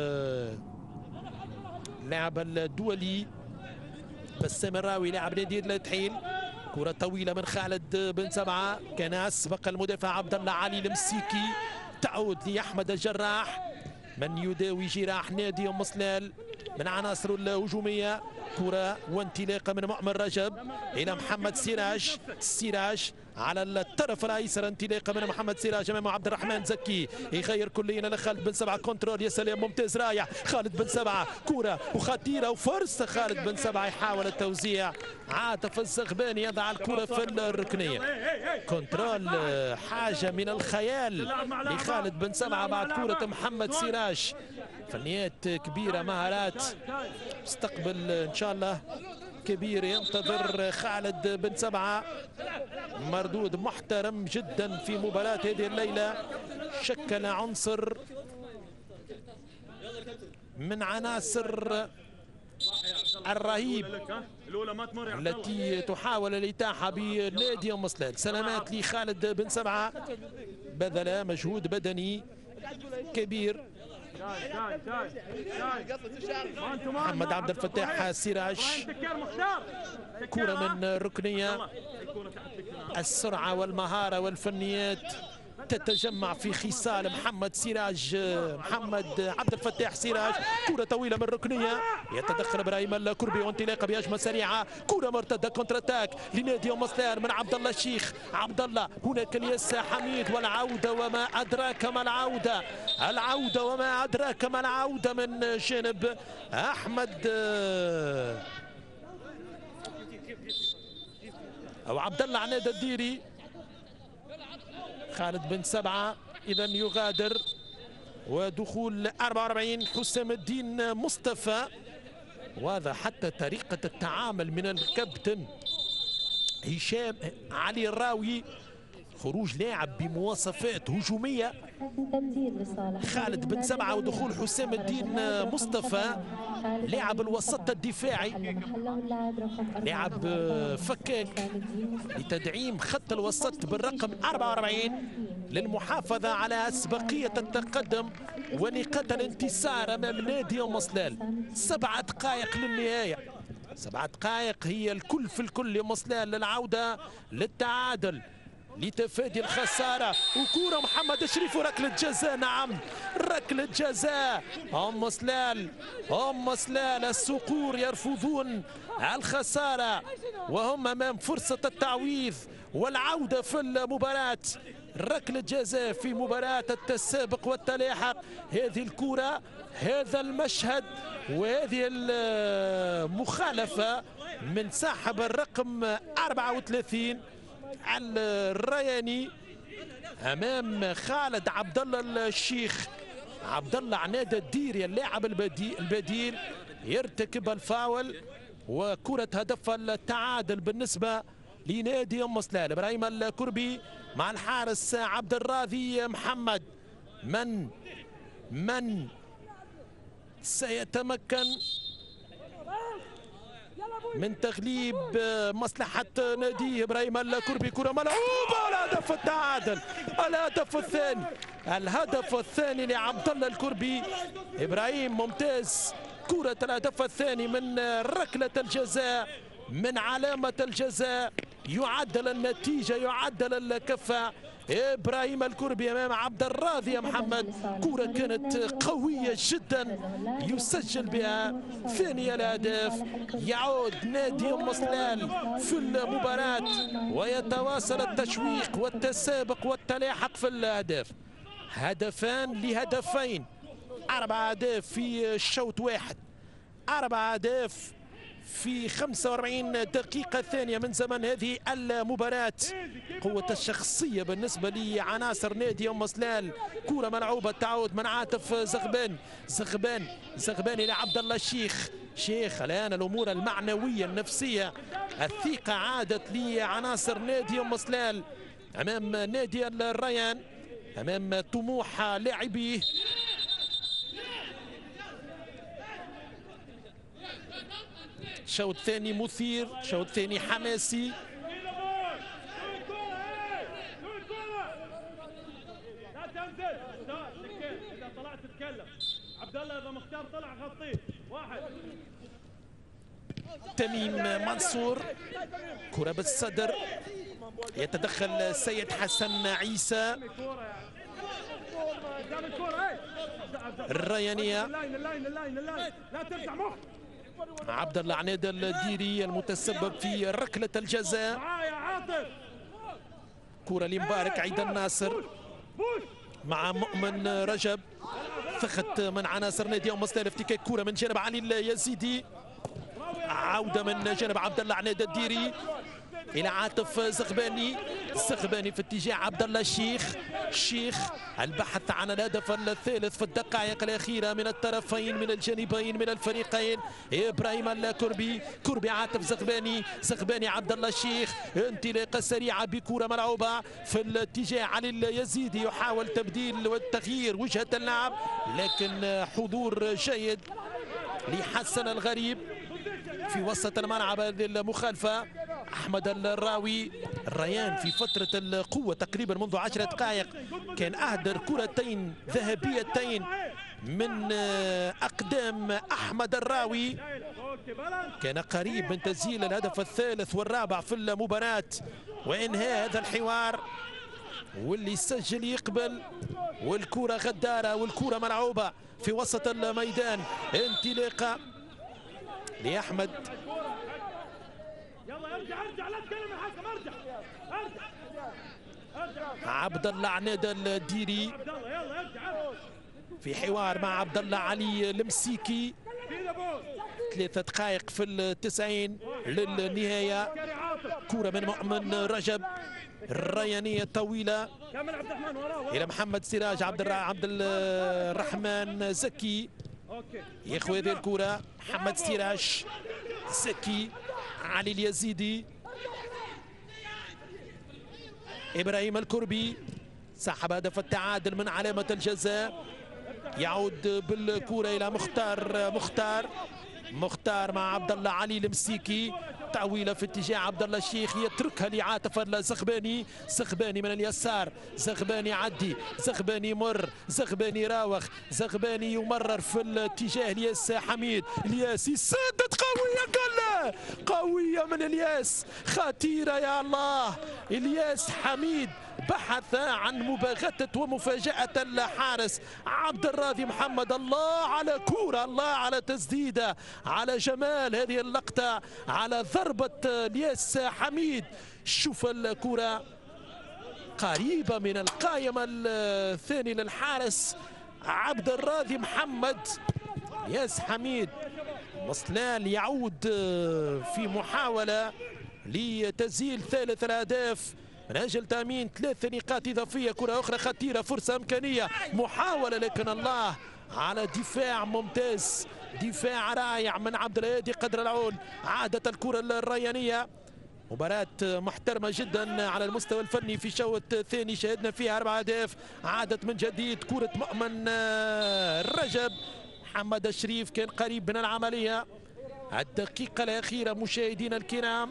لاعب الدولي بسام الراوي لاعب نادي التحيل. كرة طويلة من خالد بن سبعة، كان أسبق المدافع عبد الله علي المسيكي. تعود لأحمد الجراح من يداوي جراح نادي أم سلال من عناصره الهجومية. كرة وانطلاقة من مؤمن رجب إلى محمد سراج على الطرف الايسر، انطلاقه من محمد سراج امام عبد الرحمن زكي، يغير كليا لخالد بن سبعه. كنترول يا سلام، ممتاز رائع خالد بن سبعه. كره وخطيره وفرصه، خالد بن سبعه يحاول التوزيع. عاطف الزغباني يضع الكره في الركنيه. كنترول حاجه من الخيال لخالد بن سبعه بعد كره محمد سراج. فنيات كبيره، مهارات، مستقبل ان شاء الله كبير ينتظر خالد بن سبعة. مردود محترم جدا في مباراة هذه الليلة، شكل عنصر من عناصر الرهيب التي تحاول الإتاحة بنادي أم سلال. سلامات لخالد بن سبعة، بذل مجهود بدني كبير. محمد عبد الفتاح سراج، كرة من ركنية. السرعة والمهارة والفنيات تتجمع في خصال محمد عبد الفتاح سراج. كرة طويلة من ركنية، يتدخل ابراهيم الكربي وانطلاقة بهجمة سريعة. كرة مرتدة كونتر اتاك لنادي أم سلال من عبد الله الشيخ. عبد الله، هناك الياس حميد، والعودة وما أدراك ما العودة. العودة وما أدراك ما العودة من جانب أحمد أو عبد الله عناد الديري. خالد بن سبعة إذا يغادر، ودخول 44 حسام الدين مصطفى. وهذا حتى طريقة التعامل من الكابتن هشام علي الراوي، خروج لاعب بمواصفات هجومية خالد بن سبعة، ودخول حسام الدين مصطفى لاعب الوسط الدفاعي، لاعب فكاك لتدعيم خط الوسط بالرقم 44 للمحافظة على أسبقية التقدم ونقاط الانتصار أمام نادي أم سلال. 7 دقائق للنهاية، 7 دقائق هي الكل في الكل لأم سلال للعودة للتعادل لتفادي الخسارة. وكورة محمد الشريف وركلة جزاء. نعم، ركلة جزاء. أم سلال الصقور يرفضون الخسارة وهم أمام فرصة التعويض والعودة في المباراة. ركلة جزاء في مباراة التسابق والتلاحق. هذه الكرة، هذا المشهد، وهذه المخالفة من صاحب الرقم 34 الرياني امام خالد عبد الله الشيخ. عبد الله عناد الديري اللاعب البديل يرتكب الفاول، وكرة هدف التعادل بالنسبة لنادي ام سلال. ابراهيم الكربي مع الحارس عبد الراضي محمد. من سيتمكن من تغليب مصلحة نادي ابراهيم الكربي؟ كرة ملعوبة، الهدف التعادل، الهدف الثاني لعبد الله الكربي. ابراهيم ممتاز، كرة الهدف الثاني من ركلة الجزاء، من علامة الجزاء، يعدل النتيجة، يعدل الكفة. ابراهيم الكربي امام عبد الراضي محمد. كرة كانت قوية جدا يسجل بها ثاني الاهداف. يعود نادي ام سلال في المباراة ويتواصل التشويق والتسابق والتلاحق في الاهداف. هدفان لهدفين، 4 أهداف في الشوط واحد، 4 أهداف في 45 دقيقة ثانية من زمن هذه المباراة. قوة الشخصية بالنسبة لعناصر نادي ام سلال. كرة ملعوبة تعود من عاطف زغباني لعبد الله الشيخ. الآن الأمور المعنوية النفسية، الثقة عادت لعناصر نادي ام سلال أمام نادي الريان، أمام طموح لاعبيه. شوط ثاني مثير، شوط ثاني حماسي. لا تنزل، اذا طلعت تتكلم. عبد الله اذا مختار طلع غطيه. واحد. تميم منصور، كرة بالصدر، يتدخل سيد حسن عيسى. الريانية، لا ترجع مخ. عبد الله عناد الديري المتسبب في ركلة الجزاء. كرة لمبارك عيد الناصر مع مؤمن رجب. فخت من عناصر نادي ام سلال، افتكاك كرة من جانب علي اليزيدي، عودة من جانب عبد الله عناد الديري الى عاطف زغباني في اتجاه عبد الله الشيخ. البحث عن الهدف الثالث في الدقائق الاخيره من الطرفين، من الجانبين، من الفريقين. ابراهيم الكربي، عاطف زغباني عبد الله الشيخ. انطلاقه سريعه بكره ملعوبه في الاتجاه علي اليزيدي، يحاول تبديل والتغيير وجهه اللعب، لكن حضور جيد لحسن الغريب في وسط الملعب. هذه المخالفة أحمد الراوي. الريان في فترة القوة تقريبا منذ 10 دقائق كان أهدر كرتين ذهبيتين من أقدام أحمد الراوي، كان قريب من تسجيل الهدف الثالث والرابع في المباراة وإنهاء هذا الحوار. واللي يسجل يقبل، والكرة غدارة، والكرة ملعوبة في وسط الميدان. انطلاقة لأحمد. يلا ارجع لا تكلم الحكم. ارجع عبد الله عناد الديري في حوار مع عبد الله علي المسيكي. 3 دقائق في 90 للنهاية. كرة من مؤمن رجب، الريانية طويلة إلى محمد سراج. عبد الرحمن زكي ياخذ هذه الكرة. محمد سراج، زكي، علي اليزيدي، إبراهيم الكربي سحب هدف التعادل من علامة الجزاء. يعود بالكرة إلى مختار مع عبد الله علي المسيكي. طويلة في اتجاه عبد الله الشيخ، يتركها لعاطف الزغباني. زغباني من اليسار، زغباني عدي، زغباني مر، زغباني راوغ، زغباني يمرر في الاتجاه الياس حميد. الياس يسدد، قوية من الياس، خطيرة يا الله. الياس حميد بحث عن مباغتة ومفاجأة الحارس عبد الراضي محمد. الله على كورة، الله على تسديدة، على جمال هذه اللقطة، على ضربة الياس حميد. شوف الكرة قريبة من القائمة الثاني للحارس عبد الراضي محمد. ياس حميد مصلال يعود في محاولة لتسجيل ثالث الأهداف من أجل تأمين 3 نقاط إضافية. كرة أخرى خطيرة، فرصة إمكانية، محاولة، لكن الله على دفاع ممتاز، دفاع رائع من عبد الهادي قدر العون. عادت الكرة الريانية. مباراة محترمة جدا على المستوى الفني في الشوط الثاني، شاهدنا فيها 4 أهداف. عادت من جديد كرة مؤمن الرجب. محمد الشريف كان قريب من العملية. الدقيقة الأخيرة مشاهدينا الكرام،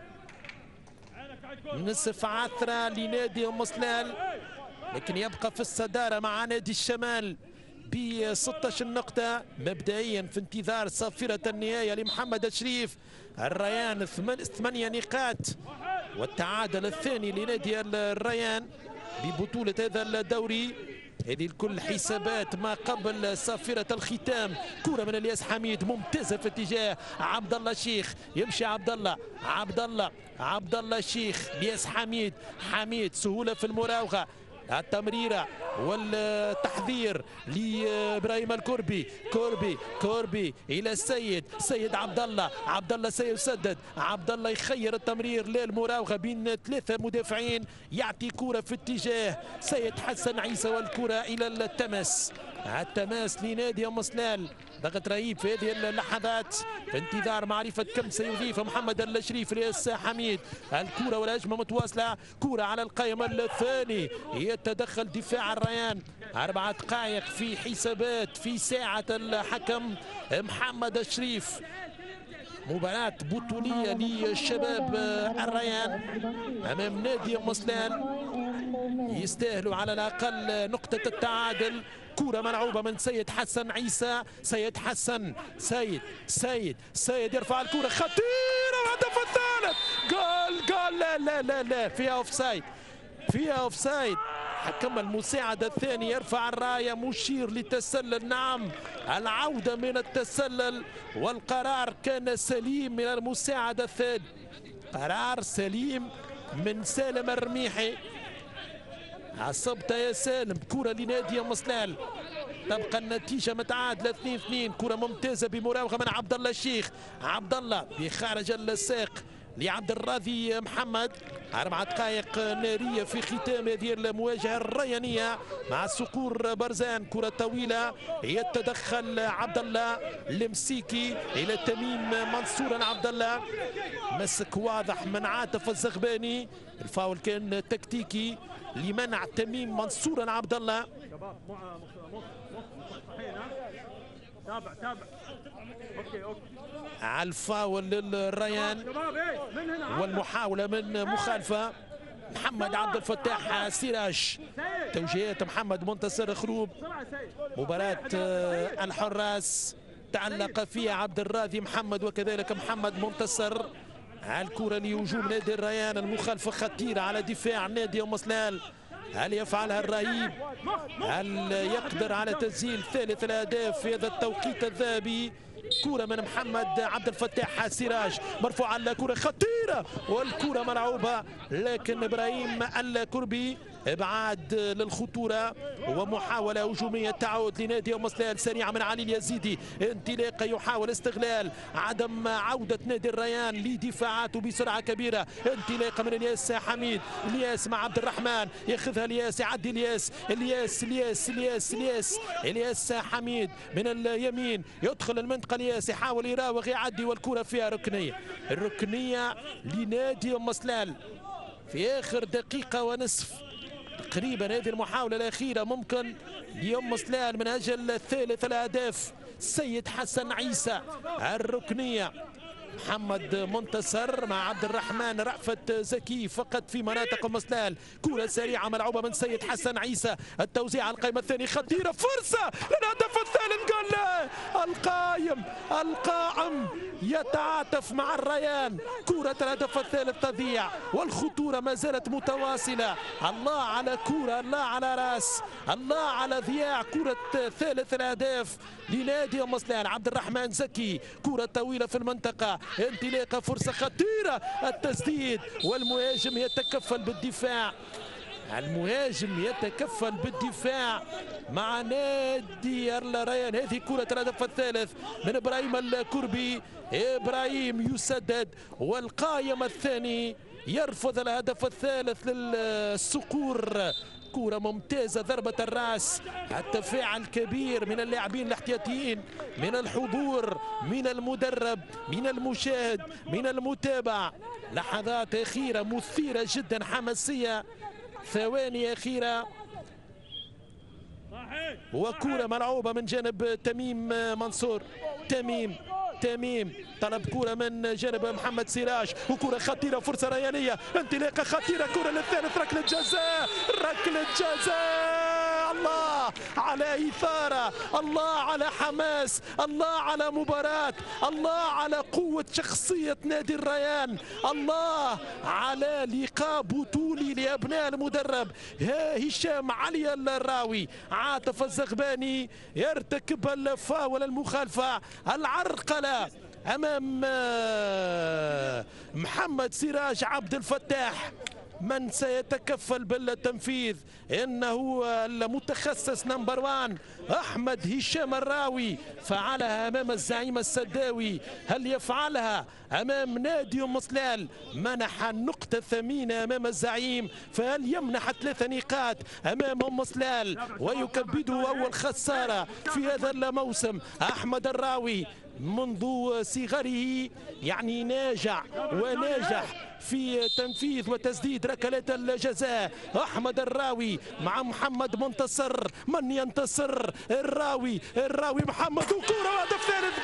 نصف عثرة لنادي أم سلال، لكن يبقى في الصدارة مع نادي الشمال ب 16 نقطة مبدئيا في انتظار صافرة النهاية لمحمد الشريف. الريان 8 نقاط، والتعادل الثاني لنادي الريان ببطولة هذا الدوري. هذه الكل حسابات ما قبل صافرة الختام. كرة من الياس حميد ممتازة في اتجاه عبد الله الشيخ، يمشي عبد الله الشيخ، الياس حميد سهولة في المراوغة، التمريرة والتحذير لابراهيم كوربي الى سيد عبد الله سيسدد، عبد الله يخير التمرير للمراوغه بين 3 مدافعين، يعطي كرة في اتجاه سيد حسن عيسى، والكرة الى التماس لنادي ام سلال. ضغط رهيب في هذه اللحظات في انتظار معرفة كم سيضيف محمد الشريف. الياس حميد، الكرة والهجمة متواصلة، كرة على القائمة الثاني، يتدخل دفاع الريان. 4 دقائق في حسابات في ساعة الحكم محمد الشريف. مباراة بطولية للشباب الريان أمام نادي أم سلال، يستاهلوا على الأقل نقطة التعادل. كرة ملعوبة من سيد حسن عيسى، سيد يرفع الكرة خطيرة، الهدف الثالث، جول لا فيها اوفسايد. حكم المساعدة الثاني يرفع الراية مشير للتسلل. نعم، العودة من التسلل، والقرار كان سليم من المساعدة الثاني، قرار سليم من سالم الرميحي. عصبت يا سالم. كرة لنادي أم سلال، تبقى النتيجة متعادلة 2-2. كرة ممتازة بمراوغة من عبد الله الشيخ، عبد الله بخارج الساق لعبد الراضي محمد. 4 دقائق نارية في ختام هذه المواجهة الريانية مع الصقور برزان. كرة طويلة، يتدخل عبد الله المسيكي إلى تميم منصور. عبد الله مسك واضح من عاطف الزغباني، الفاول كان تكتيكي لمنع تميم منصور عبد الله. تابع اوكي على الفاول للريان والمحاولة من مخالفة. محمد عبد الفتاح سراج، توجيهات محمد منتصر خروب. مباراة الحراس تعلق فيها عبد الراضي محمد وكذلك محمد منتصر. الكرة لهجوم نادي الريان، المخالفة خطيرة على دفاع نادي أم سلال. هل يفعلها الرهيب؟ هل يقدر على تسجيل 3 الأهداف في هذا التوقيت الذهبي؟ كرة من محمد عبد الفتاح سراج، مرفوعة الكرة خطيرة، والكرة ملعوبة، لكن إبراهيم الكربي ابعاد للخطوره ومحاوله هجوميه تعود لنادي أم سلال سريعه من علي اليزيدي. انطلاقه يحاول استغلال عدم عوده نادي الريان لدفاعاته بسرعه كبيره. انطلاقه من الياس حميد، الياس مع عبد الرحمن، ياخذها الياس، يعدي الياس حميد من اليمين، يدخل المنطقه الياس، يحاول يراوغ يعدي، والكره فيها الركنيه لنادي أم سلال في اخر دقيقه ونصف تقريبا. هذه المحاولة الأخيرة ممكن لأم سلال من أجل 3 الأهداف. سيد حسن عيسى، الركنية محمد منتصر مع عبد الرحمن رأفت زكي فقط في مناطق أم سلال. كرة سريعة ملعوبة من سيد حسن عيسى، التوزيع على القائمة الثانية خطيرة، فرصة للهدف الثالث. جول القائم يتعاطف مع الريان، كرة الهدف الثالث تضيع والخطورة ما زالت متواصلة. الله على كرة، الله على راس، الله على ضياع كرة 3 الأهداف لنادي أم سلال. عبد الرحمن زكي، كرة طويلة في المنطقة، انطلاقة، فرصة خطيرة، التسديد والمهاجم يتكفل بالدفاع. المهاجم يتكفل بالدفاع مع نادي الريان. هذه كرة الهدف الثالث من إبراهيم الكربي. إبراهيم يسدد والقائم الثاني يرفض الهدف الثالث للصقور. كرة ممتازة، ضربة الرأس، التفاعل كبير من اللاعبين الاحتياطيين، من الحضور، من المدرب، من المشاهد، من المتابع. لحظات أخيرة مثيرة جدا، حماسية، ثواني أخيرة، وكرة ملعوبة من جانب تميم منصور. تميم طلب كرة من جانب محمد سراج، وكرة خطيرة، فرصة ريانية، انطلاقة خطيرة، كرة للثالث، ركلة جزاء، ركلة جزاء. الله على إثارة، الله على حماس، الله على مباراة، الله على قوة شخصية نادي الريان، الله على لقاء بطولي لأبناء المدرب هشام علي الراوي. عاطف الزغباني يرتكب الفاول المخالفة، العرقلة أمام محمد سراج عبد الفتاح. من سيتكفل بالتنفيذ؟ إنه المتخصص نمبر 1 أحمد هشام الراوي. فعلها أمام الزعيم السداوي، هل يفعلها أمام نادي أم سلال؟ منح النقطة الثمينة أمام الزعيم، فهل يمنح 3 نقاط أمام أم سلال ويكبده أول خسارة في هذا الموسم؟ أحمد الراوي منذ صغره يعني ناجح في تنفيذ وتسديد ركلات الجزاء. أحمد الراوي مع محمد منتصر، من ينتصر؟ الراوي محمد، وكرة وهدف ثالث.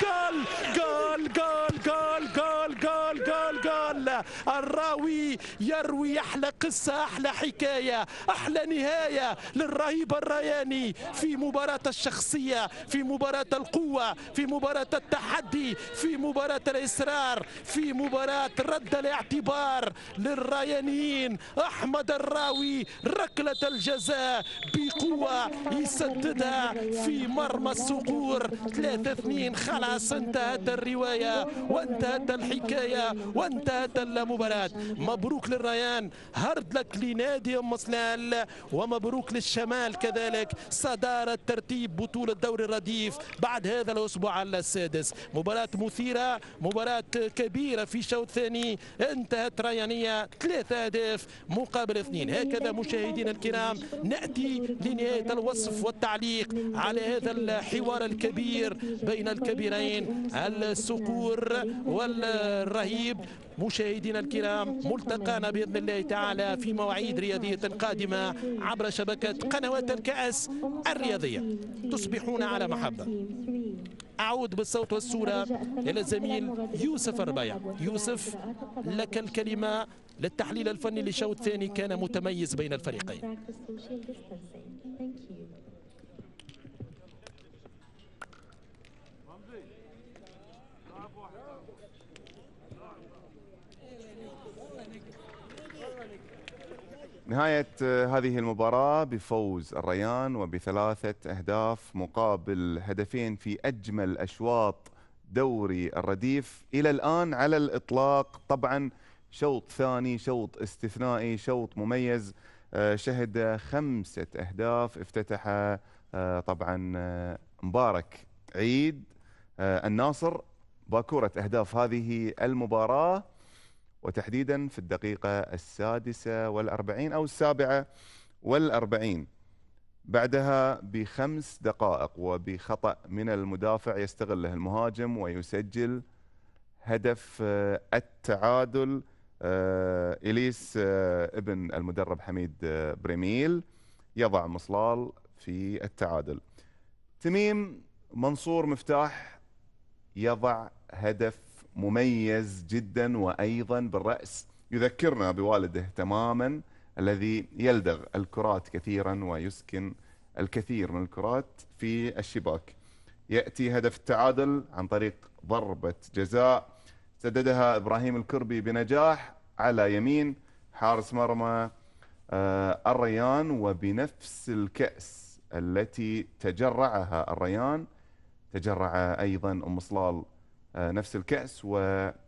جول. الراوي يروي أحلى قصة، أحلى حكاية، أحلى نهاية للرهيب الرياني في مباراة الشخصية، في مباراة القوة، في مباراة التحدي، في مباراة الإصرار، في مباراة رد الاعتبار للريانيين. أحمد الراوي ركلة الجزاء بقوة يسددها في مرمى الصقور. 3-2. خلاص انتهت الرواية وانتهت الحكاية وانتهت المباراة. مبروك للريان، هارد لك لنادي أم سلال، ومبروك للشمال كذلك صدارة ترتيب بطولة دوري الرديف بعد هذا الأسبوع السادس. مباراة مثيرة، مباراة كبيرة في شوط ثاني، انتهت ريانية 3 أهداف مقابل 2. هكذا مشاهدينا الكرام نأتي لنهاية الوصف والتعليق على هذا الحوار الكبير بين الكبيرين الصقور والرهيب. مشاهدينا الكرام، ملتقانا بإذن الله تعالى في مواعيد رياضية قادمة عبر شبكة قنوات الكأس الرياضية. تصبحون على محبة. أعود بالصوت والصورة إلى الزميل يوسف الربيع. يوسف، لك الكلمة للتحليل الفني للشوط الثاني، كان متميز بين الفريقين. نهاية هذه المباراة بفوز الريان وب3 أهداف مقابل هدفين في أجمل أشواط دوري الرديف إلى الآن على الإطلاق. طبعا شوط ثاني، شوط استثنائي، شوط مميز، شهد 5 أهداف. افتتح طبعا مبارك عيد الناصر باكورة أهداف هذه المباراة، وتحديدا في الدقيقة 46 أو 47. بعدها ب5 دقائق وبخطأ من المدافع يستغله المهاجم ويسجل هدف التعادل. إليس ابن المدرب حميد بريميل يضع مصلال في التعادل. تميم منصور مفتاح يضع هدف مميز جدا، وأيضا بالرأس يذكرنا بوالده تماما الذي يلدغ الكرات كثيرا ويسكن الكثير من الكرات في الشباك. يأتي هدف التعادل عن طريق ضربة جزاء سددها إبراهيم الكربي بنجاح على يمين حارس مرمى الريان، وبنفس الكأس التي تجرعها الريان تجرع أيضا أم سلال نفس الكأس،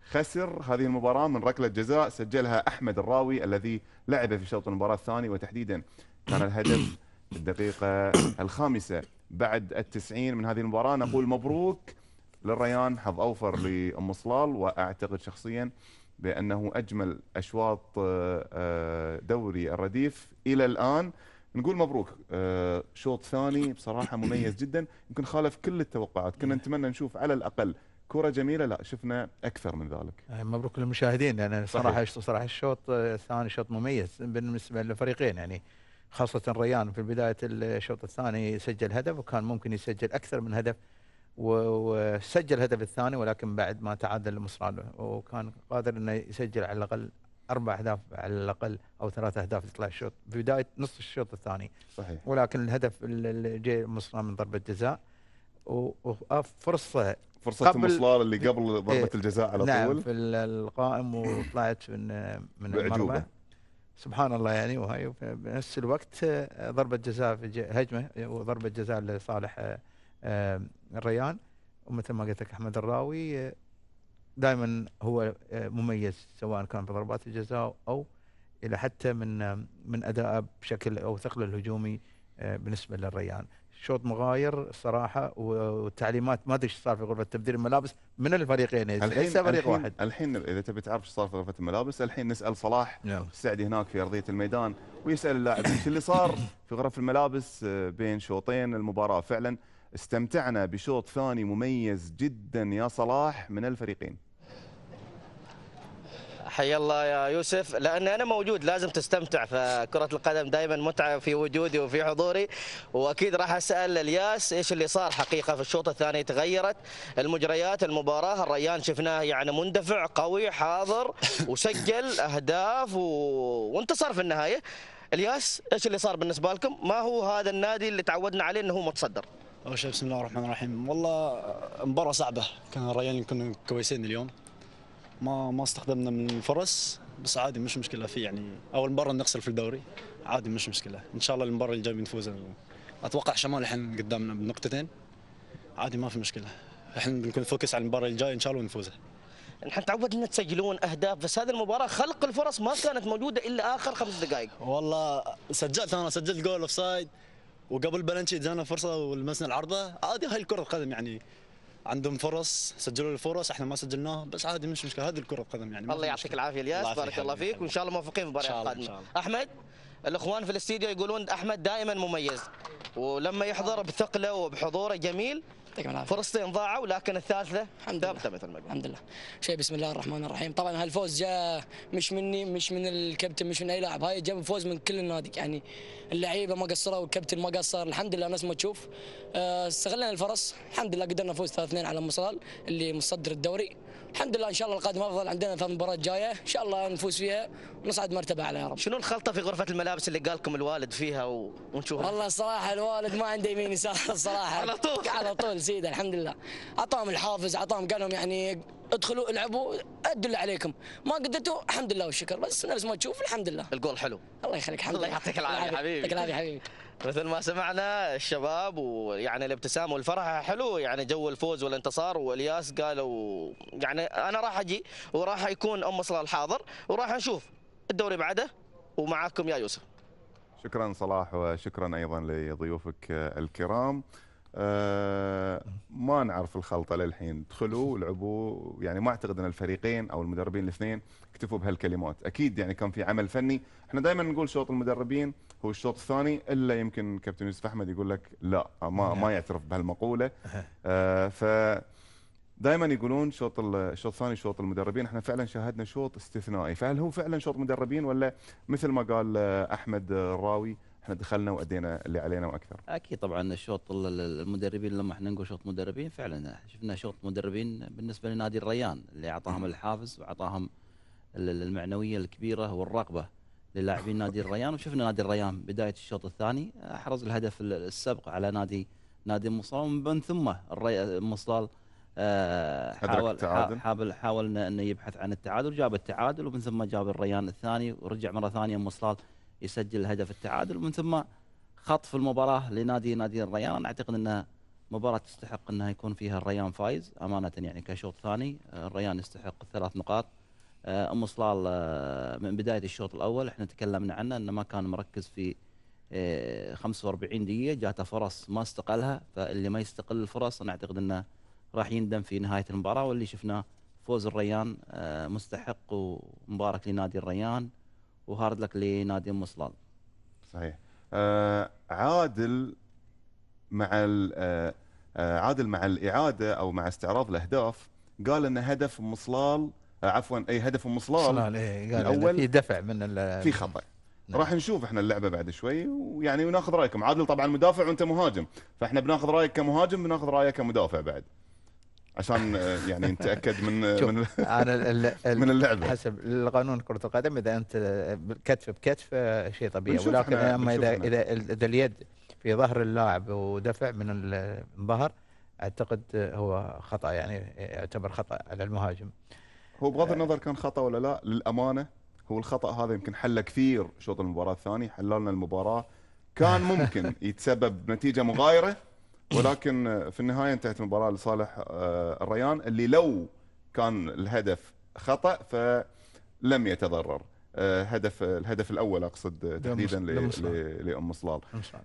خسر هذه المباراة من ركلة جزاء سجلها أحمد الراوي الذي لعب في شوط المباراة الثاني، وتحديدا كان الهدف في الدقيقة الخامسة بعد 90 من هذه المباراة. نقول مبروك للريان، حظ أوفر لأم صلال، وأعتقد شخصيا بأنه أجمل أشواط دوري الرديف إلى الآن. نقول مبروك. شوط ثاني بصراحة مميز جدا، يمكن خالف كل التوقعات. كنا نتمنى نشوف على الأقل كرة جميلة، لا شفنا أكثر من ذلك. مبروك للمشاهدين، لأن صراحة الشوط الثاني شوط مميز بالنسبة للفريقين، يعني خاصة الريان في بداية الشوط الثاني سجل هدف، وكان ممكن يسجل أكثر من هدف، وسجل الهدف الثاني، ولكن بعد ما تعادل مصرال، وكان قادر انه يسجل على الاقل 4 أهداف على الاقل او 3 أهداف يطلع الشوط في بدايه نصف الشوط الثاني. صحيح. ولكن الهدف اللي جاء مصرال من ضربه جزاء، وفرصه مصلال اللي قبل ضربه الجزاء على نعم طول في القائم، وطلعت من المرمى. سبحان الله يعني. وهي بنفس الوقت ضربه جزاء في هجمه، وضربه جزاء لصالح الريان. ومثل ما قلت لك احمد الراوي دائما هو مميز، سواء كان في ضربات الجزاء او الى حتى من اداءه بشكل او ثقله الهجومي بالنسبه للريان. شوط مغاير الصراحه، والتعليمات ما ادري ايش صار في غرفه تبديل الملابس من الفريقين، ليس فريق واحد. الحين اذا تبي تعرف ايش صار في غرفه الملابس، الحين نسال صلاح السعدي هناك في ارضيه الميدان، ويسال اللاعبين ايش اللي صار في غرف الملابس بين شوطين المباراه. فعلا استمتعنا بشوط ثاني مميز جدا يا صلاح من الفريقين. حي الله يا يوسف، لأن أنا موجود لازم تستمتع، فكرة القدم دائما متعة في وجودي وفي حضوري. وأكيد راح أسأل الياس إيش اللي صار حقيقة في الشوط الثاني. تغيرت المجريات المباراة، الريان شفناه يعني مندفع قوي حاضر وسجل أهداف وانتصر في النهاية. الياس إيش اللي صار بالنسبة لكم؟ ما هو هذا النادي اللي تعودنا عليه أنه هو متصدر؟ أول شيء بسم الله الرحمن الرحيم، والله مباراة صعبة، كان الريان يكونوا كويسين اليوم، ما استخدمنا من الفرص، بس عادي مش مشكله فيه، يعني اول مره نخسر في الدوري عادي مش مشكله. ان شاء الله المباراه الجايه بنفوز. اتوقع شمال الحين قدامنا بنقطتين، عادي ما في مشكله. احنا بنكون فوكس على المباراه الجايه ان شاء الله ونفوزها. نحن تعودنا تسجلون اهداف، بس هذه المباراه خلق الفرص ما كانت موجوده الا اخر 5 دقائق. والله سجلت جول اوف سايد، وقبل بلنشي جانا فرصه ولمسنا العارضه. عادي هاي الكره القدم، يعني عندهم فرص، سجلوا الفرص، احنا ما سجلناها، بس عادي مش مشكله، هذه الكره القدم يعني. الله يعطيك العافيه الياس، بارك الله فيك، وان شاء الله موفقين في المباراه القادمه. احمد، الاخوان في الاستديو يقولون احمد دائما مميز، ولما يحضر بثقله وبحضوره جميل. فرصتين ضاعوا، لكن الثالثه ثابته مثل ما قلت. الحمد لله. شيء بسم الله الرحمن الرحيم. طبعا هالفوز جاء مش مني، مش من الكابتن، مش من اي لاعب، هاي جاب فوز من كل النادي، يعني اللعيبه ما قصروا والكابتن ما قصر، الحمد لله ناس ما تشوف. استغلنا الفرص، الحمد لله قدرنا نفوز 3-2 على مصرال اللي متصدر الدوري. الحمد لله ان شاء الله القادم افضل، عندنا 3 مباريات جايه ان شاء الله نفوز فيها ونصعد مرتبه اعلى يا رب. شنو الخلطه في غرفه الملابس اللي قال لكم الوالد فيها ونشوفها؟ والله الصراحه الوالد ما عنده يمين يسار الصراحه على طول سيده، الحمد لله اعطاهم الحافز، اعطاهم قال لهم يعني ادخلوا العبوا ادوا اللي عليكم، ما قدرتوا الحمد لله والشكر، بس نفس ما تشوف الحمد لله. الجول حلو، الله يخليك. الحمد لله، الله يعطيك العافيه حبيبي. يعطيك العافيه حبيبي. مثل ما سمعنا الشباب، ويعني الابتسام والفرحه حلو، يعني جو الفوز والانتصار. والياس قالوا يعني انا راح اجي وراح يكون ام صلال حاضر، وراح نشوف الدوري بعده ومعاكم يا يوسف. شكرا صلاح، وشكرا ايضا لضيوفك الكرام. ما نعرف الخلطه للحين، دخلوا ولعبوا، يعني ما اعتقد ان الفريقين او المدربين الاثنين اكتفوا بهالكلمات. اكيد يعني كان في عمل فني. احنا دائما نقول شوط المدربين هو الشوط الثاني، الا يمكن كابتن يوسف احمد يقول لك لا، ما يعترف بهالمقوله. ف دائما يقولون الشوط الثاني شوط المدربين. احنا فعلا شاهدنا شوط استثنائي، فهل هو فعلا شوط مدربين، ولا مثل ما قال احمد الراوي احنا دخلنا وادينا اللي علينا واكثر؟ اكيد طبعا الشوط المدربين، لما احنا نقول شوط مدربين فعلا شفنا شوط مدربين بالنسبه لنادي الريان اللي اعطاهم الحافز واعطاهم المعنويه الكبيره والرغبه للاعبين نادي الريان. وشفنا نادي الريان بدايه الشوط الثاني احرز الهدف السبق على نادي مصلال، ومن ثم مصلال حاول انه يبحث عن التعادل، جاب التعادل، ومن ثم جاب الريان الثاني، ورجع مره ثانيه مصلال يسجل هدف التعادل، ومن ثم خطف المباراه لنادي الريان. اعتقد انه مباراة تستحق انها يكون فيها الريان فايز امانة، يعني كشوط ثاني الريان يستحق 3 نقاط. ام صلال من بداية الشوط الاول احنا تكلمنا عنه انه ما كان مركز في 45 دقيقة، جاته فرص ما استقلها، فاللي ما يستقل الفرص انا اعتقد انه راح يندم في نهاية المباراة. واللي شفناه فوز الريان مستحق، ومبارك لنادي الريان وهارد لك لنادي ام صلال. صحيح. عادل مع الإعادة أو مع استعراض الأهداف قال أن هدف ام صلال عفوا أي هدف ام صلال قال الأول في دفع من في خطأ. نعم. راح نشوف احنا اللعبة بعد شوي ويعني وناخذ رأيكم. عادل طبعا مدافع وأنت مهاجم، فاحنا بناخذ رأيك كمهاجم، بناخذ رأيك كمدافع بعد، عشان يعني نتأكد من من اللعبة. حسب القانون كرة القدم إذا أنت كتف بكتف شيء طبيعي، بنشوف ولكن احنا- أما بنشوف إذا اليد في ظهر اللاعب ودفع من الظهر أعتقد هو خطأ، يعني يعتبر خطأ على المهاجم. هو بغض النظر كان خطأ ولا لا، للأمانة هو الخطأ هذا يمكن حل كثير شوط المباراة الثاني، حللنا المباراة، كان ممكن يتسبب بنتيجة مغايرة، ولكن في النهاية انتهت المباراة لصالح الريان اللي لو كان الهدف خطأ فلم يتضرر. الهدف الأول أقصد تحديدا لأم صلال.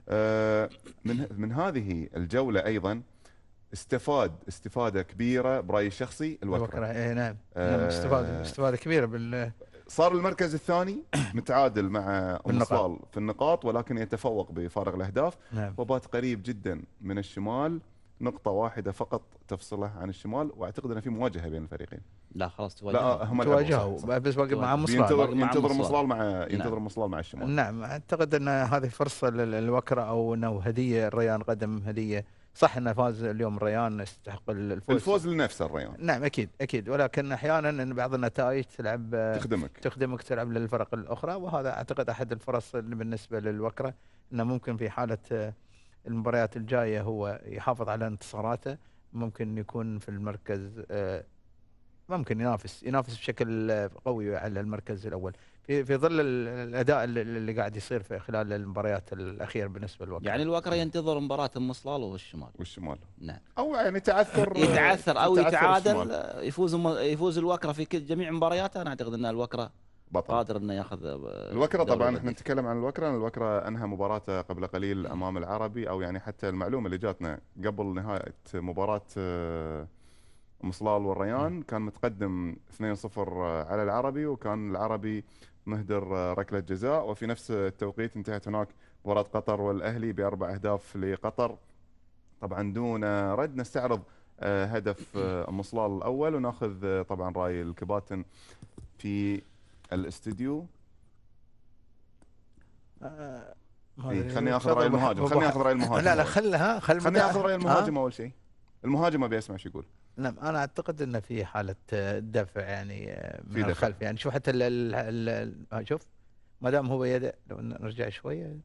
من هذه الجولة أيضا استفاد استفادة كبيرة برأيي الشخصي الوكرة. نعم استفادة كبيرة صار المركز الثاني متعادل مع ام صلال في النقاط، ولكن يتفوق بفارق الاهداف. نعم. وبات قريب جدا من الشمال، نقطة واحدة فقط تفصله عن الشمال، واعتقد ان في مواجهة بين الفريقين. لا خلاص تواجهوا بس باقي مع ام صلال. ينتظر ام صلال مع الشمال. نعم اعتقد ان هذه فرصة للوكرة، او انه هدية، الريان قدم هدية. صح انه فاز اليوم الريان، يستحق الفوز لنفسه الريان. نعم اكيد، ولكن احيانا ان بعض النتائج تخدمك تلعب للفرق الاخرى، وهذا اعتقد احد الفرص اللي بالنسبه للوكره، انه ممكن في حاله المباريات الجايه هو يحافظ على انتصاراته، ممكن يكون في المركز، ممكن ينافس بشكل قوي على المركز الاول في ظل الاداء اللي قاعد يصير في خلال المباريات الاخيره بالنسبه للوكره. يعني الوكره ينتظر مباراه ام صلال والشمال. نعم. او يعني يتعثر او يتعادل، يفوز الوكره في جميع مبارياته. انا اعتقد ان الوكره قادر انه ياخذ الوكره. طبعا احنا نتكلم عن الوكره انهى مباراته قبل قليل امام العربي، او يعني حتى المعلومه اللي جاتنا قبل نهايه مباراه ام صلال والريان كان متقدم 2-0 على العربي، وكان العربي مهدر ركله جزاء، وفي نفس التوقيت انتهت هناك مباراه قطر والاهلي ب4 أهداف لقطر. طبعا دون رد نستعرض هدف ام صلال الاول، وناخذ طبعا راي الكباتن في الاستديو. خليني اخذ راي المهاجم. لا خلني اخذ راي المهاجم اول شيء. المهاجم ابي اسمع شو يقول. نعم انا اعتقد انه في حاله دفع، يعني من في الخلف، يعني شوف حتى شوف ما دام هو لو نرجع شويه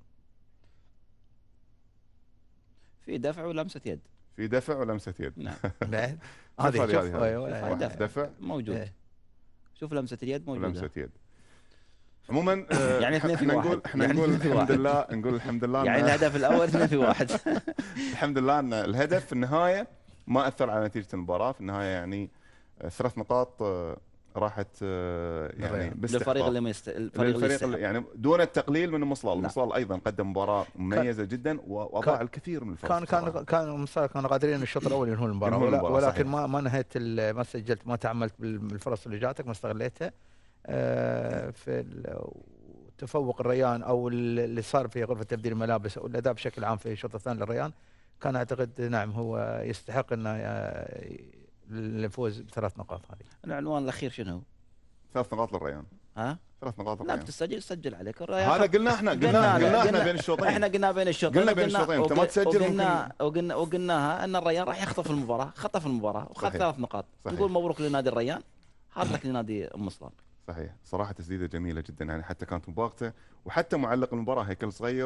في دفع ولمسه يد. في دفع ولمسه يد. نعم. بعد هذه دفع موجود. شوف لمسه اليد موجوده. لمسه يد. عموما يعني احنا نقول الحمد لله يعني الهدف الاول 2-1. الحمد لله ان الهدف في النهايه ما اثر على نتيجه المباراه. في النهايه يعني 3 نقاط راحت يعني للفريق اللي يعني دون التقليل من ام صلال. ام صلال ايضا قدم مباراه مميزه جدا واضاع الكثير من الفرص. كانوا قادرين الشوط الاول ينهون المباراه، ولكن ما نهيت، ما سجلت، ما تعاملت بالفرص اللي جاتك، ما استغليتها. في تفوق الريان او اللي صار في غرفه تبديل الملابس او الاداء بشكل عام في الشوط الثاني للريان، كان اعتقد نعم هو يستحق انه الفوز ب3 نقاط. هذه العنوان الاخير شنو هو؟ 3 نقاط للريان. 3 نقاط لا بتسجل، سجل عليك الريان. هذا قلنا احنا بين الشوطين. احنا قلنا بين الشوطين. انت ما تسجل. وقلناها ان الريان راح يخطف المباراه، خطف المباراه وخذ 3 نقاط. نقول مبروك لنادي الريان، هارد لك لنادي ام صلال. صحيح، صراحه تسديده جميله جدا، يعني حتى كانت مباغته، وحتى معلق المباراه هيكل صغير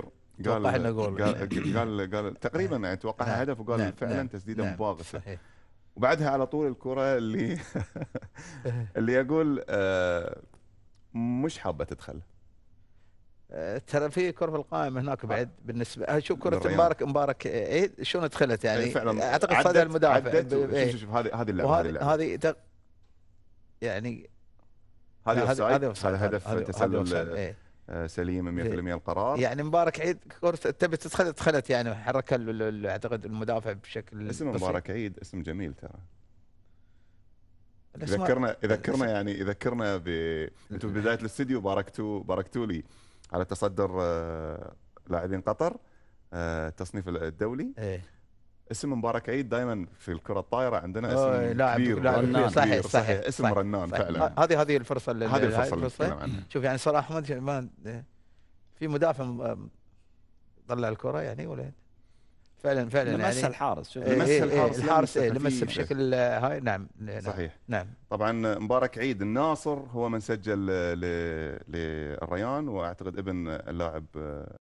قال تقريبا يعني توقعها هدف، وقال فعلا تسديده مباغته. وبعدها على طول الكره اللي اللي يقول مش حابه تدخل. ترى في كره في القائم هناك بعد بالنسبه شوف كره للريان. مبارك عيد شلون دخلت يعني فعلا اعتقد صدى المدافع شوف هذه اللعبه هذه يعني هذه هذه اوفسايد، هذا هدف تسلل إيه. سليم 100% القرار. يعني مبارك عيد كره تبي تدخل دخلت يعني حرك اعتقد المدافع بشكل اسم بسيط. مبارك عيد اسم جميل ترى. يذكرنا يعني يذكرنا انتم بدايه الاستديو باركتوا لي على تصدر لاعبين قطر التصنيف الدولي. إيه. اسم مبارك عيد دائما في الكره الطايره عندنا اسم لاعب كبير، رنان. صحيح اسم رنان فعلا. هذه الفرصه هذه الفرصه اللي نتكلم عنها. شوف يعني صراحه ما في مدافع طلع الكره يعني ولا فعلا لمس يعني الحارس. شوف الحارس لمس بشكل هاي. نعم صحيح. نعم. طبعا مبارك عيد الناصر هو من سجل للريان، واعتقد ابن اللاعب